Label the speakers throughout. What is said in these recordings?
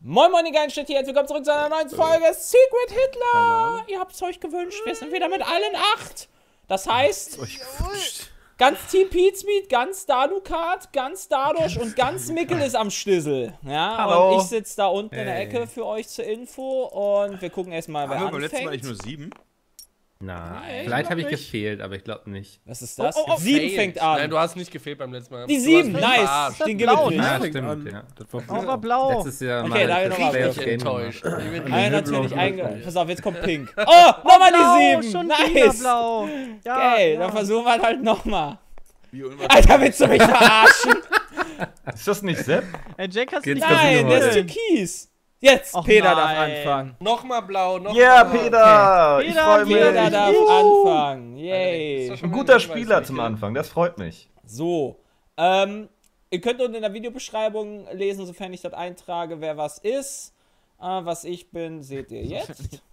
Speaker 1: Moin Moin, die geilen Shit hier, herzlich willkommen zurück zu einer neuen Folge Secret Hitler. Ihr habt es euch gewünscht, wir sind wieder mit allen 8. Das heißt, ganz Team Pizmeet, ganz Dadukat, ganz Dadosch und ganz Mickel ist am Schlüssel. Ja,
Speaker 2: Hallo.
Speaker 1: und ich sitze da unten in der Ecke für euch zur Info und wir gucken erstmal, wer anfängt.
Speaker 3: Beim letzten Mal eigentlich nur 7.
Speaker 2: Nein, vielleicht habe ich gefehlt, aber ich glaube nicht.
Speaker 1: Was ist das?
Speaker 4: Oh,
Speaker 1: 7
Speaker 4: failed.
Speaker 1: fängt an.
Speaker 4: Nein, du hast nicht gefehlt beim letzten Mal.
Speaker 1: Die
Speaker 4: Du
Speaker 1: 7,
Speaker 4: hast mich
Speaker 1: nice.
Speaker 4: verarscht.
Speaker 1: Den
Speaker 5: blau,
Speaker 1: gibt es
Speaker 2: Ja,
Speaker 1: nicht.
Speaker 2: stimmt, ja.
Speaker 5: Das war
Speaker 4: Aber blau.
Speaker 2: Letztes Jahr
Speaker 1: Okay, da
Speaker 2: mal
Speaker 1: noch mal
Speaker 4: Richtig
Speaker 2: Playoff-Game
Speaker 4: enttäuscht.
Speaker 2: gemacht.
Speaker 4: Ich bin
Speaker 1: Ah, ja,
Speaker 5: Hellblau
Speaker 1: natürlich
Speaker 5: ist
Speaker 1: einge... Pass auf, jetzt kommt Pink. Oh,
Speaker 5: blau,
Speaker 1: nochmal die 7.
Speaker 5: schon
Speaker 1: Nice.
Speaker 5: wieder blau. Ja,
Speaker 1: Geil,
Speaker 5: ja.
Speaker 1: dann versuchen wir halt nochmal. Alter, willst du mich verarschen?
Speaker 2: Ist das nicht Sepp?
Speaker 5: Ey, Jack, hast du
Speaker 2: Geht's
Speaker 5: nicht
Speaker 1: Nein, der ist
Speaker 5: gesehen?
Speaker 1: türkis. Jetzt,
Speaker 5: Och,
Speaker 1: Peter darf
Speaker 5: nein.
Speaker 1: anfangen.
Speaker 4: Nochmal blau, nochmal
Speaker 2: Ja,
Speaker 4: blau.
Speaker 2: Peter!
Speaker 5: Okay.
Speaker 2: Ich
Speaker 5: Peter,
Speaker 2: freue
Speaker 1: Peter
Speaker 2: mich.
Speaker 1: darf anfangen.
Speaker 4: Ist
Speaker 1: Yay.
Speaker 4: doch schon
Speaker 2: Ein
Speaker 4: mal
Speaker 2: guter
Speaker 4: Hinweis,
Speaker 2: Spieler zum
Speaker 4: Michael.
Speaker 2: Anfang, das freut mich.
Speaker 1: So, ihr könnt unten in der Videobeschreibung lesen, sofern ich das eintrage, wer was ist. Was ich bin, seht ihr jetzt.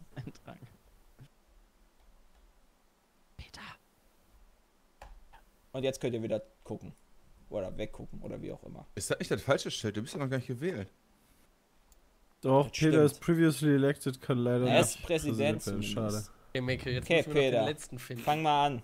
Speaker 1: Und jetzt könnt ihr wieder gucken. Oder weggucken oder wie auch immer.
Speaker 3: Ist das nicht das falsche Schild? Du bist ja noch gar nicht gewählt.
Speaker 5: Doch,
Speaker 1: Das
Speaker 5: Peter
Speaker 1: stimmt.
Speaker 5: ist previously elected, kann leider
Speaker 1: Er ist
Speaker 5: nicht
Speaker 1: Präsident
Speaker 5: werden. Schade.
Speaker 1: zumindest.
Speaker 4: Okay, Michael, jetzt
Speaker 1: Okay,
Speaker 4: müssen wir noch
Speaker 1: Peter.
Speaker 4: den letzten finden.
Speaker 1: Fang mal an.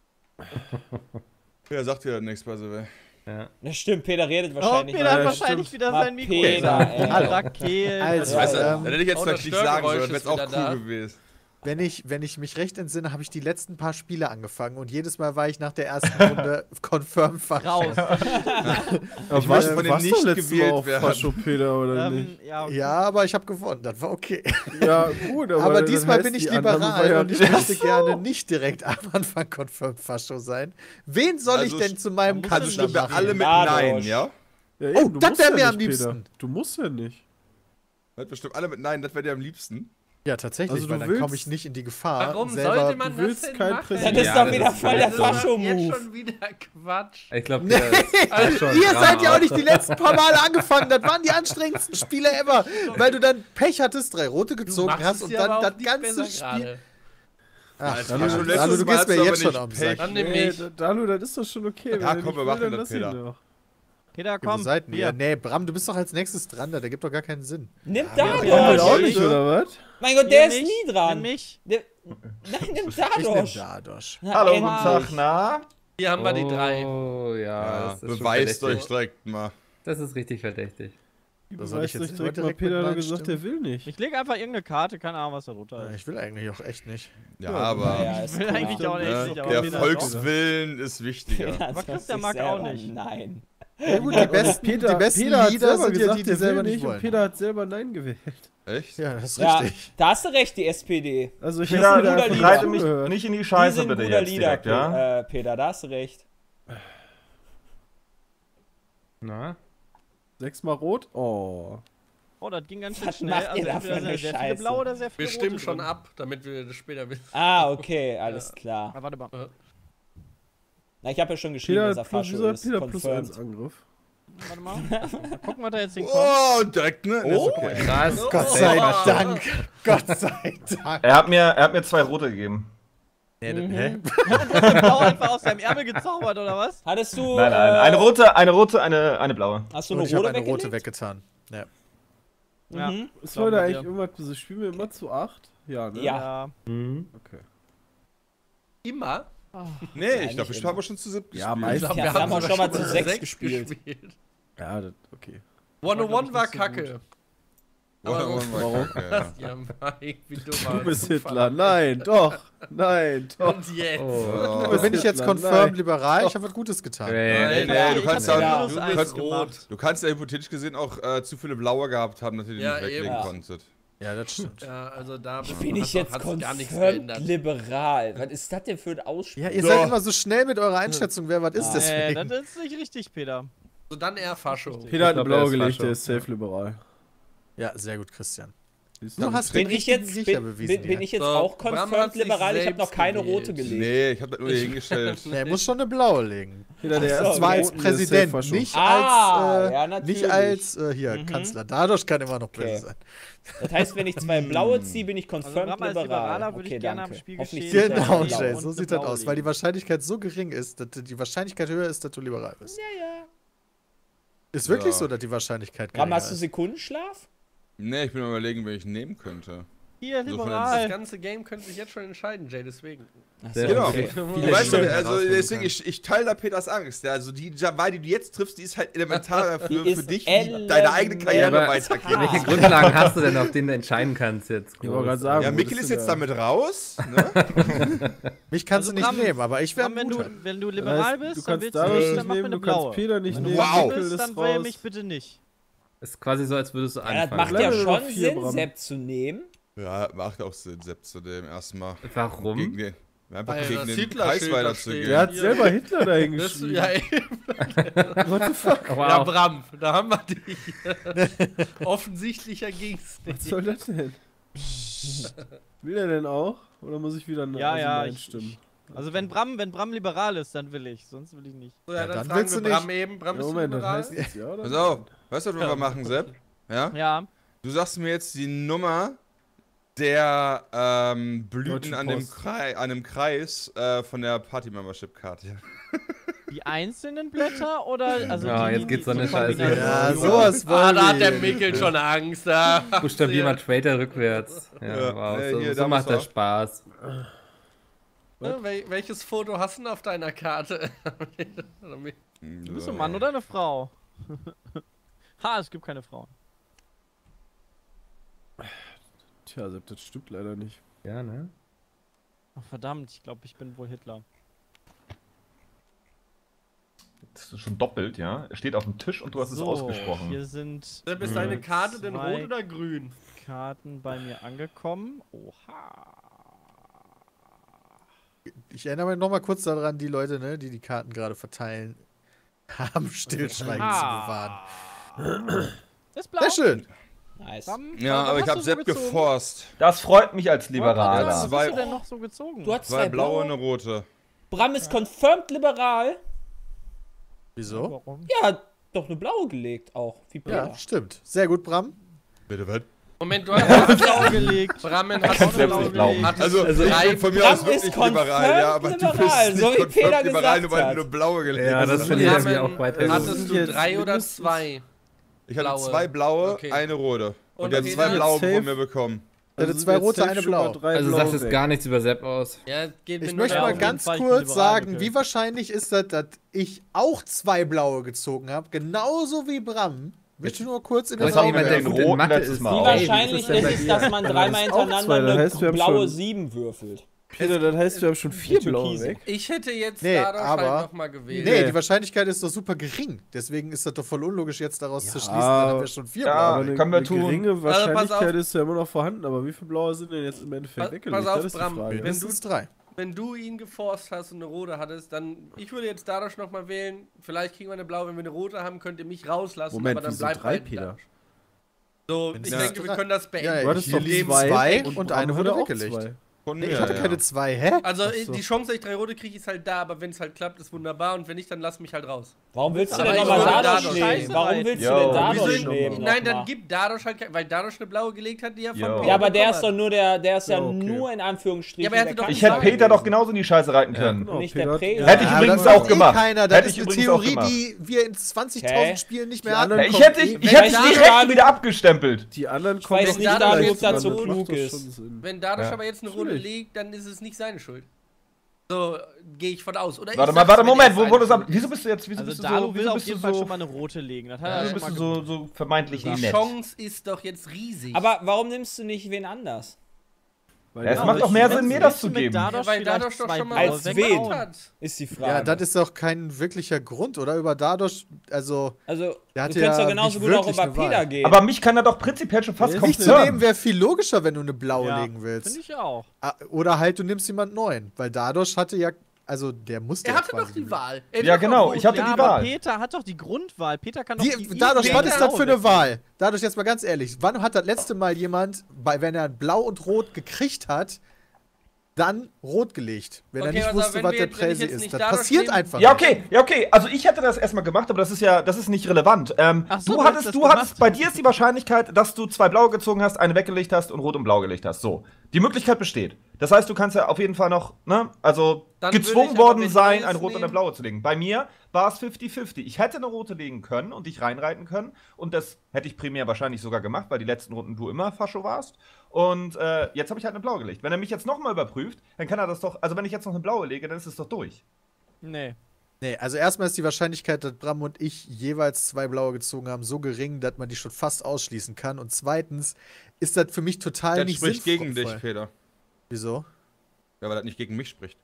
Speaker 3: Wer sagt dir nichts bei so wer?
Speaker 2: Ja.
Speaker 1: Das stimmt, Peter redet
Speaker 5: Oh,
Speaker 1: wahrscheinlich.
Speaker 5: Peter hat
Speaker 1: nicht.
Speaker 5: wahrscheinlich wieder
Speaker 1: Mal
Speaker 5: sein Mikro.
Speaker 1: Peter, ey.
Speaker 5: Rakeel.
Speaker 6: Also,
Speaker 3: Weißt du,
Speaker 1: ja.
Speaker 3: dann hätte ich jetzt
Speaker 4: Oh,
Speaker 3: vielleicht
Speaker 4: das
Speaker 3: nicht sagen sollen,
Speaker 4: Störgeräusch
Speaker 3: wäre
Speaker 4: ist
Speaker 3: es auch
Speaker 4: wieder
Speaker 3: cool
Speaker 4: da.
Speaker 3: gewesen.
Speaker 6: wenn ich mich recht entsinne, habe ich die letzten paar Spiele angefangen und jedes Mal war ich nach der ersten Runde confirm
Speaker 5: raus.
Speaker 3: Ich möchte von dem
Speaker 5: warst
Speaker 3: nicht
Speaker 5: du letztes Mal
Speaker 3: gewählt
Speaker 5: auch
Speaker 3: werden.
Speaker 5: Fascho, Peter, oder nicht?
Speaker 6: Ja, aber ich habe gewonnen, das war okay.
Speaker 5: Ja, gut,
Speaker 6: Aber
Speaker 5: dann
Speaker 6: diesmal
Speaker 5: heißt
Speaker 6: bin ich
Speaker 5: die andere
Speaker 6: liberal und ich
Speaker 5: Variante-
Speaker 6: möchte gerne nicht direkt am Anfang confirm Fascho sein. Wen soll
Speaker 3: Also
Speaker 6: ich denn zu meinem
Speaker 5: muss
Speaker 3: Also
Speaker 6: Kanzler
Speaker 3: stimmt wir
Speaker 6: machen?
Speaker 3: alle mit
Speaker 1: Dadosch.
Speaker 3: Nein, ja?
Speaker 5: Ja,
Speaker 6: Oh,
Speaker 5: du
Speaker 6: das
Speaker 5: musst
Speaker 6: wär
Speaker 5: ja
Speaker 6: mir am
Speaker 5: nicht,
Speaker 6: liebsten.
Speaker 5: Peter. Du musst ja nicht.
Speaker 3: Das bestimmt alle mit Nein, das wäre dir am liebsten.
Speaker 6: Ja, tatsächlich,
Speaker 5: Also
Speaker 6: weil
Speaker 5: du
Speaker 6: dann komme
Speaker 5: willst-
Speaker 6: ich nicht in die Gefahr.
Speaker 4: Warum
Speaker 6: selber
Speaker 4: sollte man
Speaker 5: du
Speaker 4: das
Speaker 5: willst
Speaker 4: denn
Speaker 5: kein
Speaker 4: machen?
Speaker 5: Präsident.
Speaker 1: Das ist
Speaker 2: Ja,
Speaker 1: doch wieder
Speaker 2: das ist
Speaker 1: voll der
Speaker 2: völlig dumm.
Speaker 1: Fascho-Move.
Speaker 4: Jetzt schon wieder Quatsch.
Speaker 2: Ich glaube, Peter ist schon
Speaker 6: Ihr
Speaker 2: Drama
Speaker 6: seid ja auch
Speaker 2: aus.
Speaker 6: nicht die letzten paar Male angefangen. Das waren die anstrengendsten Spiele ever. Weil du dann Pech hattest, 3 rote gezogen hast und dann das ganze Spiel. Ach,
Speaker 3: Alter,
Speaker 6: Dalu,
Speaker 3: schon letztes
Speaker 6: du
Speaker 3: Mal
Speaker 6: gehst mir
Speaker 3: hast du
Speaker 6: jetzt
Speaker 3: aber
Speaker 6: schon am
Speaker 3: nicht
Speaker 6: Sack.
Speaker 4: Dann nimm
Speaker 5: Nee,
Speaker 4: ich.
Speaker 5: Dalu, das ist doch schon okay.
Speaker 3: Ja,
Speaker 5: Wenn er
Speaker 3: komm,
Speaker 5: nicht
Speaker 3: wir
Speaker 5: will,
Speaker 3: machen
Speaker 5: dann
Speaker 3: das,
Speaker 5: lass ihn
Speaker 3: Peter.
Speaker 5: doch.
Speaker 6: Wo
Speaker 5: Peter,
Speaker 6: seid ihr? Nee, Bram, du bist doch als nächstes dran, der gibt doch gar keinen Sinn.
Speaker 1: Nimm
Speaker 5: Ja, auch
Speaker 1: Dadosch.
Speaker 5: nicht, oder was?
Speaker 1: Mein Gott, der ist nie dran.
Speaker 5: mich.
Speaker 1: Der, nein, nimm
Speaker 6: Ich nehme
Speaker 1: Dadosch.
Speaker 6: Dadosch.
Speaker 1: Na,
Speaker 2: Hallo,
Speaker 1: endlich.
Speaker 2: guten Tag, na?
Speaker 4: Hier haben wir die 3.
Speaker 2: Oh, ja.
Speaker 3: Ja,
Speaker 2: das ist schon
Speaker 3: beweist euch
Speaker 2: verdächtig.
Speaker 3: direkt mal.
Speaker 2: Das ist richtig verdächtig.
Speaker 6: Da soll ich
Speaker 5: Weißt du,
Speaker 6: jetzt
Speaker 5: direkt
Speaker 6: immer
Speaker 5: mal
Speaker 6: direkt
Speaker 5: Peter
Speaker 6: mit
Speaker 5: hat
Speaker 6: Nein
Speaker 5: gesagt,
Speaker 6: stimmen?
Speaker 5: der will nicht.
Speaker 7: Ich lege einfach irgendeine Karte, keine Ahnung, was da drunter ist.
Speaker 6: Ich will eigentlich auch echt nicht.
Speaker 3: Ja,
Speaker 5: Ja,
Speaker 3: aber
Speaker 1: Ja, ist
Speaker 7: Ich will
Speaker 1: klar.
Speaker 7: eigentlich auch
Speaker 3: ne,
Speaker 7: nicht, aber
Speaker 3: der
Speaker 7: Peter
Speaker 3: Volkswillen ist wichtiger.
Speaker 1: Peter
Speaker 7: Aber
Speaker 1: sagt
Speaker 7: Christian
Speaker 1: sich
Speaker 7: mag auch
Speaker 1: selber
Speaker 7: nicht.
Speaker 1: Nein.
Speaker 6: Ja gut, die besten,
Speaker 5: Peter,
Speaker 6: die besten
Speaker 5: Peter hat
Speaker 6: Lieder
Speaker 5: selber
Speaker 6: sind ja
Speaker 5: gesagt,
Speaker 6: die, die
Speaker 5: der
Speaker 6: selber
Speaker 5: will
Speaker 6: nicht
Speaker 5: nicht und
Speaker 6: wollen.
Speaker 5: Peter hat selber Nein gewählt.
Speaker 3: Echt?
Speaker 6: Ja, das ist
Speaker 1: Ja,
Speaker 6: richtig.
Speaker 1: da hast du recht, die SPD.
Speaker 5: Also ich
Speaker 2: Peter,
Speaker 5: hab wieder
Speaker 1: guter
Speaker 5: einfach
Speaker 1: Lieder.
Speaker 2: reite mich
Speaker 5: zugehört.
Speaker 2: nicht in die
Speaker 1: Die
Speaker 2: Scheiße
Speaker 1: sind
Speaker 2: bitte
Speaker 1: guter
Speaker 2: jetzt
Speaker 1: Lieder,
Speaker 2: direkt, ja?
Speaker 1: Peter, da hast du recht.
Speaker 2: Na?
Speaker 5: 6-mal rot? Oh.
Speaker 7: Oh, das ging ganz schön
Speaker 1: Was
Speaker 7: schnell.
Speaker 1: macht ihr da
Speaker 7: entweder
Speaker 1: für eine
Speaker 7: sind sehr viele
Speaker 1: Scheiße?
Speaker 7: blaue oder sehr viele
Speaker 4: Wir stimmen
Speaker 7: rote
Speaker 4: schon
Speaker 7: drin.
Speaker 4: ab, damit wir das später wissen.
Speaker 1: Ah, okay, alles klar.
Speaker 7: Ah, warte mal.
Speaker 1: Na, ich habe ja schon geschrieben,
Speaker 5: Peter
Speaker 1: dass er
Speaker 5: hat plus,
Speaker 1: Fascho
Speaker 5: wieso hat
Speaker 1: ist.
Speaker 5: Peter plus 1
Speaker 1: Confirmed.
Speaker 5: Angriff?
Speaker 7: Warte mal. Mal gucken, was da jetzt hinkommt.
Speaker 3: Oh, und direkt, ne?
Speaker 1: Oh.
Speaker 3: Ist okay.
Speaker 2: Krass.
Speaker 6: Gott sei Dank. Gott sei Dank.
Speaker 2: Er hat mir 2 rote gegeben.
Speaker 6: Hä?
Speaker 7: Hat das blau einfach aus deinem Ärmel gezaubert, oder was?
Speaker 1: Hattest du.
Speaker 2: Nein, nein. Eine rote, eine blaue.
Speaker 1: Hast du
Speaker 6: Und
Speaker 1: eine
Speaker 6: ich habe
Speaker 1: rote
Speaker 6: eine rote
Speaker 1: weggelegt?
Speaker 6: weggetan. Ja.
Speaker 7: Ja.
Speaker 1: Mhm.
Speaker 5: Ist
Speaker 7: Glaub
Speaker 5: heute
Speaker 7: bei
Speaker 5: eigentlich
Speaker 7: dir.
Speaker 5: irgendwas, also spielen wir immer zu 8? Ja, ne?
Speaker 1: Ja.
Speaker 5: Okay.
Speaker 4: Immer?
Speaker 3: Nee,
Speaker 1: Ja,
Speaker 3: ich glaube,
Speaker 1: nicht
Speaker 3: wir haben schon zu 7
Speaker 5: Ja,
Speaker 3: gespielt.
Speaker 5: meistens.
Speaker 1: Ja, wir haben auch schon mal zu 6 gespielt.
Speaker 5: Ja, das, okay.
Speaker 4: 101 war kacke.
Speaker 3: Warum?
Speaker 4: Ja, Mike, wie dumm.
Speaker 5: Du bist Hitler. Nein, doch. Nein, doch.
Speaker 4: Und jetzt?
Speaker 2: Oh.
Speaker 6: Aber bin ich jetzt
Speaker 5: Hitler,
Speaker 6: confirmed
Speaker 5: nein.
Speaker 6: liberal? Ich habe was Gutes getan.
Speaker 3: Nee,
Speaker 4: Ja,
Speaker 3: du
Speaker 4: ich
Speaker 3: kannst
Speaker 1: hab
Speaker 3: ja,
Speaker 1: ja
Speaker 3: du,
Speaker 7: minus
Speaker 3: kannst,
Speaker 7: eins gemacht.
Speaker 3: du kannst ja hypothetisch gesehen auch zu viele blaue gehabt haben, dass ihr die
Speaker 4: Ja,
Speaker 3: nicht weglegen
Speaker 4: eben.
Speaker 3: konntet.
Speaker 6: Ja, das stimmt.
Speaker 4: Ja, also da
Speaker 1: Bin ich jetzt
Speaker 4: hat's gar nichts
Speaker 1: confirmed
Speaker 4: geändert.
Speaker 1: liberal? Was ist das denn für ein Ausspruch?
Speaker 6: Ja, ihr seid immer so schnell mit eurer Einschätzung, wer was ist deswegen.
Speaker 7: Das ist nicht richtig, Peter.
Speaker 4: So, dann eher Fascho.
Speaker 5: Peter hat eine
Speaker 2: Ich glaub, er
Speaker 5: blaue
Speaker 2: ist
Speaker 5: gelegt,
Speaker 2: Fascho.
Speaker 5: der ist safe liberal.
Speaker 6: Ja, sehr gut, Christian.
Speaker 5: Siehst
Speaker 6: Du hast
Speaker 1: Bin
Speaker 6: den
Speaker 1: ich jetzt,
Speaker 6: richtigen Riecher
Speaker 1: bin,
Speaker 6: bewiesen.
Speaker 1: bin ich jetzt
Speaker 4: So,
Speaker 1: auch
Speaker 4: Bram hat
Speaker 1: confirmed
Speaker 4: sich
Speaker 1: liberal? Ich habe noch
Speaker 4: selbst
Speaker 1: keine
Speaker 4: gewählt.
Speaker 1: rote gelegt.
Speaker 3: Nee, ich hab das nur hier hingestellt.
Speaker 6: Nee, er muss schon eine blaue legen.
Speaker 5: Peter, der
Speaker 1: Ach so,
Speaker 5: erste
Speaker 6: Zwar
Speaker 1: okay.
Speaker 6: als
Speaker 5: Roten, der ist safe
Speaker 6: Präsident,
Speaker 5: Fascho.
Speaker 6: nicht
Speaker 1: Ah,
Speaker 6: als,
Speaker 1: ja, natürlich.
Speaker 6: nicht als hier,
Speaker 1: Mhm.
Speaker 6: Kanzler. Dadurch kann immer noch
Speaker 1: Okay.
Speaker 6: besser sein.
Speaker 1: Das heißt, wenn ich 2 blaue ziehe, bin ich confirmed
Speaker 7: Bram als
Speaker 1: liberal.
Speaker 7: Liberaler würde ich
Speaker 1: Okay,
Speaker 7: gerne
Speaker 1: danke.
Speaker 7: am Spiel
Speaker 1: Hoffentlich
Speaker 7: geschehen.
Speaker 1: zieht er
Speaker 6: Genau,
Speaker 1: blau.
Speaker 6: Jay,
Speaker 7: und
Speaker 6: so
Speaker 7: eine
Speaker 6: sieht das
Speaker 7: blaue
Speaker 6: aus, weil die
Speaker 7: liegen.
Speaker 6: Wahrscheinlichkeit so gering ist, dass die Wahrscheinlichkeit höher ist, dass du liberal bist.
Speaker 1: Ja, ja.
Speaker 6: Ist wirklich
Speaker 3: Ja.
Speaker 6: so, dass die Wahrscheinlichkeit
Speaker 1: Bram,
Speaker 6: geringer
Speaker 1: hast du
Speaker 6: ist.
Speaker 1: Sekundenschlaf?
Speaker 3: Nee, ich bin am überlegen, wen ich nehmen könnte.
Speaker 7: Hier,
Speaker 3: So von
Speaker 4: Das
Speaker 7: liberal.
Speaker 4: ganze Game könnte sich jetzt schon entscheiden, Jay, deswegen.
Speaker 3: Genau.
Speaker 2: Okay.
Speaker 3: Du weißt schon, also deswegen, ich teile da Peters Angst. Ja, also die Wahl, die du jetzt triffst, die ist halt elementar für
Speaker 1: ist
Speaker 3: dich, wie deine eigene Karriere
Speaker 2: aber-
Speaker 3: weitergeht.
Speaker 2: Welche Grundlagen hast du denn, auf denen du entscheiden kannst jetzt?
Speaker 5: Ich wollte gerade sagen,
Speaker 3: Ja,
Speaker 5: wo
Speaker 3: Mikkel
Speaker 5: bist
Speaker 3: ist
Speaker 5: du
Speaker 3: jetzt
Speaker 5: da?
Speaker 3: damit raus. Ne?
Speaker 6: Mich kannst du nicht
Speaker 7: Bram,
Speaker 6: nehmen, aber ich wäre
Speaker 7: Bram, wenn du
Speaker 5: Das
Speaker 7: liberal
Speaker 5: heißt,
Speaker 7: bist,
Speaker 5: du
Speaker 7: dann
Speaker 5: kannst
Speaker 7: willst du
Speaker 5: Darius
Speaker 7: nicht,
Speaker 5: nicht
Speaker 7: dann mach mir
Speaker 5: nehmen,
Speaker 7: eine
Speaker 5: du kannst
Speaker 7: blaue.
Speaker 5: Peter nicht
Speaker 7: Wenn du
Speaker 5: nehmen,
Speaker 3: Wow.
Speaker 7: liberal
Speaker 5: Mikkel
Speaker 7: bist,
Speaker 5: ist
Speaker 7: dann wähl
Speaker 5: raus.
Speaker 7: mich bitte nicht.
Speaker 2: Ist quasi so, als würdest du
Speaker 1: Ja,
Speaker 2: anfangen.
Speaker 1: das macht
Speaker 5: Bleiben
Speaker 1: ja
Speaker 5: wir
Speaker 1: schon
Speaker 5: noch 4,
Speaker 1: Sinn,
Speaker 5: Bram.
Speaker 1: Sepp zu nehmen.
Speaker 3: Ja, macht auch Sinn, Sepp zu dem erstmal.
Speaker 2: Warum?
Speaker 3: Gegen den, einfach
Speaker 4: Weil
Speaker 3: gegen
Speaker 4: das
Speaker 3: den
Speaker 4: Hitler-Schild
Speaker 3: Preis
Speaker 4: da
Speaker 3: weiterzugehen.
Speaker 5: Der hat selber Hitler
Speaker 4: Das,
Speaker 5: dahingeschrieben.
Speaker 4: ja, eben.
Speaker 5: What the fuck?
Speaker 2: Wow.
Speaker 4: Ja, Bram, da haben wir dich. Offensichtlicher ging's
Speaker 5: Was
Speaker 4: nicht.
Speaker 5: soll das denn? Will er denn auch? Oder muss ich wieder
Speaker 7: Ja, ja,
Speaker 5: einstimmen?
Speaker 7: Also wenn Bram liberal ist, dann will ich, sonst will ich nicht.
Speaker 4: So, ja,
Speaker 6: Ja,
Speaker 4: dann
Speaker 6: dann
Speaker 4: fragen
Speaker 6: willst
Speaker 4: wir
Speaker 6: du
Speaker 4: Bram
Speaker 6: nicht.
Speaker 4: eben. Bram,
Speaker 5: Ja,
Speaker 4: bist du
Speaker 5: Moment, das
Speaker 4: liberal?
Speaker 5: heißt jetzt ja oder?
Speaker 3: Pass auf, weißt du, was wir machen, Sepp? Ja?
Speaker 7: Ja.
Speaker 3: Du sagst mir jetzt die Nummer der Blüten
Speaker 5: Deutsche
Speaker 3: an dem,
Speaker 5: Post.
Speaker 3: an dem Kreis von der Party-Membership-Karte.
Speaker 7: Die einzelnen Blätter oder also
Speaker 2: Ja,
Speaker 7: die,
Speaker 2: jetzt geht's so eine Scheiße.
Speaker 6: Ja,
Speaker 7: Kombination?
Speaker 6: sowas wollen
Speaker 4: Da hat der
Speaker 6: wir.
Speaker 4: Mickel schon Angst. Da.
Speaker 2: Buchstabier mal Trader rückwärts. Ja,
Speaker 3: Ja,
Speaker 2: wow,
Speaker 3: hier,
Speaker 2: so
Speaker 3: da
Speaker 2: macht
Speaker 3: muss
Speaker 2: das
Speaker 3: er.
Speaker 2: Spaß.
Speaker 4: Welches Foto hast du denn auf deiner Karte?
Speaker 7: Du bist ein Mann oder eine Frau? Ha, es gibt keine Frauen.
Speaker 5: Tja, Sepp, das stimmt leider nicht.
Speaker 2: Ja, ne?
Speaker 7: Ach, verdammt, ich glaube, ich bin wohl Hitler.
Speaker 8: Das ist schon doppelt, ja. Es steht auf dem Tisch und du hast es ausgesprochen.
Speaker 7: Hier sind
Speaker 4: Ist deine Karte denn
Speaker 7: Zwei.
Speaker 4: rot oder grün?
Speaker 7: Karten bei mir angekommen. Oha.
Speaker 6: Ich erinnere mich nochmal kurz daran, die Leute, ne, die die Karten gerade verteilen, haben Stillschweigen zu bewahren.
Speaker 7: Ist blau.
Speaker 6: Sehr schön.
Speaker 1: Nice.
Speaker 7: Bram,
Speaker 3: Ja,
Speaker 7: was
Speaker 3: aber ich
Speaker 7: hast
Speaker 3: habe
Speaker 7: du so
Speaker 3: Sepp
Speaker 7: gezogen?
Speaker 3: geforst.
Speaker 8: Das freut mich als
Speaker 7: Was
Speaker 8: Liberaler.
Speaker 7: hast
Speaker 3: Zwei-
Speaker 7: du denn noch so gezogen?
Speaker 1: Du hast
Speaker 3: Zwei blaue und eine rote.
Speaker 1: Bram ist confirmed liberal.
Speaker 6: Wieso?
Speaker 7: Warum?
Speaker 1: Ja, hat doch eine blaue gelegt auch. Wie Peter.
Speaker 6: Ja, stimmt. Sehr gut, Bram.
Speaker 3: Bitte was?
Speaker 4: Moment, du hast
Speaker 7: Blau gelegt.
Speaker 4: Bramen
Speaker 8: kannst selbst nicht glauben.
Speaker 3: Also ich
Speaker 4: drei.
Speaker 3: bin von mir
Speaker 1: Bram
Speaker 3: aus wirklich
Speaker 1: ist confirmed
Speaker 3: liberal, ja, aber du bist
Speaker 1: liberal,
Speaker 3: nicht
Speaker 1: so wie
Speaker 3: confirmed
Speaker 1: Peter
Speaker 3: liberal,
Speaker 1: gesagt
Speaker 3: nur weil du
Speaker 1: hat.
Speaker 3: eine blaue gelegt
Speaker 2: Ja,
Speaker 3: hast.
Speaker 2: das finde ich
Speaker 4: Bramen,
Speaker 2: irgendwie auch weiter.
Speaker 4: hattest du
Speaker 5: jetzt
Speaker 4: 3 oder
Speaker 5: mindestens-
Speaker 4: 2?
Speaker 3: Ich hatte
Speaker 4: blaue.
Speaker 3: 2 blaue,
Speaker 4: Okay.
Speaker 3: eine rote. Und
Speaker 4: Und
Speaker 3: der hat
Speaker 4: Peter?
Speaker 3: 2 blaue
Speaker 5: Safe.
Speaker 3: von mir bekommen.
Speaker 6: Der hatte
Speaker 5: Also
Speaker 6: 2
Speaker 5: sind jetzt
Speaker 6: rote,
Speaker 5: safe
Speaker 6: eine
Speaker 5: schon mal
Speaker 6: blau.
Speaker 5: 3
Speaker 2: Also
Speaker 5: blaue
Speaker 2: sagt es
Speaker 5: weg.
Speaker 2: gar nichts über Sepp aus.
Speaker 4: Ja, geht mir
Speaker 6: Ich
Speaker 4: nur
Speaker 6: möchte
Speaker 4: darum.
Speaker 6: mal
Speaker 7: auf
Speaker 6: ganz
Speaker 7: jeden Fall
Speaker 6: kurz
Speaker 7: liberal
Speaker 6: sagen,
Speaker 7: gekillt.
Speaker 6: wie wahrscheinlich ist das, dass ich auch 2 blaue gezogen habe, genauso wie Bram. Möchte nur kurz in
Speaker 2: Das
Speaker 6: den
Speaker 2: ist auch
Speaker 6: Raum
Speaker 2: jemand, der
Speaker 8: den
Speaker 2: gut in
Speaker 8: roten
Speaker 2: Mathe
Speaker 8: letztes
Speaker 2: ist.
Speaker 8: Mal
Speaker 1: Wie
Speaker 8: auch.
Speaker 1: wahrscheinlich ist es, dass man dreimal
Speaker 5: auch
Speaker 1: hintereinander
Speaker 5: zwei, das
Speaker 1: eine
Speaker 5: heißt, wir haben
Speaker 1: blaue
Speaker 5: schon-
Speaker 1: 7 würfelt?
Speaker 5: Peter, das heißt, wir haben schon 4 blaue
Speaker 1: Türkise.
Speaker 5: weg.
Speaker 4: Ich hätte jetzt
Speaker 6: Nee,
Speaker 4: dadurch
Speaker 6: aber-
Speaker 4: halt nochmal gewählt.
Speaker 6: Nee, die Wahrscheinlichkeit ist doch super gering. Deswegen ist das doch voll unlogisch, jetzt daraus zu schließen, dann haben wir schon 4
Speaker 8: Ja,
Speaker 6: blaue.
Speaker 5: Aber eine,
Speaker 8: können wir
Speaker 5: eine
Speaker 8: tun.
Speaker 5: geringe
Speaker 4: pass auf.
Speaker 5: Wahrscheinlichkeit ist ja immer noch vorhanden, aber wie viele blaue sind denn jetzt im Endeffekt
Speaker 4: Pass
Speaker 5: weggelegt?
Speaker 4: auf,
Speaker 5: Das ist die
Speaker 4: Bram,
Speaker 5: Frage.
Speaker 4: wenn du-
Speaker 6: Mindestens 3.
Speaker 4: Wenn du ihn geforst hast und eine rote hattest, dann. Ich würde jetzt dadurch nochmal wählen. Vielleicht kriegen wir eine blaue. Wenn wir eine rote haben, könnt ihr mich rauslassen.
Speaker 5: Moment,
Speaker 4: aber dann
Speaker 5: wieso
Speaker 4: bleibt
Speaker 5: 3,
Speaker 4: halt
Speaker 5: Peter?
Speaker 4: Dadurch. So, ich
Speaker 6: Ja.
Speaker 4: denke, wir können das beenden.
Speaker 6: Ja,
Speaker 5: Du hattest
Speaker 6: hier
Speaker 5: doch
Speaker 6: liegen
Speaker 5: 2
Speaker 6: 2
Speaker 5: und
Speaker 6: und
Speaker 5: Bram
Speaker 6: eine wurde
Speaker 5: hatte auch
Speaker 6: weggelegt.
Speaker 5: 2.
Speaker 3: Von
Speaker 6: Nee,
Speaker 3: mir,
Speaker 6: ich hatte
Speaker 3: ja.
Speaker 6: keine 2, hä?
Speaker 4: Also
Speaker 5: so.
Speaker 4: die Chance, dass ich 3 rote kriege, ist halt da, aber wenn es halt klappt, ist wunderbar und wenn nicht, dann lass mich halt raus.
Speaker 1: Warum willst du
Speaker 4: Aber
Speaker 1: denn
Speaker 4: ich
Speaker 1: nochmal
Speaker 4: würde
Speaker 1: Dadosch
Speaker 4: Dadosch
Speaker 1: nehmen?
Speaker 7: nehmen.
Speaker 1: Warum willst du
Speaker 8: Jo.
Speaker 1: denn
Speaker 4: Wieso
Speaker 1: Dadosch
Speaker 4: in-
Speaker 1: nehmen?
Speaker 4: Nein, dann
Speaker 1: nochmal?
Speaker 4: gibt Dadosch halt, weil Dadosch eine blaue gelegt hat, die er von
Speaker 8: Jo.
Speaker 4: Peter
Speaker 1: Ja, aber der
Speaker 4: bekommen
Speaker 1: ist doch
Speaker 4: hat.
Speaker 1: nur der ist ja
Speaker 5: Ja, okay.
Speaker 1: nur in Anführungsstrichen.
Speaker 4: Ja, aber er hätte
Speaker 1: der
Speaker 4: doch-
Speaker 8: Ich hätte
Speaker 1: Kanzler
Speaker 8: Peter doch
Speaker 1: gewesen.
Speaker 8: genauso in die Scheiße reiten können.
Speaker 5: genau,
Speaker 1: Nicht der
Speaker 5: Peter-
Speaker 1: Prä-
Speaker 8: Hätte ich
Speaker 6: Ja,
Speaker 8: übrigens
Speaker 6: das
Speaker 8: auch
Speaker 6: macht eh
Speaker 8: gemacht.
Speaker 6: keiner. Das
Speaker 8: Hätte
Speaker 6: ist
Speaker 8: ich
Speaker 6: eine
Speaker 8: übrigens auch
Speaker 6: Theorie,
Speaker 8: gemacht.
Speaker 6: die wir in 20.000
Speaker 1: Hä?
Speaker 6: Spielen nicht
Speaker 5: Die
Speaker 6: mehr hatten.
Speaker 5: anderen
Speaker 8: Ich hätte
Speaker 1: Ich
Speaker 8: dich
Speaker 1: weiß nicht,
Speaker 8: direkt
Speaker 1: Dadosch-
Speaker 8: wieder abgestempelt.
Speaker 5: Die anderen
Speaker 1: Ich
Speaker 5: kommen
Speaker 1: weiß
Speaker 5: doch
Speaker 1: nicht,
Speaker 5: gleich
Speaker 1: Dadosch
Speaker 5: dran,
Speaker 1: dazu
Speaker 5: das macht
Speaker 1: klug
Speaker 5: doch
Speaker 1: ist.
Speaker 5: schon Sinn.
Speaker 4: Wenn Dadosch
Speaker 8: Ja.
Speaker 4: aber jetzt eine rote
Speaker 5: Natürlich.
Speaker 4: legt, dann ist es nicht seine Schuld. So gehe ich von aus. Oder
Speaker 8: Warte
Speaker 4: ich
Speaker 8: mal,
Speaker 4: sag's,
Speaker 8: warte,
Speaker 4: wenn
Speaker 8: Moment,
Speaker 4: er
Speaker 8: wo
Speaker 4: seine
Speaker 8: wurde das ab?
Speaker 4: Schuld ist.
Speaker 8: Wieso bist du jetzt, wieso
Speaker 7: Also
Speaker 8: bist du
Speaker 7: Dalu
Speaker 8: so,
Speaker 7: will
Speaker 8: wieso
Speaker 7: auf
Speaker 8: bist du
Speaker 7: jeden Fall
Speaker 8: so,
Speaker 7: schon mal eine rote legen. Das hat er
Speaker 8: wieso
Speaker 7: schon
Speaker 8: bist
Speaker 7: mal
Speaker 8: du
Speaker 7: gemacht.
Speaker 8: so vermeintlich
Speaker 4: Die
Speaker 8: nett?
Speaker 4: Chance ist doch jetzt riesig.
Speaker 1: Aber warum nimmst du nicht wen anders?
Speaker 5: Weil
Speaker 8: Ja, es
Speaker 5: der-
Speaker 8: macht doch mehr Sinn, mir das zu
Speaker 7: Mit
Speaker 8: geben.
Speaker 7: Dadosch
Speaker 4: ja, weil
Speaker 7: vielleicht
Speaker 4: Dadosch doch
Speaker 7: zwei
Speaker 4: schon mal
Speaker 1: Als
Speaker 4: was
Speaker 1: wen?
Speaker 4: gemacht hat.
Speaker 1: Ist die Frage.
Speaker 6: Ja, das ist doch kein wirklicher Grund, oder? Über Dadosch, also
Speaker 1: also,
Speaker 6: Der
Speaker 1: du
Speaker 6: hatte
Speaker 1: kannst
Speaker 6: ja
Speaker 1: doch genauso
Speaker 6: nicht
Speaker 1: gut auch
Speaker 6: wirklich
Speaker 1: über
Speaker 6: eine Wahl.
Speaker 1: Peter gehen.
Speaker 8: Aber mich kann er doch prinzipiell schon fast
Speaker 5: Nicht
Speaker 6: nicht zu
Speaker 8: konzern.
Speaker 6: nehmen wäre viel logischer, wenn du eine blaue
Speaker 7: Ja,
Speaker 6: legen willst.
Speaker 7: Finde ich auch.
Speaker 6: Ah, oder halt, du nimmst jemand neuen, weil Dadosch hatte ja, also der musste
Speaker 4: Er
Speaker 6: ja
Speaker 4: hatte
Speaker 6: quasi
Speaker 4: doch die
Speaker 6: gewinnen.
Speaker 4: Wahl. Er hätte
Speaker 8: Ja,
Speaker 4: doch
Speaker 8: genau,
Speaker 4: auch
Speaker 8: ich hatte
Speaker 7: Ja,
Speaker 8: die
Speaker 7: aber
Speaker 8: Wahl.
Speaker 7: Peter hat doch die Grundwahl. Peter kann doch
Speaker 6: Dadosch, was ist das für eine
Speaker 7: Wahl?
Speaker 6: Wahl? Dadosch, jetzt mal ganz ehrlich, wann hat das letzte Mal jemand, wenn er blau und rot gekriegt hat, dann rot gelegt, wenn er
Speaker 4: Okay,
Speaker 6: nicht
Speaker 4: also
Speaker 6: wusste,
Speaker 4: wenn
Speaker 6: was
Speaker 4: wir
Speaker 6: der
Speaker 4: jetzt- wenn ich
Speaker 6: Präse
Speaker 4: jetzt
Speaker 6: ist?
Speaker 4: nicht
Speaker 6: Das
Speaker 4: Dadosch
Speaker 6: passiert
Speaker 4: nehme-
Speaker 6: einfach
Speaker 8: Ja,
Speaker 6: nicht.
Speaker 8: okay. Also ich hätte das erstmal gemacht, aber das ist nicht relevant.
Speaker 7: Ach so,
Speaker 8: du
Speaker 7: du
Speaker 8: hattest,
Speaker 7: hast
Speaker 8: du
Speaker 7: das
Speaker 8: hattest,
Speaker 7: gemacht.
Speaker 8: bei dir ist die Wahrscheinlichkeit, dass du 2 blaue gezogen hast, eine weggelegt hast und rot und blau gelegt hast. So. Die Möglichkeit besteht. Das heißt, du kannst ja auf jeden Fall noch, ne, also
Speaker 4: Dann würde ich
Speaker 8: gezwungen
Speaker 4: aber
Speaker 8: worden
Speaker 4: wen
Speaker 8: sein,
Speaker 4: Neues
Speaker 8: ein rot und eine
Speaker 4: nehmen.
Speaker 8: blaue zu legen. Bei mir war es 50-50. Ich hätte eine rote legen können und dich reinreiten können. Und das hätte ich primär wahrscheinlich sogar gemacht, weil die letzten Runden du immer Fascho warst. Und jetzt habe ich halt eine blaue gelegt. Wenn er mich jetzt nochmal überprüft, dann kann er das doch. Also wenn ich jetzt noch eine blaue lege, dann ist es doch durch.
Speaker 7: Nee.
Speaker 6: Nee, also erstmal ist die Wahrscheinlichkeit, dass Bram und ich jeweils 2 blaue gezogen haben, so gering, dass man die schon fast ausschließen kann. Und zweitens ist das für mich total nicht sinnvoll.
Speaker 3: Das spricht gegen dich, Peter.
Speaker 6: Wieso?
Speaker 3: Ja, weil das nicht gegen mich spricht.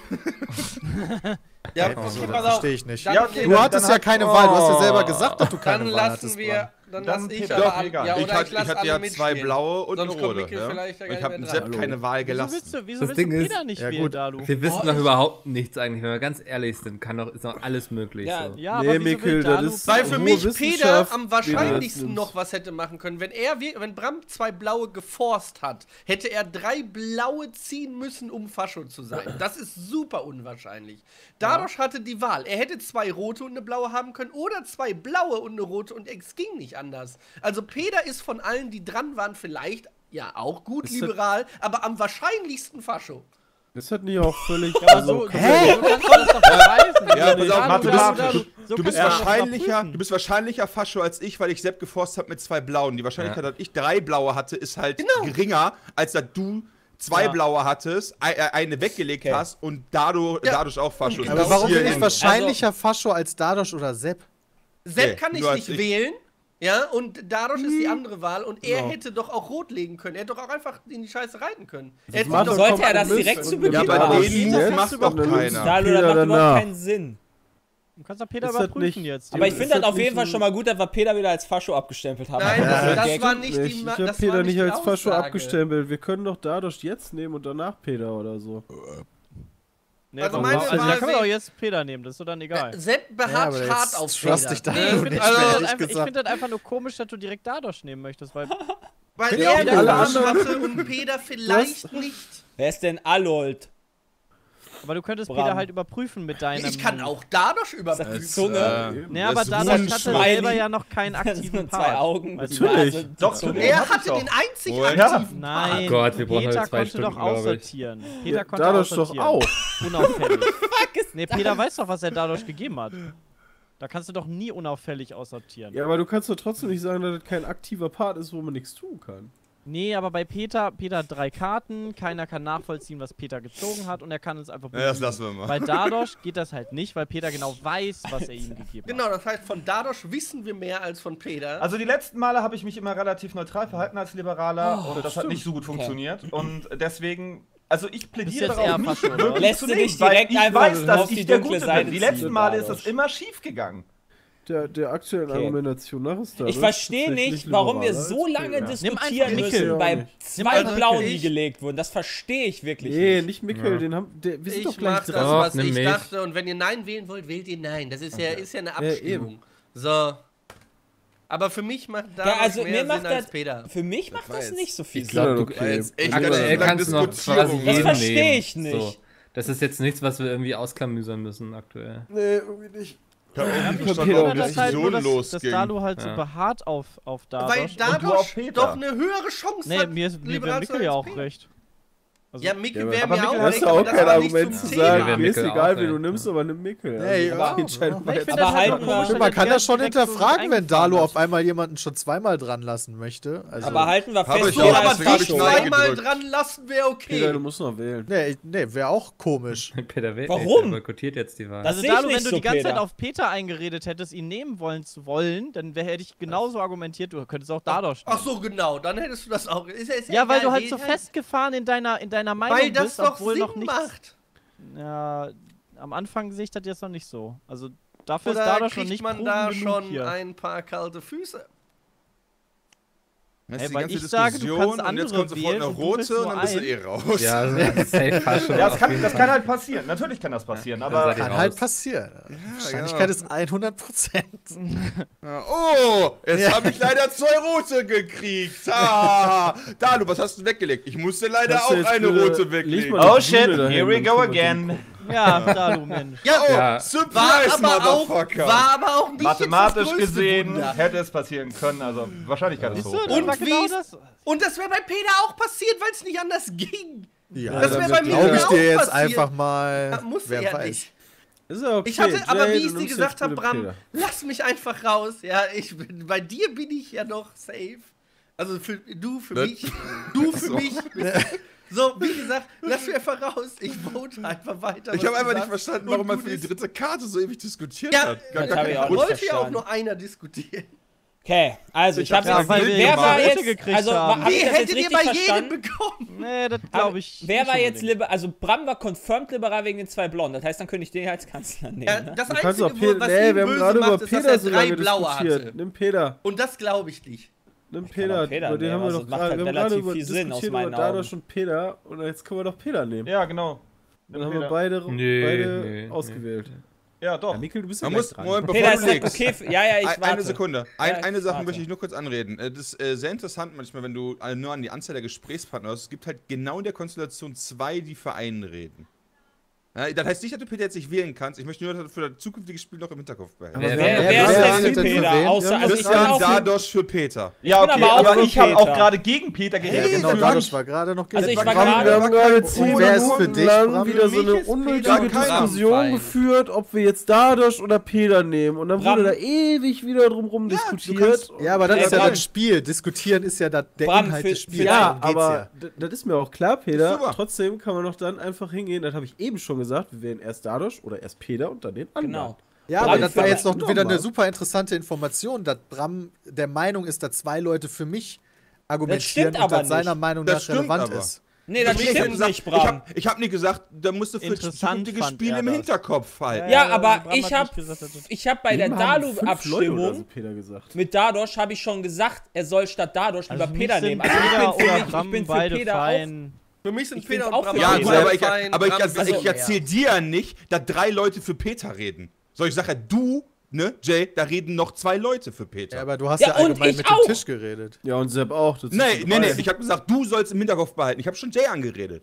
Speaker 4: Ja,
Speaker 6: das
Speaker 4: okay,
Speaker 6: verstehe ich nicht.
Speaker 4: Ja, okay,
Speaker 6: du hattest ja keine Wahl, du hast ja selber gesagt, dass du keine Wahl hattest.
Speaker 4: Dann lasse ich
Speaker 8: Peter,
Speaker 4: aber
Speaker 8: doch,
Speaker 4: an.
Speaker 8: egal.
Speaker 4: Ja,
Speaker 3: Ich
Speaker 4: oder ich
Speaker 3: hatte ja 2 blaue und eine
Speaker 4: Sonst kommt
Speaker 3: rote.
Speaker 4: Mikkel
Speaker 3: Ja?
Speaker 4: vielleicht ja
Speaker 3: Ich
Speaker 4: gar
Speaker 3: habe
Speaker 4: nicht
Speaker 3: dem
Speaker 4: mehr
Speaker 3: Sepp keine Wahl gelassen.
Speaker 7: Wieso
Speaker 2: Das
Speaker 7: willst
Speaker 2: Ding
Speaker 7: du
Speaker 2: ist-
Speaker 7: Peter nicht
Speaker 6: ja,
Speaker 7: wählen,
Speaker 6: gut.
Speaker 7: Dalu?
Speaker 2: Wir wissen doch überhaupt nichts eigentlich, wenn wir ganz ehrlich sind. Ist noch alles möglich.
Speaker 1: Ja,
Speaker 2: so.
Speaker 7: Ja, aber
Speaker 5: Nee,
Speaker 7: wieso
Speaker 5: Mikkel,
Speaker 7: will
Speaker 5: das
Speaker 7: Dalu
Speaker 5: ist-
Speaker 4: Weil für
Speaker 5: Hohe
Speaker 4: mich Peter
Speaker 5: Wissenschaft,
Speaker 4: am
Speaker 5: wie du
Speaker 4: wahrscheinlichsten
Speaker 5: das
Speaker 4: noch was hätte machen können. Wenn Bram 2 blaue geforst hat, hätte er 3 blaue ziehen müssen, um Fascho zu sein. Das ist super unwahrscheinlich. Dadurch hatte die Wahl. Er hätte 2 rote und eine blaue haben können oder 2 blaue und eine rote und es ging nicht anders. Also Peter ist von allen, die dran waren, vielleicht ja auch gut
Speaker 5: Ist
Speaker 4: liberal, aber am wahrscheinlichsten Fascho.
Speaker 5: Ist das nicht auch völlig.
Speaker 7: Aber so,
Speaker 6: Hä?
Speaker 7: du kannst das doch beweisen.
Speaker 3: Ja, pass auf,
Speaker 7: Dalu,
Speaker 8: mathematisch.
Speaker 7: so
Speaker 3: Du bist
Speaker 7: kannst das
Speaker 3: wahrscheinlicher,
Speaker 7: überprüfen.
Speaker 3: du bist wahrscheinlicher Fascho als ich, weil ich Sepp geforst habe mit 2 blauen. Die Wahrscheinlichkeit, dass ich 3 blaue hatte, ist halt geringer, als dass du 2 blaue hattest, eine weggelegt hast und dadurch auch Fascho.
Speaker 4: Okay.
Speaker 3: Das
Speaker 6: Aber
Speaker 3: ist
Speaker 6: warum
Speaker 3: hier
Speaker 6: bin ich
Speaker 3: in-
Speaker 6: wahrscheinlicher Fascho als Dadosch oder Sepp?
Speaker 4: Sepp
Speaker 3: Nee,
Speaker 4: kann ich
Speaker 3: nur als
Speaker 4: nicht
Speaker 3: ich.
Speaker 4: wählen. Ja, und dadurch ist die andere Wahl. Und er hätte doch auch rot legen können. Er hätte doch auch einfach in die Scheiße reiten können. Er hätte
Speaker 5: macht
Speaker 4: sich
Speaker 5: doch
Speaker 4: doch
Speaker 1: Sollte er das
Speaker 5: Kompromiss
Speaker 1: direkt zu
Speaker 5: und-
Speaker 1: Beginn
Speaker 3: Ja, bei
Speaker 1: machen?
Speaker 3: den Move macht doch keiner.
Speaker 1: Dalu, das macht
Speaker 5: Peter
Speaker 1: überhaupt
Speaker 5: danach.
Speaker 1: keinen Sinn.
Speaker 7: Du kannst doch Peter
Speaker 5: Ist das
Speaker 7: überprüfen
Speaker 5: nicht-
Speaker 7: jetzt.
Speaker 1: Aber ich
Speaker 5: Ist
Speaker 1: finde das
Speaker 5: das
Speaker 1: auf jeden
Speaker 5: nicht
Speaker 1: Fall
Speaker 5: so-
Speaker 1: schon mal gut, dass wir Peter wieder als Fascho abgestempelt haben.
Speaker 4: Nein,
Speaker 1: Einfach so ein
Speaker 4: das
Speaker 1: Gag.
Speaker 4: war nicht
Speaker 5: Ich
Speaker 4: die
Speaker 5: habe
Speaker 4: das
Speaker 5: Peter
Speaker 4: war
Speaker 5: nicht
Speaker 4: die
Speaker 5: als Fascho
Speaker 4: Aussage.
Speaker 5: abgestempelt. Wir können doch Dadosch jetzt nehmen und danach Peter oder so.
Speaker 7: Nee,
Speaker 4: Also
Speaker 7: warum?
Speaker 4: meine
Speaker 7: Also da
Speaker 4: Wahl
Speaker 7: können wir doch
Speaker 4: sehe-
Speaker 7: jetzt Peter nehmen, das ist doch dann egal.
Speaker 4: Sepp beharrt
Speaker 6: aber
Speaker 4: hart
Speaker 6: jetzt
Speaker 4: auf
Speaker 6: trust ich
Speaker 4: Peter.
Speaker 6: da
Speaker 7: Nee, ich
Speaker 6: nicht
Speaker 7: finde
Speaker 6: mehr,
Speaker 7: das,
Speaker 6: ehrlich gesagt.
Speaker 7: find das einfach nur komisch, dass du direkt Dadosch nehmen möchtest, weil
Speaker 4: Weil
Speaker 6: Ja,
Speaker 4: er
Speaker 6: alle
Speaker 4: eine
Speaker 5: anderen-
Speaker 4: hatte und Peter vielleicht nicht.
Speaker 1: Wer ist denn Alold?
Speaker 7: aber du könntest
Speaker 1: Bram.
Speaker 7: Peter halt überprüfen mit deinem...
Speaker 4: Ich kann auch dadurch überprüfen.
Speaker 1: Zunge.
Speaker 7: Nee, aber
Speaker 3: Das
Speaker 7: Dadosch
Speaker 3: Wunsch-
Speaker 7: hatte
Speaker 1: Smiley.
Speaker 7: selber ja noch keinen
Speaker 1: Das sind
Speaker 7: aktiven
Speaker 1: 2
Speaker 7: Part.
Speaker 1: Augen.
Speaker 7: Weißt
Speaker 1: die
Speaker 7: du?
Speaker 8: Natürlich.
Speaker 1: Nase, die
Speaker 8: Doch,
Speaker 1: Zunge.
Speaker 8: Ja,
Speaker 4: Er
Speaker 8: hab ich
Speaker 4: hatte
Speaker 8: doch.
Speaker 4: den einzig
Speaker 3: Ja.
Speaker 4: aktiven
Speaker 7: Nein,
Speaker 2: Oh Gott, wir brauchen
Speaker 7: Peter
Speaker 2: heute 2
Speaker 7: konnte
Speaker 2: Stunden,
Speaker 7: doch
Speaker 2: glaub ich.
Speaker 7: aussortieren. Peter
Speaker 5: Ja,
Speaker 7: konnte
Speaker 5: Dadosch doch
Speaker 7: aussortieren.
Speaker 5: auch.
Speaker 7: Unauffällig. Nee, Peter weiß doch, was er dadurch gegeben hat. Da kannst du doch nie unauffällig aussortieren.
Speaker 5: Ja, aber du kannst doch trotzdem nicht sagen, dass das kein aktiver Part ist, wo man nichts tun kann.
Speaker 7: Nee, aber bei Peter hat 3 Karten, keiner kann nachvollziehen, was Peter gezogen hat und er kann uns einfach
Speaker 3: Ja, das
Speaker 7: besiegen.
Speaker 3: lassen wir mal.
Speaker 7: Bei Dadosch geht das halt nicht, weil Peter genau weiß, was er ihm gegeben hat.
Speaker 4: Genau, das heißt, von dadurch wissen wir mehr als von Peter.
Speaker 8: Also die letzten Male habe ich mich immer relativ neutral verhalten als Liberaler und das hat nicht so gut funktioniert. Und deswegen, also ich plädiere
Speaker 7: jetzt
Speaker 8: darauf,
Speaker 7: eher
Speaker 8: mich
Speaker 7: Fascho, oder?
Speaker 8: wirklich
Speaker 1: Lässt
Speaker 8: zu
Speaker 1: du
Speaker 8: nehmen,
Speaker 1: dich
Speaker 8: weil
Speaker 1: direkt
Speaker 8: ich
Speaker 1: einfach
Speaker 8: weiß, dass
Speaker 1: auf die
Speaker 8: ich der
Speaker 1: dunkle
Speaker 8: Gute
Speaker 1: Seite
Speaker 8: bin. Die letzten
Speaker 1: ziehen,
Speaker 8: Male ist
Speaker 1: Dadosch.
Speaker 8: das immer schief gegangen.
Speaker 5: Der aktuellen
Speaker 1: Okay.
Speaker 5: Argumentation nach ist Dadosch
Speaker 1: Ich verstehe
Speaker 5: tatsächlich
Speaker 1: nicht, warum wir
Speaker 5: liberaler
Speaker 1: so
Speaker 5: als
Speaker 1: lange
Speaker 5: Peter.
Speaker 1: diskutieren
Speaker 7: Nimm einfach
Speaker 1: müssen
Speaker 5: Mikkel.
Speaker 1: bei
Speaker 5: Nimm
Speaker 1: 2
Speaker 4: einfach
Speaker 1: Blauen,
Speaker 4: Mikkel.
Speaker 1: die gelegt wurden. Das verstehe ich wirklich
Speaker 5: Nee,
Speaker 1: nicht.
Speaker 5: nicht Mikkel,
Speaker 2: Ja.
Speaker 5: den haben. Wir sind doch
Speaker 4: Ich
Speaker 5: gleich
Speaker 4: mach das,
Speaker 5: dran.
Speaker 2: Doch,
Speaker 4: was
Speaker 2: nimm
Speaker 4: ich
Speaker 2: mich.
Speaker 4: dachte. Und wenn ihr Nein wählen wollt, wählt ihr Nein. Das ist ja eine
Speaker 5: Ja,
Speaker 4: Abstimmung. So. Aber für mich macht
Speaker 1: Ja,
Speaker 4: dadurch
Speaker 1: also
Speaker 4: mehr
Speaker 1: mir
Speaker 4: Sinn
Speaker 1: macht
Speaker 4: als
Speaker 1: das,
Speaker 4: Peter.
Speaker 1: für mich macht
Speaker 3: war
Speaker 1: das
Speaker 3: jetzt-
Speaker 1: nicht so viel
Speaker 2: Ich
Speaker 1: Sinn.
Speaker 2: glaube,
Speaker 5: Okay.
Speaker 3: War jetzt echt
Speaker 2: aktuell
Speaker 3: ganz
Speaker 2: kannst du noch
Speaker 3: Diskutierung.
Speaker 2: quasi
Speaker 1: Das
Speaker 2: jeden
Speaker 1: verstehe
Speaker 2: nehmen.
Speaker 1: ich nicht.
Speaker 2: So. Das ist jetzt nichts, was wir irgendwie ausklamüsern müssen aktuell.
Speaker 5: Nee, irgendwie nicht.
Speaker 3: Ich hab irgendwie
Speaker 5: Ich
Speaker 3: verstanden,
Speaker 5: Peter,
Speaker 3: warum die
Speaker 7: das halt nur,
Speaker 3: Diskussion
Speaker 7: dass
Speaker 3: losging.
Speaker 7: Dalu halt so
Speaker 2: Ja.
Speaker 7: beharrt auf
Speaker 4: Weil
Speaker 7: Dadosch.
Speaker 8: du auf
Speaker 4: dadurch
Speaker 8: Peter.
Speaker 4: doch eine höhere Chance
Speaker 7: Nee,
Speaker 4: hat.
Speaker 7: mir
Speaker 4: liberal
Speaker 7: Mikkel
Speaker 4: zu
Speaker 7: ja
Speaker 4: sein
Speaker 7: auch
Speaker 4: als Peter.
Speaker 7: recht. Also,
Speaker 4: Ja, Mikkel
Speaker 5: Ja,
Speaker 4: wäre
Speaker 8: aber
Speaker 4: mir
Speaker 8: Mikkel
Speaker 4: auch
Speaker 5: Das
Speaker 4: recht,
Speaker 5: ist
Speaker 4: aber
Speaker 5: auch
Speaker 4: das
Speaker 5: kein
Speaker 4: war nicht
Speaker 5: Argument
Speaker 4: zum
Speaker 5: zu
Speaker 4: Thema.
Speaker 2: Ja,
Speaker 5: sagen, mir ist
Speaker 2: Mikkel
Speaker 5: egal,
Speaker 2: auch,
Speaker 5: wie du
Speaker 2: ey.
Speaker 5: nimmst, aber nimm Mikkel.
Speaker 6: Nee,
Speaker 5: Also,
Speaker 6: ja.
Speaker 5: die Entscheidung war
Speaker 7: Ich
Speaker 5: jetzt-
Speaker 7: finde das
Speaker 1: Aber
Speaker 7: halt
Speaker 1: halten
Speaker 7: nur
Speaker 1: wir-
Speaker 7: komisch,
Speaker 6: Man
Speaker 7: dass
Speaker 6: kann
Speaker 7: der
Speaker 6: das schon
Speaker 7: direkt so
Speaker 6: hinterfragen, wenn
Speaker 7: eingefahren
Speaker 6: Dalu
Speaker 7: hat.
Speaker 6: auf einmal jemanden schon zweimal dran lassen möchte. Also,
Speaker 1: Aber halten wir
Speaker 3: Hab
Speaker 1: fest,
Speaker 3: ich
Speaker 4: So,
Speaker 3: auch,
Speaker 1: jeder
Speaker 4: aber
Speaker 1: ist
Speaker 3: deswegen hab ich
Speaker 4: dich
Speaker 1: Fascho.
Speaker 3: Nein
Speaker 4: zweimal
Speaker 3: gedrückt.
Speaker 4: dran lassen wäre
Speaker 5: Peter, du
Speaker 4: okay.
Speaker 5: musst noch wählen.
Speaker 6: nee, wäre auch komisch.
Speaker 2: Peter wählt
Speaker 1: Warum?
Speaker 2: nicht, der boykottiert jetzt die Wahl.
Speaker 1: Das
Speaker 7: Also
Speaker 1: sehe ich
Speaker 7: Dalu,
Speaker 1: nicht
Speaker 7: wenn du
Speaker 1: so,
Speaker 7: die ganze Zeit
Speaker 1: Peter.
Speaker 7: auf Peter eingeredet hättest, ihn nehmen wollen, dann hätte ich genauso argumentiert, du könntest auch Dadosch
Speaker 4: Ach
Speaker 7: nehmen.
Speaker 4: so, genau, dann hättest du das auch. Ist
Speaker 7: Ja, weil
Speaker 4: egal,
Speaker 7: du halt
Speaker 4: wähl
Speaker 7: so festgefahren in deiner Meinung
Speaker 4: Weil das
Speaker 7: bist,
Speaker 4: doch
Speaker 7: obwohl
Speaker 4: Sinn
Speaker 7: noch nichts.
Speaker 4: macht.
Speaker 7: Ja, am Anfang sehe ich das jetzt noch nicht so. Also dafür ist
Speaker 4: Oder
Speaker 7: Dadosch noch
Speaker 4: kriegt
Speaker 7: nicht
Speaker 4: man
Speaker 7: proven
Speaker 4: da
Speaker 7: genug
Speaker 4: schon
Speaker 7: hier.
Speaker 4: ein paar kalte Füße?
Speaker 3: Das ist
Speaker 7: Ey,
Speaker 3: die
Speaker 7: weil
Speaker 3: ganze
Speaker 7: ich sage, du
Speaker 3: Diskussion
Speaker 7: kannst
Speaker 3: und jetzt
Speaker 7: andere
Speaker 3: kommt sofort
Speaker 7: wählen
Speaker 3: eine
Speaker 7: und du willst
Speaker 3: rote und
Speaker 7: nur
Speaker 3: dann bist du
Speaker 7: einen.
Speaker 3: eh raus.
Speaker 2: Ja, safe fast schon.
Speaker 8: Ja,
Speaker 2: auf jeden
Speaker 8: das
Speaker 2: Fall.
Speaker 8: kann halt passieren. Natürlich kann das passieren,
Speaker 2: Ja,
Speaker 8: aber
Speaker 2: seid ihr
Speaker 6: Kann
Speaker 2: raus.
Speaker 6: halt passieren. Wahrscheinlichkeit ist 100%.
Speaker 3: Ja, oh, jetzt habe ich leider 2 rote gekriegt. Ah, Dalu, was hast du weggelegt? Ich musste leider
Speaker 5: Hast du
Speaker 3: auch
Speaker 5: jetzt
Speaker 3: eine
Speaker 5: bitte-
Speaker 3: rote
Speaker 5: leg
Speaker 3: weglegen.
Speaker 5: mal-
Speaker 8: oh
Speaker 5: Die
Speaker 8: shit,
Speaker 5: Bühne dahin,
Speaker 8: here we
Speaker 5: dann
Speaker 8: go
Speaker 5: können wir den
Speaker 8: again.
Speaker 7: Ja, Dalu, Mensch.
Speaker 4: Ja, oh,
Speaker 2: Ja.
Speaker 3: Surprise, Motherfucker.
Speaker 4: war aber auch nicht
Speaker 8: Mathematisch
Speaker 4: jetzt das größte
Speaker 8: gesehen
Speaker 4: Wunder.
Speaker 8: hätte es passieren können, also Wahrscheinlichkeit ist
Speaker 7: Siehst
Speaker 8: hoch.
Speaker 7: du, das
Speaker 4: Und
Speaker 7: war
Speaker 4: wie
Speaker 7: genau
Speaker 4: es-
Speaker 7: das.
Speaker 4: Und das wäre bei Peter auch passiert, weil es nicht anders ging.
Speaker 6: Ja,
Speaker 4: Das wäre bei mir
Speaker 6: glaube ich
Speaker 4: auch
Speaker 6: dir jetzt
Speaker 4: passiert.
Speaker 6: einfach mal.
Speaker 4: Das muss
Speaker 6: Wer
Speaker 4: er
Speaker 6: weiß.
Speaker 4: nicht.
Speaker 5: Ist ja okay.
Speaker 4: Ich hatte, aber
Speaker 5: Jay,
Speaker 4: wie ich
Speaker 5: du
Speaker 4: dir
Speaker 5: nimmst
Speaker 4: gesagt
Speaker 5: jetzt
Speaker 4: habe,
Speaker 5: bitte
Speaker 4: Bram,
Speaker 5: Peter.
Speaker 4: lass mich einfach raus. Ja, bei dir bin ich ja noch safe. Also du für mich. Du für mich. So, wie gesagt, lass mich einfach raus. Ich vote einfach weiter.
Speaker 3: Ich
Speaker 4: was
Speaker 3: habe
Speaker 4: du
Speaker 3: einfach nicht
Speaker 4: sagst.
Speaker 3: verstanden,
Speaker 4: Und
Speaker 3: warum man
Speaker 4: du
Speaker 3: für die
Speaker 4: das-
Speaker 3: dritte Karte so ewig diskutiert
Speaker 4: Ja,
Speaker 3: hat.
Speaker 1: das habe ich auch nicht
Speaker 4: wollte ja auch
Speaker 1: verstanden.
Speaker 4: nur einer diskutieren.
Speaker 1: Okay, also ich habe
Speaker 3: Ja,
Speaker 1: jetzt,
Speaker 3: weil wir
Speaker 1: wer
Speaker 3: die
Speaker 1: war
Speaker 7: Rote
Speaker 1: jetzt,
Speaker 7: gekriegt
Speaker 1: also
Speaker 7: haben.
Speaker 1: habe ich
Speaker 4: Die
Speaker 1: das jetzt
Speaker 4: hättet ihr
Speaker 1: richtig
Speaker 4: bei jedem
Speaker 1: verstanden?
Speaker 4: bekommen.
Speaker 7: Nee, das glaube ich.
Speaker 1: Wer
Speaker 7: nicht
Speaker 1: war jetzt
Speaker 7: unbedingt.
Speaker 1: also Bram war confirmed liberal wegen den 2 Blauen. Das heißt, dann könnte ich den als Kanzler nehmen.
Speaker 4: Ja,
Speaker 1: Ne?
Speaker 4: das
Speaker 5: Du kannst
Speaker 4: Einzige,
Speaker 5: auch Peter.
Speaker 4: was
Speaker 5: Nee,
Speaker 4: ihn
Speaker 5: wir haben
Speaker 4: böse
Speaker 5: gerade über
Speaker 4: macht, ist, dass
Speaker 5: Peter
Speaker 4: er
Speaker 5: so
Speaker 4: 3
Speaker 5: lange
Speaker 4: blaue
Speaker 5: diskutiert.
Speaker 4: hatte.
Speaker 5: Nimm Peter.
Speaker 4: Und das glaube ich nicht.
Speaker 5: Nimm
Speaker 1: kann
Speaker 5: Peter.
Speaker 1: auch Peter
Speaker 5: Über den
Speaker 1: nehmen,
Speaker 5: haben wir
Speaker 1: also
Speaker 5: doch
Speaker 1: macht
Speaker 5: gerade.
Speaker 1: halt
Speaker 5: Wir haben gerade
Speaker 1: relativ
Speaker 5: über
Speaker 1: viel Sinn aus
Speaker 5: diskutiert
Speaker 1: meinen
Speaker 5: über Dados
Speaker 1: Augen.
Speaker 5: und Peter. Und jetzt können wir doch Peter nehmen.
Speaker 8: Ja, genau.
Speaker 5: Dann haben wir beide
Speaker 2: Nee.
Speaker 5: ausgewählt.
Speaker 8: Ja, doch.
Speaker 5: Ja, Mikkel, du bist ja
Speaker 3: Man
Speaker 5: gleich
Speaker 3: muss,
Speaker 5: dran.
Speaker 3: Moment,
Speaker 1: Peter
Speaker 3: bevor
Speaker 1: ist
Speaker 3: du
Speaker 1: nicht
Speaker 3: legst.
Speaker 1: okay. Ja, ich warte.
Speaker 3: Eine Sekunde.
Speaker 1: Ja,
Speaker 3: Eine
Speaker 1: ich
Speaker 3: Sache
Speaker 1: warte.
Speaker 3: möchte ich nur kurz anreden. Das ist sehr interessant manchmal, wenn du nur an die Anzahl der Gesprächspartner hast. Es gibt halt genau in der Konstellation 2, die für einen reden. Ja, das heißt nicht, dass du Peter jetzt nicht wählen kannst. Ich möchte nur das für das zukünftige Spiel noch im Hinterkopf behalten.
Speaker 2: Wer-
Speaker 1: Wer ist
Speaker 6: wer
Speaker 1: denn
Speaker 6: ist
Speaker 1: für
Speaker 6: denn für
Speaker 1: Peter?
Speaker 6: wen?
Speaker 1: Außer, also ich bin
Speaker 3: Christian
Speaker 1: auch für,
Speaker 3: Dados für Peter.
Speaker 8: Ja,
Speaker 1: bin
Speaker 8: okay,
Speaker 1: aber auch
Speaker 8: aber
Speaker 1: für
Speaker 8: ich habe auch
Speaker 1: Peter.
Speaker 8: gerade gegen Peter
Speaker 6: Ja,
Speaker 8: geredet.
Speaker 6: genau,
Speaker 8: Für
Speaker 6: Dados
Speaker 8: mich-
Speaker 6: war gerade noch
Speaker 1: Also ich war
Speaker 6: Bram,
Speaker 1: gerade-
Speaker 5: Wir haben gerade 10
Speaker 6: Wer ist für
Speaker 5: Minuten
Speaker 6: dich,
Speaker 5: lang
Speaker 6: Bram?
Speaker 5: wieder so
Speaker 4: Für mich
Speaker 5: eine
Speaker 4: ist
Speaker 5: unnötige
Speaker 4: Peter
Speaker 5: Diskussion
Speaker 4: fein.
Speaker 5: geführt, ob wir jetzt Dados oder Peter nehmen. Und dann
Speaker 1: Bram.
Speaker 5: wurde da ewig wieder drumrum diskutiert.
Speaker 6: Ja, aber das
Speaker 1: Ey,
Speaker 6: ist ja
Speaker 1: Bram.
Speaker 6: das Spiel. Diskutieren ist ja der
Speaker 1: Bram,
Speaker 6: Inhalt
Speaker 1: für-
Speaker 6: des Spiels.
Speaker 5: Ja,
Speaker 6: Darum geht's
Speaker 5: aber das ist mir auch klar, Peter.
Speaker 3: Super.
Speaker 5: Trotzdem kann man doch dann einfach hingehen. Das habe ich eben schon gesagt. Wir wählen erst Dados oder erst Peter und dann den anderen.
Speaker 1: Genau.
Speaker 6: Ja,
Speaker 1: Bram,
Speaker 6: aber das war
Speaker 1: für-
Speaker 6: jetzt noch wieder eine
Speaker 5: Nochmal.
Speaker 6: super interessante Information, dass Bram der Meinung ist, dass 2 Leute für mich argumentieren
Speaker 1: stimmt
Speaker 6: und
Speaker 1: aber
Speaker 6: das seiner
Speaker 1: nicht.
Speaker 6: Meinung
Speaker 3: Das
Speaker 6: nach
Speaker 3: stimmt
Speaker 6: relevant
Speaker 3: aber.
Speaker 6: ist.
Speaker 1: Nee, das
Speaker 3: Ich hab
Speaker 1: stimmt
Speaker 3: gesagt-
Speaker 1: nicht, Bram.
Speaker 3: Ich hab nie gesagt, da musst du für
Speaker 7: Interessant
Speaker 3: zukünftige
Speaker 7: fand
Speaker 3: Spiele
Speaker 7: er
Speaker 3: im
Speaker 7: das.
Speaker 3: Hinterkopf halten.
Speaker 1: Ja, aber
Speaker 7: Bram hat
Speaker 1: ich
Speaker 7: nicht
Speaker 1: habe
Speaker 7: gesagt, dass das-
Speaker 1: ich hab bei der
Speaker 5: Eben haben 5 Leute oder
Speaker 1: Dalu-Abstimmung
Speaker 5: so Peter gesagt.
Speaker 1: mit Dadosch habe ich schon gesagt, er soll statt Dadosch lieber
Speaker 7: Also für
Speaker 1: Peter
Speaker 7: mich sind
Speaker 1: nehmen. Also
Speaker 7: Peter
Speaker 1: ich
Speaker 7: oder
Speaker 1: bin
Speaker 7: Bram
Speaker 1: für
Speaker 7: beide
Speaker 1: Peter auch.
Speaker 7: fein.
Speaker 4: Für mich sind
Speaker 1: Ich
Speaker 4: Peter
Speaker 1: find's
Speaker 4: und
Speaker 1: auch
Speaker 4: Bram
Speaker 1: für
Speaker 3: Ja,
Speaker 1: Peter.
Speaker 3: gut,
Speaker 4: fein.
Speaker 3: aber
Speaker 4: Bram
Speaker 3: ich
Speaker 4: ist mehr.
Speaker 3: erzähl dir ja nicht, dass 3 Leute für Peter reden. So, ich sag ja, du, ne, Jay, da reden noch 2 Leute für Peter.
Speaker 6: Ja, aber du hast
Speaker 1: Ja,
Speaker 6: ja,
Speaker 1: und
Speaker 6: allgemein
Speaker 1: ich
Speaker 6: mit dem
Speaker 1: auch.
Speaker 6: Tisch geredet.
Speaker 5: Ja, und Sepp auch. Das
Speaker 3: nee,
Speaker 5: ist
Speaker 3: nee,
Speaker 5: drei.
Speaker 3: ich hab gesagt, du sollst im Hinterkopf behalten. Ich hab schon Jay angeredet.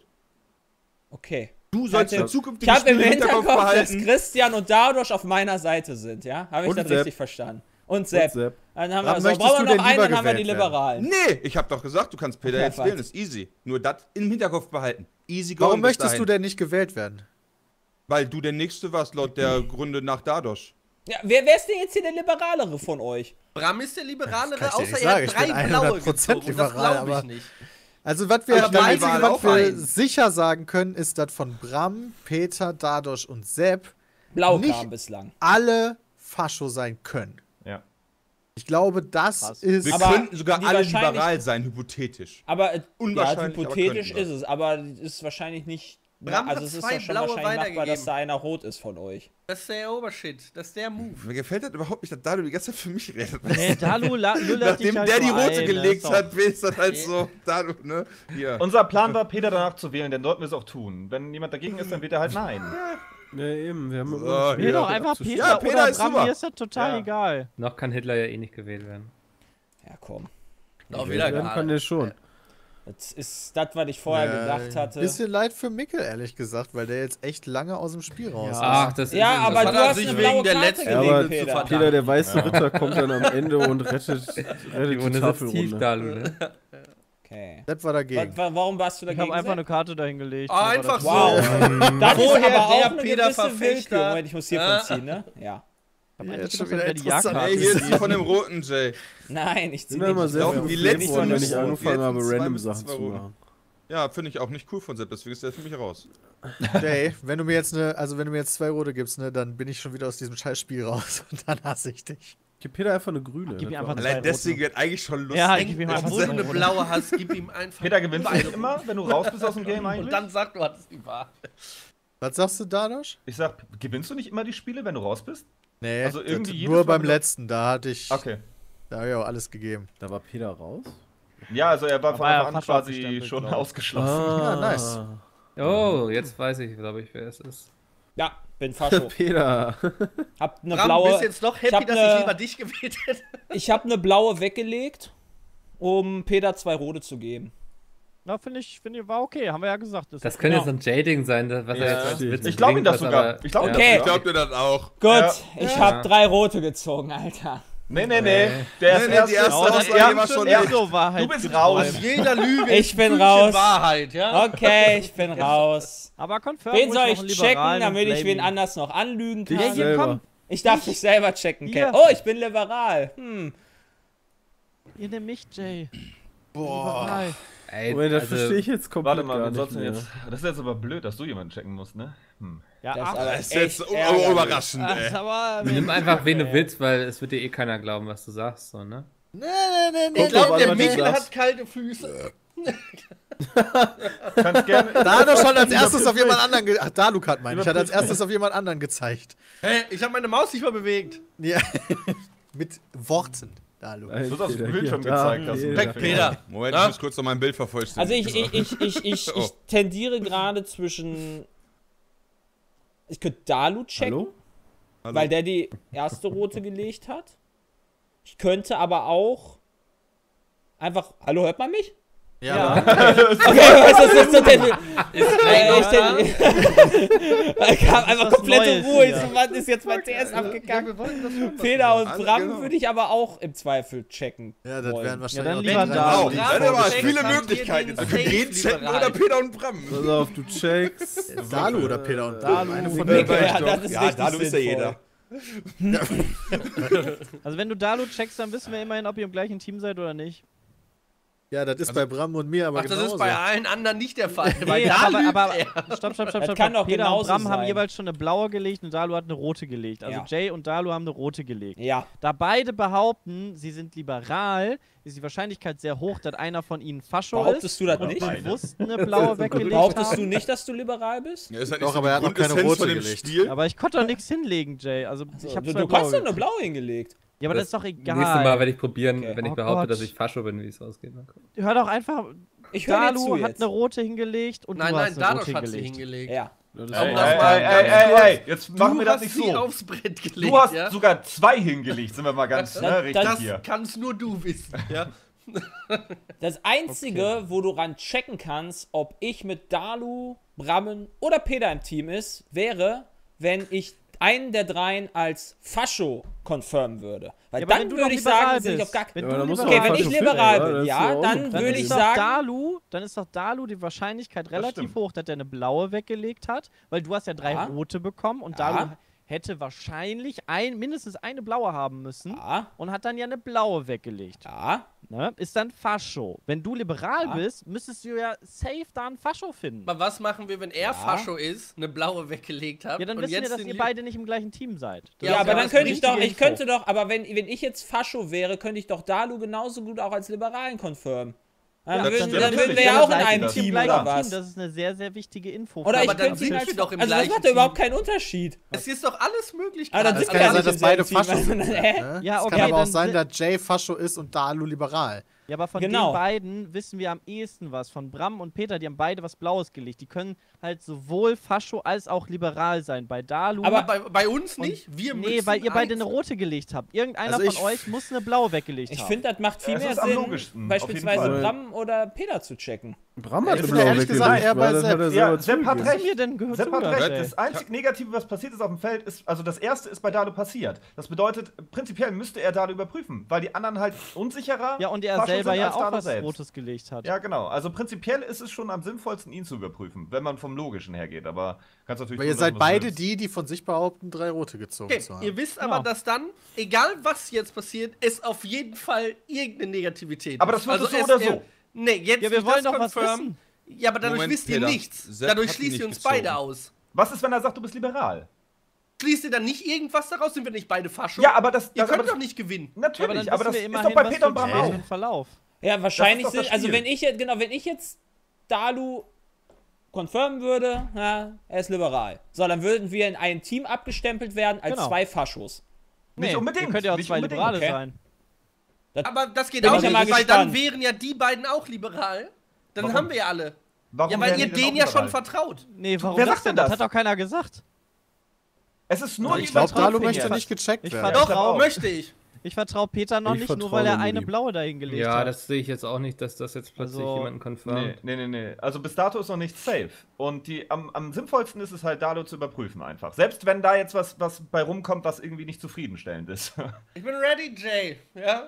Speaker 1: Okay.
Speaker 3: Du sollst
Speaker 1: Ich
Speaker 3: für
Speaker 1: hab
Speaker 3: zukünftige
Speaker 1: im
Speaker 3: Spiele im Hinterkopf
Speaker 1: Hinterkopf, dass
Speaker 3: behalten.
Speaker 1: Christian und Dadosch auf meiner Seite sind, ja? Habe ich
Speaker 5: Und
Speaker 1: das
Speaker 5: Sepp.
Speaker 1: richtig verstanden? Und Sepp.
Speaker 5: Sepp.
Speaker 1: Dann haben
Speaker 6: Bram,
Speaker 1: wir, so,
Speaker 6: möchtest
Speaker 1: brauchen
Speaker 6: du
Speaker 1: wir noch
Speaker 6: denn
Speaker 1: einen,
Speaker 6: lieber
Speaker 1: dann haben wir die
Speaker 6: gewählt werden?
Speaker 1: Liberalen.
Speaker 3: Nee, ich hab doch gesagt, du kannst Peter
Speaker 1: Okay,
Speaker 3: jetzt wählen,
Speaker 1: warte.
Speaker 3: ist easy. Nur das im Hinterkopf behalten. Easy going
Speaker 6: Warum
Speaker 3: bis
Speaker 6: möchtest
Speaker 3: dahin.
Speaker 6: du denn nicht gewählt werden?
Speaker 3: Weil du der Nächste warst, laut der Gründe nach Dadosch.
Speaker 1: Ja, wer ist denn jetzt hier der Liberalere von euch?
Speaker 4: Bram ist der Liberalere,
Speaker 6: Das kann ich dir
Speaker 4: außer
Speaker 6: nicht
Speaker 4: er
Speaker 6: sagen,
Speaker 4: hat
Speaker 6: ich bin
Speaker 4: 3 blaue
Speaker 6: 100%
Speaker 4: gezogen. Das
Speaker 6: liberal,
Speaker 4: glaube ich
Speaker 6: aber-
Speaker 4: nicht.
Speaker 6: Also, was wir,
Speaker 4: Aber
Speaker 6: das
Speaker 4: beide
Speaker 6: Einzige,
Speaker 4: waren
Speaker 6: was
Speaker 4: auch
Speaker 6: wir
Speaker 4: ein.
Speaker 6: sicher sagen können, ist, dass von Bram, Peter, Dadosch und Sepp
Speaker 1: Blau
Speaker 6: Nicht-
Speaker 1: kam bislang.
Speaker 6: alle Fascho sein können.
Speaker 8: Ja.
Speaker 6: Ich glaube, das
Speaker 7: Krass.
Speaker 6: ist.
Speaker 3: Wir
Speaker 1: Aber
Speaker 3: könnten sogar
Speaker 1: die
Speaker 3: alle
Speaker 1: wahrscheinlich-
Speaker 3: liberal sein, hypothetisch.
Speaker 1: Aber ja,
Speaker 3: Unwahrscheinlich,
Speaker 1: hypothetisch
Speaker 3: aber
Speaker 1: ist es, aber es ist wahrscheinlich nicht.
Speaker 4: Bram
Speaker 1: also
Speaker 4: hat
Speaker 1: es ist
Speaker 4: 2
Speaker 1: ja schon
Speaker 4: blaue
Speaker 1: wahrscheinlich machbar, dass
Speaker 4: weitergegeben.
Speaker 1: da einer rot ist von euch.
Speaker 4: Das ist der Obershit. Das ist der Move.
Speaker 3: Mir gefällt das überhaupt nicht, dass Dalu die ganze Zeit für mich redet.
Speaker 7: Nee, Dalu lullert dich
Speaker 3: Nachdem
Speaker 7: halt
Speaker 3: der die
Speaker 7: so
Speaker 3: rote
Speaker 7: ein,
Speaker 3: gelegt
Speaker 7: das ist
Speaker 3: hat, ist das halt so, Dalu, ne? Hier.
Speaker 8: Unser Plan war, Peter danach zu wählen, denn sollten wir es auch tun. Wenn jemand dagegen ist, dann wird er halt nein.
Speaker 5: Ja, eben. Wir haben
Speaker 3: So,
Speaker 5: immer
Speaker 7: Nee, doch einfach Peter,
Speaker 3: Ja, Peter
Speaker 7: oder
Speaker 3: ist
Speaker 7: Bram,
Speaker 3: super.
Speaker 7: mir ist das total
Speaker 8: Ja.
Speaker 7: egal.
Speaker 2: Noch kann Hitler ja eh nicht gewählt werden.
Speaker 1: Ja, komm.
Speaker 4: Auch
Speaker 5: werden kann der schon.
Speaker 1: Das ist das, was ich vorher gedacht hatte.
Speaker 6: Bisschen leid für Mickel, ehrlich gesagt, weil der jetzt echt lange aus dem Spiel raus ist.
Speaker 2: Ach, das
Speaker 1: Ja,
Speaker 2: ist
Speaker 1: aber
Speaker 4: hat
Speaker 1: du
Speaker 4: er
Speaker 1: hast
Speaker 4: sich
Speaker 1: eine
Speaker 4: wegen
Speaker 1: blaue
Speaker 4: der
Speaker 1: Karte
Speaker 4: letzten
Speaker 5: Ja,
Speaker 1: gelegt,
Speaker 5: aber
Speaker 1: Peter.
Speaker 5: Peter, der weiße Ritter, kommt dann am Ende und rettet
Speaker 2: die
Speaker 5: die
Speaker 2: Runde sitzt tief,
Speaker 5: Tafelrunde.
Speaker 2: Dalu, ne?
Speaker 1: Okay.
Speaker 6: Das war dagegen.
Speaker 1: Warum warst du
Speaker 7: Ich
Speaker 1: dagegen?
Speaker 7: habe einfach eine
Speaker 1: Sepp?
Speaker 7: Karte dahingelegt.
Speaker 4: Ah, einfach so.
Speaker 1: Wow. Das ist
Speaker 4: Vorher
Speaker 1: aber auch
Speaker 4: der
Speaker 1: eine
Speaker 4: Peter
Speaker 1: gewisse
Speaker 4: Verfechter.
Speaker 1: Willkür. Moment, ich muss hiervon ziehen, ne? Ja.
Speaker 6: Jetzt
Speaker 7: schon
Speaker 6: schon wieder
Speaker 7: die
Speaker 6: interessant.
Speaker 7: Jagdkarte.
Speaker 3: Ey, hier ist die von dem roten, Jay.
Speaker 1: Nein, ich
Speaker 5: Sind
Speaker 1: ziehe
Speaker 5: da immer
Speaker 1: nicht.
Speaker 5: sehr
Speaker 3: laufen
Speaker 5: viel
Speaker 3: die
Speaker 5: Flex,
Speaker 3: letzten
Speaker 5: wenn ich
Speaker 3: Minuten.
Speaker 5: angefangen habe,
Speaker 3: Jetzt zwei
Speaker 5: random
Speaker 3: bis
Speaker 5: Sachen
Speaker 3: zwei
Speaker 5: zu
Speaker 3: Runden.
Speaker 5: machen.
Speaker 3: Ja, finde ich auch nicht cool von Sepp, deswegen ist der für mich raus.
Speaker 6: Jay, wenn du mir jetzt jetzt 2 rote gibst, ne, dann bin ich schon wieder aus diesem Scheißspiel raus und dann hasse ich dich.
Speaker 5: Gib Peter einfach eine grüne.
Speaker 7: Gib mir
Speaker 5: Das
Speaker 7: einfach
Speaker 5: war-
Speaker 7: zwei
Speaker 3: Allein
Speaker 7: rote.
Speaker 3: deswegen wird eigentlich schon lustig.
Speaker 7: Ja, gib ihm einfach
Speaker 4: Obwohl du
Speaker 7: zwei
Speaker 4: eine
Speaker 7: rote.
Speaker 4: blaue hast, gib ihm einfach.
Speaker 8: Peter, gewinnst du
Speaker 4: beide.
Speaker 8: nicht immer, wenn du raus bist aus dem Game eigentlich?
Speaker 4: Und dann sag, du hattest die Wahl.
Speaker 6: Was sagst du, Dadosch?
Speaker 8: Ich sag, gewinnst du nicht immer die Spiele, wenn du raus bist?
Speaker 6: Nee,
Speaker 8: Also irgendwie
Speaker 6: das,
Speaker 8: jedes
Speaker 6: nur
Speaker 8: Mal
Speaker 6: beim
Speaker 8: wieder-
Speaker 6: letzten, da hatte ich,
Speaker 8: Okay.
Speaker 6: da habe ich auch alles gegeben.
Speaker 5: Da war Peter raus.
Speaker 8: Ja, also er war von
Speaker 7: Aber er
Speaker 8: Anfang an
Speaker 7: hat
Speaker 8: quasi
Speaker 7: abgestempelt,
Speaker 8: schon
Speaker 7: glaub ich.
Speaker 8: ausgeschlossen.
Speaker 6: Ja, nice.
Speaker 2: Oh, jetzt weiß ich, glaube ich, wer es ist.
Speaker 1: Ja, bin Fascho.
Speaker 5: Peter.
Speaker 1: Hab eine
Speaker 4: Bram,
Speaker 1: blaue.
Speaker 4: bist jetzt noch
Speaker 1: Ich
Speaker 4: happy,
Speaker 1: hab
Speaker 4: dass
Speaker 1: ne-
Speaker 4: ich lieber dich gewählt hätte?
Speaker 1: Ich habe eine blaue weggelegt, um Peter 2 rote zu geben.
Speaker 7: Na, finde ich, war okay, haben wir ja gesagt.
Speaker 2: Das könnte jetzt ein Jading sein, was er jetzt als Witz
Speaker 8: Ich glaube ihm
Speaker 2: bringt,
Speaker 8: das
Speaker 2: was
Speaker 8: sogar.
Speaker 2: aber-
Speaker 8: Ich glaube
Speaker 1: Okay.
Speaker 3: Ich glaub dir das auch.
Speaker 1: Gut,
Speaker 8: Ja.
Speaker 1: ich
Speaker 2: Ja.
Speaker 1: habe 3 rote gezogen, Alter.
Speaker 8: Nee. Der ist
Speaker 3: die erste Aussage war schon
Speaker 7: nicht so Wahrheit.
Speaker 8: Du bist raus.
Speaker 4: Jeder Lüge
Speaker 1: Ich bin raus.
Speaker 4: Wahrheit, ja?
Speaker 1: Okay, ich bin raus.
Speaker 7: Aber confirm
Speaker 1: Wen
Speaker 7: ruhig
Speaker 1: soll
Speaker 7: noch
Speaker 1: ich
Speaker 7: einen
Speaker 1: checken,
Speaker 7: Liberalen
Speaker 1: damit
Speaker 7: und
Speaker 1: ich wen
Speaker 7: Blamey.
Speaker 1: anders noch anlügen kann?
Speaker 7: Ja, hier, komm.
Speaker 1: Ich darf mich selber checken,
Speaker 7: Hier.
Speaker 1: Oh, ich bin liberal.
Speaker 7: Ihr nehmt mich, Jay.
Speaker 6: Boah.
Speaker 7: Liberal.
Speaker 2: Ey,
Speaker 5: Moment, das verstehe ich jetzt komplett
Speaker 8: Warte mal,
Speaker 5: gar
Speaker 8: wen sollst du
Speaker 5: nicht
Speaker 8: denn
Speaker 5: mehr.
Speaker 8: jetzt. Das ist jetzt aber blöd, dass du jemanden checken musst, ne?
Speaker 7: Ja,
Speaker 1: Das
Speaker 7: ach,
Speaker 1: aber
Speaker 3: Das ist jetzt
Speaker 1: echt ärgerlich.
Speaker 3: überraschend,
Speaker 7: ach,
Speaker 3: ey.
Speaker 7: aber
Speaker 2: Nimm einfach, wen du willst, weil es wird dir eh keiner glauben, was du sagst, so, ne?
Speaker 6: Nee.
Speaker 4: Ich glaube, der
Speaker 5: was du
Speaker 4: Mikkel
Speaker 5: sagst.
Speaker 4: hat kalte Füße.
Speaker 8: Kannst gerne.
Speaker 6: Da hat er schon als erstes auf jemand anderen Ach, Dalukat meine ich. Hat als erstes auf jemand anderen gezeigt.
Speaker 4: Hä? Ich habe meine Maus nicht mal bewegt.
Speaker 6: Ja. Mit Worten, Dalu.
Speaker 8: Du hast aufs
Speaker 5: Peter,
Speaker 8: Bildschirm
Speaker 5: hier,
Speaker 8: gezeigt.
Speaker 5: da,
Speaker 8: hast.
Speaker 5: Peter.
Speaker 4: Peter.
Speaker 3: Moment,
Speaker 4: Na?
Speaker 3: ich muss kurz noch mein Bild
Speaker 1: Also
Speaker 3: vervollständigen.
Speaker 1: ich tendiere gerade zwischen... Ich könnte Dalu checken,
Speaker 5: Hallo?
Speaker 1: weil der die erste rote gelegt hat. Ich könnte aber auch einfach... Hallo, hört man mich?
Speaker 6: Ja.
Speaker 1: Okay, was ist das denn? Ich kam einfach
Speaker 7: was
Speaker 1: komplette
Speaker 7: Neues
Speaker 1: Ruhe.
Speaker 7: hier.
Speaker 1: Ich so, was ist jetzt mein CS abgekackt?
Speaker 4: wir wollten das schon
Speaker 1: Feder und
Speaker 3: Alle,
Speaker 1: Bram
Speaker 3: genau.
Speaker 1: würde ich aber auch im Zweifel checken.
Speaker 6: Ja, das
Speaker 1: wollen.
Speaker 6: wären wahrscheinlich
Speaker 7: dann
Speaker 6: auch
Speaker 7: lieber
Speaker 6: die
Speaker 7: Dalu.
Speaker 6: drei.
Speaker 3: Warte mal,
Speaker 4: Check,
Speaker 3: viele
Speaker 4: haben wir
Speaker 3: Möglichkeiten.
Speaker 4: den
Speaker 3: Wir können jeden
Speaker 4: Safe
Speaker 3: checken oder
Speaker 4: liberal.
Speaker 3: Peter und Bram.
Speaker 5: Pass auf, du checkst.
Speaker 6: Dalu oder Peter und
Speaker 7: Dalu.
Speaker 6: Eine von
Speaker 1: Ja,
Speaker 6: beiden.
Speaker 1: das ist
Speaker 3: Ja,
Speaker 1: richtig
Speaker 3: Dalu ist ja
Speaker 1: sinnvoll.
Speaker 3: jeder.
Speaker 7: Also wenn du Dalu checkst, dann wissen wir immerhin, ob ihr im gleichen Team seid oder nicht.
Speaker 6: Ja, das ist bei Bram und mir aber
Speaker 4: Ach, das
Speaker 6: genauso.
Speaker 4: ist bei allen anderen nicht der Fall. Weil
Speaker 7: Nee,
Speaker 4: da lügt
Speaker 7: aber
Speaker 4: er.
Speaker 7: stopp.
Speaker 1: Das kann doch
Speaker 7: Peter und
Speaker 1: genauso
Speaker 7: Bram haben
Speaker 1: sein.
Speaker 7: jeweils schon eine blaue gelegt und Dalu hat eine rote gelegt. Also
Speaker 1: Ja.
Speaker 7: Jay und Dalu haben eine rote gelegt.
Speaker 1: Ja.
Speaker 7: Da beide behaupten, sie sind liberal, ist die Wahrscheinlichkeit sehr hoch, dass einer von ihnen Fascho
Speaker 1: Behauptest
Speaker 7: ist
Speaker 1: du das
Speaker 7: und
Speaker 1: nicht?
Speaker 7: bewusst eine blaue weggelegt
Speaker 1: Behauptest
Speaker 7: haben.
Speaker 1: du nicht, dass du liberal bist?
Speaker 3: Ja, ist halt
Speaker 6: Doch,
Speaker 3: nicht so
Speaker 6: aber er hat
Speaker 3: die
Speaker 6: noch keine
Speaker 3: Grundessenz
Speaker 6: rote
Speaker 3: von dem
Speaker 6: gelegt.
Speaker 3: Spiel.
Speaker 7: Aber ich konnte doch nichts hinlegen, Jay. Also ich hab
Speaker 1: Du,
Speaker 7: zwei
Speaker 1: du
Speaker 7: blaue
Speaker 1: hast doch eine
Speaker 7: gelegt.
Speaker 1: blaue hingelegt.
Speaker 7: Ja, aber das ist doch egal.
Speaker 2: Nächstes Mal werde ich probieren,
Speaker 1: Okay.
Speaker 2: wenn ich
Speaker 7: Oh
Speaker 2: behaupte,
Speaker 7: Gott.
Speaker 2: dass ich Fascho bin, wie es ausgeht. Mal gucken.
Speaker 7: Hör doch einfach.
Speaker 1: Ich höre dir zu
Speaker 7: Dalu hat
Speaker 1: jetzt.
Speaker 7: eine rote hingelegt und
Speaker 4: Nein,
Speaker 7: du
Speaker 4: nein,
Speaker 7: hast eine rote
Speaker 4: Dadosch hat sie
Speaker 7: hingelegt.
Speaker 4: hingelegt.
Speaker 1: Ja.
Speaker 5: Das
Speaker 8: Ey,
Speaker 4: Um das mal ganz
Speaker 8: ey, jetzt
Speaker 4: Du
Speaker 8: machen wir das
Speaker 4: hast
Speaker 8: nicht
Speaker 4: sie
Speaker 8: so.
Speaker 4: aufs Brett gelegt,
Speaker 8: Du hast
Speaker 4: ja?
Speaker 8: sogar 2 hingelegt, sind wir mal ganz richtig
Speaker 1: das
Speaker 8: hier.
Speaker 4: Kannst nur du wissen, ja?
Speaker 1: Das Einzige, wo du ran checken kannst, ob ich mit Dalu, Brammen oder Peter im Team ist, wäre, wenn ich einen der dreien als Fascho confirmen würde. Weil
Speaker 7: Ja, aber wenn
Speaker 1: dann
Speaker 7: du
Speaker 1: würde
Speaker 7: doch
Speaker 1: ich sagen,
Speaker 7: liberal
Speaker 1: sind ich auf
Speaker 7: bist.
Speaker 1: gar
Speaker 7: Wenn
Speaker 5: Ja,
Speaker 7: du
Speaker 5: dann musst du
Speaker 7: liberal
Speaker 1: Okay, wenn
Speaker 5: Fascho
Speaker 1: ich
Speaker 5: finden,
Speaker 1: liberal
Speaker 5: oder?
Speaker 1: bin,
Speaker 5: Das ist
Speaker 1: ja,
Speaker 5: ja auch
Speaker 1: dann
Speaker 5: so.
Speaker 7: Dann
Speaker 1: würde
Speaker 7: ist
Speaker 1: ich
Speaker 7: doch
Speaker 1: sagen,
Speaker 7: dann ist doch Dalu die Wahrscheinlichkeit relativ
Speaker 8: stimmt.
Speaker 7: hoch, dass er eine blaue weggelegt hat, weil du hast ja 3
Speaker 1: Ja.
Speaker 7: rote bekommen und
Speaker 1: Ja.
Speaker 7: Dalu hätte wahrscheinlich mindestens eine blaue haben müssen
Speaker 1: ja,
Speaker 7: und hat dann ja eine blaue weggelegt.
Speaker 1: ja,
Speaker 7: Ne? Ist dann Fascho. Wenn du liberal
Speaker 1: Ja.
Speaker 7: bist, müsstest du ja safe da einen Fascho finden.
Speaker 4: Aber was machen wir, wenn er Fascho ist, eine blaue weggelegt hat
Speaker 7: Ja, dann
Speaker 4: und
Speaker 7: wissen wir,
Speaker 4: jetzt
Speaker 7: dass
Speaker 4: den
Speaker 7: ihr
Speaker 4: Li-
Speaker 7: beide nicht im gleichen Team seid. Das
Speaker 1: ja,
Speaker 7: ist
Speaker 1: aber dann
Speaker 4: das
Speaker 1: könnte ich doch,
Speaker 7: richtige Info.
Speaker 1: aber wenn ich jetzt Fascho wäre, könnte ich doch Dalu genauso gut auch als Liberalen confirmen. Dann,
Speaker 7: Ja,
Speaker 1: würden,
Speaker 3: stimmt.
Speaker 1: dann würden wir
Speaker 8: Natürlich.
Speaker 1: ja auch in
Speaker 7: Seid
Speaker 1: einem
Speaker 7: ihr im
Speaker 1: Team
Speaker 7: gleichen
Speaker 1: oder was?
Speaker 7: Das ist eine sehr, sehr wichtige Info.
Speaker 1: Oder
Speaker 4: Aber
Speaker 1: ich
Speaker 4: dann
Speaker 1: könnte
Speaker 4: sind
Speaker 1: ihn
Speaker 4: wir
Speaker 1: als,
Speaker 4: doch im
Speaker 1: also das
Speaker 4: gleichen
Speaker 1: macht ja überhaupt
Speaker 4: Team.
Speaker 1: keinen Unterschied.
Speaker 4: Es ist doch alles möglich.
Speaker 1: Aber dann
Speaker 4: gerade.
Speaker 1: sind
Speaker 6: Es
Speaker 1: wir
Speaker 6: kann
Speaker 1: ja
Speaker 6: ja sein,
Speaker 1: nicht
Speaker 6: dass
Speaker 1: im
Speaker 6: beide
Speaker 1: selben
Speaker 6: Fascho
Speaker 1: Team.
Speaker 6: sind.
Speaker 1: Hä?
Speaker 6: Ne?
Speaker 7: Ja,
Speaker 6: Es
Speaker 7: okay,
Speaker 6: kann aber auch
Speaker 7: dann
Speaker 6: sein,
Speaker 7: sind-
Speaker 6: dass Jay Fascho ist und Dalu liberal.
Speaker 7: Ja, aber von
Speaker 1: Genau.
Speaker 7: den beiden wissen wir am ehesten was. Von Bram und Peter, die haben beide was Blaues gelegt. Die können halt sowohl Fascho als auch liberal sein. Bei Dalu.
Speaker 1: Aber-
Speaker 4: bei uns nicht. Wir
Speaker 7: nee,
Speaker 4: müssen
Speaker 7: weil ihr beide
Speaker 4: eins-
Speaker 7: eine rote gelegt habt. Irgendeiner
Speaker 6: Also
Speaker 7: von euch muss eine blaue weggelegt
Speaker 1: Ich
Speaker 7: haben.
Speaker 1: finde, das macht viel
Speaker 8: Es
Speaker 1: mehr
Speaker 8: ist am
Speaker 1: Sinn,
Speaker 8: logischsten,
Speaker 1: beispielsweise
Speaker 8: auf jeden
Speaker 5: Fall.
Speaker 1: Bram oder Peter zu checken.
Speaker 5: Bram hat
Speaker 6: Ich
Speaker 5: eine
Speaker 6: finde
Speaker 5: blaue
Speaker 6: ehrlich gesagt
Speaker 5: weggelegt,
Speaker 6: eher bei
Speaker 5: weil das hat er
Speaker 6: Sepp.
Speaker 5: selber
Speaker 8: Ja, Sepp hat
Speaker 5: zugegeben.
Speaker 8: recht.
Speaker 7: Was mir denn gehört
Speaker 8: Sepp hat
Speaker 7: zugehört,
Speaker 8: recht.
Speaker 7: ey.
Speaker 8: Das einzig Negative, was passiert ist auf dem Feld, ist, also das erste ist bei Dalu passiert. Das bedeutet, prinzipiell müsste er Dalu überprüfen, weil die anderen halt unsicherer
Speaker 7: Ja, und er
Speaker 8: Fascho
Speaker 7: selber
Speaker 8: sind
Speaker 7: ja
Speaker 8: als
Speaker 7: auch
Speaker 8: Dalu
Speaker 7: was
Speaker 8: selbst.
Speaker 7: Rotes gelegt hat.
Speaker 8: Ja, genau. Also prinzipiell ist es schon am sinnvollsten, ihn zu überprüfen, wenn man vom Logischen hergeht. Aber kannst natürlich.
Speaker 6: Weil ihr
Speaker 8: tun,
Speaker 6: seid
Speaker 8: was du
Speaker 6: beide
Speaker 8: willst.
Speaker 6: die von sich behaupten, 3 rote gezogen
Speaker 4: Okay,
Speaker 6: zu haben.
Speaker 4: ihr wisst
Speaker 7: Genau.
Speaker 4: aber, dass dann, egal was jetzt passiert, es auf jeden Fall irgendeine Negativität
Speaker 8: Aber
Speaker 4: ist.
Speaker 8: das wird so
Speaker 4: es-
Speaker 8: oder so.
Speaker 4: Nee, jetzt
Speaker 7: Ja, wir
Speaker 4: nicht
Speaker 7: wollen
Speaker 4: das
Speaker 7: doch was
Speaker 4: confirmen.
Speaker 7: wissen.
Speaker 4: Ja, aber dadurch
Speaker 3: Moment,
Speaker 4: wisst ihr
Speaker 3: Peter.
Speaker 4: nichts.
Speaker 3: Sepp
Speaker 4: Dadurch
Speaker 3: hat die
Speaker 4: schließt ihr
Speaker 3: nicht
Speaker 4: uns beide
Speaker 3: gezogen.
Speaker 4: aus.
Speaker 8: Was ist, wenn er sagt, du bist liberal?
Speaker 4: Schließt ihr dann nicht irgendwas daraus? Sind wir nicht beide Fascho?
Speaker 8: Ja, aber das.
Speaker 4: Ihr
Speaker 8: das, aber
Speaker 4: könnt
Speaker 8: das
Speaker 4: doch nicht gewinnen.
Speaker 7: Ja, aber
Speaker 8: natürlich,
Speaker 7: dann
Speaker 8: aber das
Speaker 7: wissen wir
Speaker 8: ist
Speaker 7: immerhin,
Speaker 8: doch bei
Speaker 7: was
Speaker 8: Peter und
Speaker 7: für
Speaker 8: Bram auch.
Speaker 7: den Verlauf.
Speaker 1: Ja, wahrscheinlich
Speaker 8: Das ist doch
Speaker 1: sind,
Speaker 8: das
Speaker 1: also
Speaker 8: Spiel.
Speaker 1: wenn ich jetzt Dalu confirmen würde, ja, er ist liberal. So, dann würden wir in ein Team abgestempelt werden als
Speaker 7: Genau.
Speaker 1: 2 Faschos.
Speaker 8: Nicht unbedingt,
Speaker 7: Ihr könnt ja auch
Speaker 8: nicht
Speaker 7: 2
Speaker 8: unbedingt,
Speaker 7: Liberale
Speaker 1: okay.
Speaker 7: sein.
Speaker 4: Aber das geht
Speaker 1: Bin
Speaker 4: auch
Speaker 1: ich ja
Speaker 4: nicht,
Speaker 1: mal
Speaker 4: weil dann
Speaker 1: gespannt.
Speaker 4: wären ja die beiden auch liberal. Dann
Speaker 8: Warum?
Speaker 4: haben wir ja alle.
Speaker 8: Warum
Speaker 4: Ja, weil
Speaker 8: werden
Speaker 4: ihr
Speaker 8: die denn
Speaker 4: denen
Speaker 8: auch
Speaker 4: ja schon
Speaker 8: liberal?
Speaker 4: vertraut.
Speaker 7: Nee, warum
Speaker 8: Wer
Speaker 7: das
Speaker 8: sagt denn
Speaker 7: denn?
Speaker 8: das?
Speaker 7: Das hat doch keiner gesagt.
Speaker 8: Es ist nur
Speaker 6: Ich glaube, Dalu möchte nicht gecheckt
Speaker 7: Ich
Speaker 6: werden.
Speaker 7: Vertraue
Speaker 4: Doch,
Speaker 7: auch.
Speaker 4: möchte ich.
Speaker 7: Ich vertraue Peter noch
Speaker 5: Ich
Speaker 7: nicht, nur
Speaker 5: vertraue
Speaker 7: weil er
Speaker 5: nur
Speaker 7: eine
Speaker 5: ihm.
Speaker 7: blaue dahin gelegt
Speaker 2: Ja,
Speaker 7: hat.
Speaker 2: das sehe ich jetzt auch nicht, dass das jetzt plötzlich
Speaker 7: Also,
Speaker 2: jemanden confirmt.
Speaker 8: Nee. Also bis dato ist noch nicht safe. Und am sinnvollsten ist es halt, Dado zu überprüfen einfach. Selbst wenn da jetzt was bei rumkommt, was irgendwie nicht zufriedenstellend ist.
Speaker 4: Ich bin ready, Jay. Ja?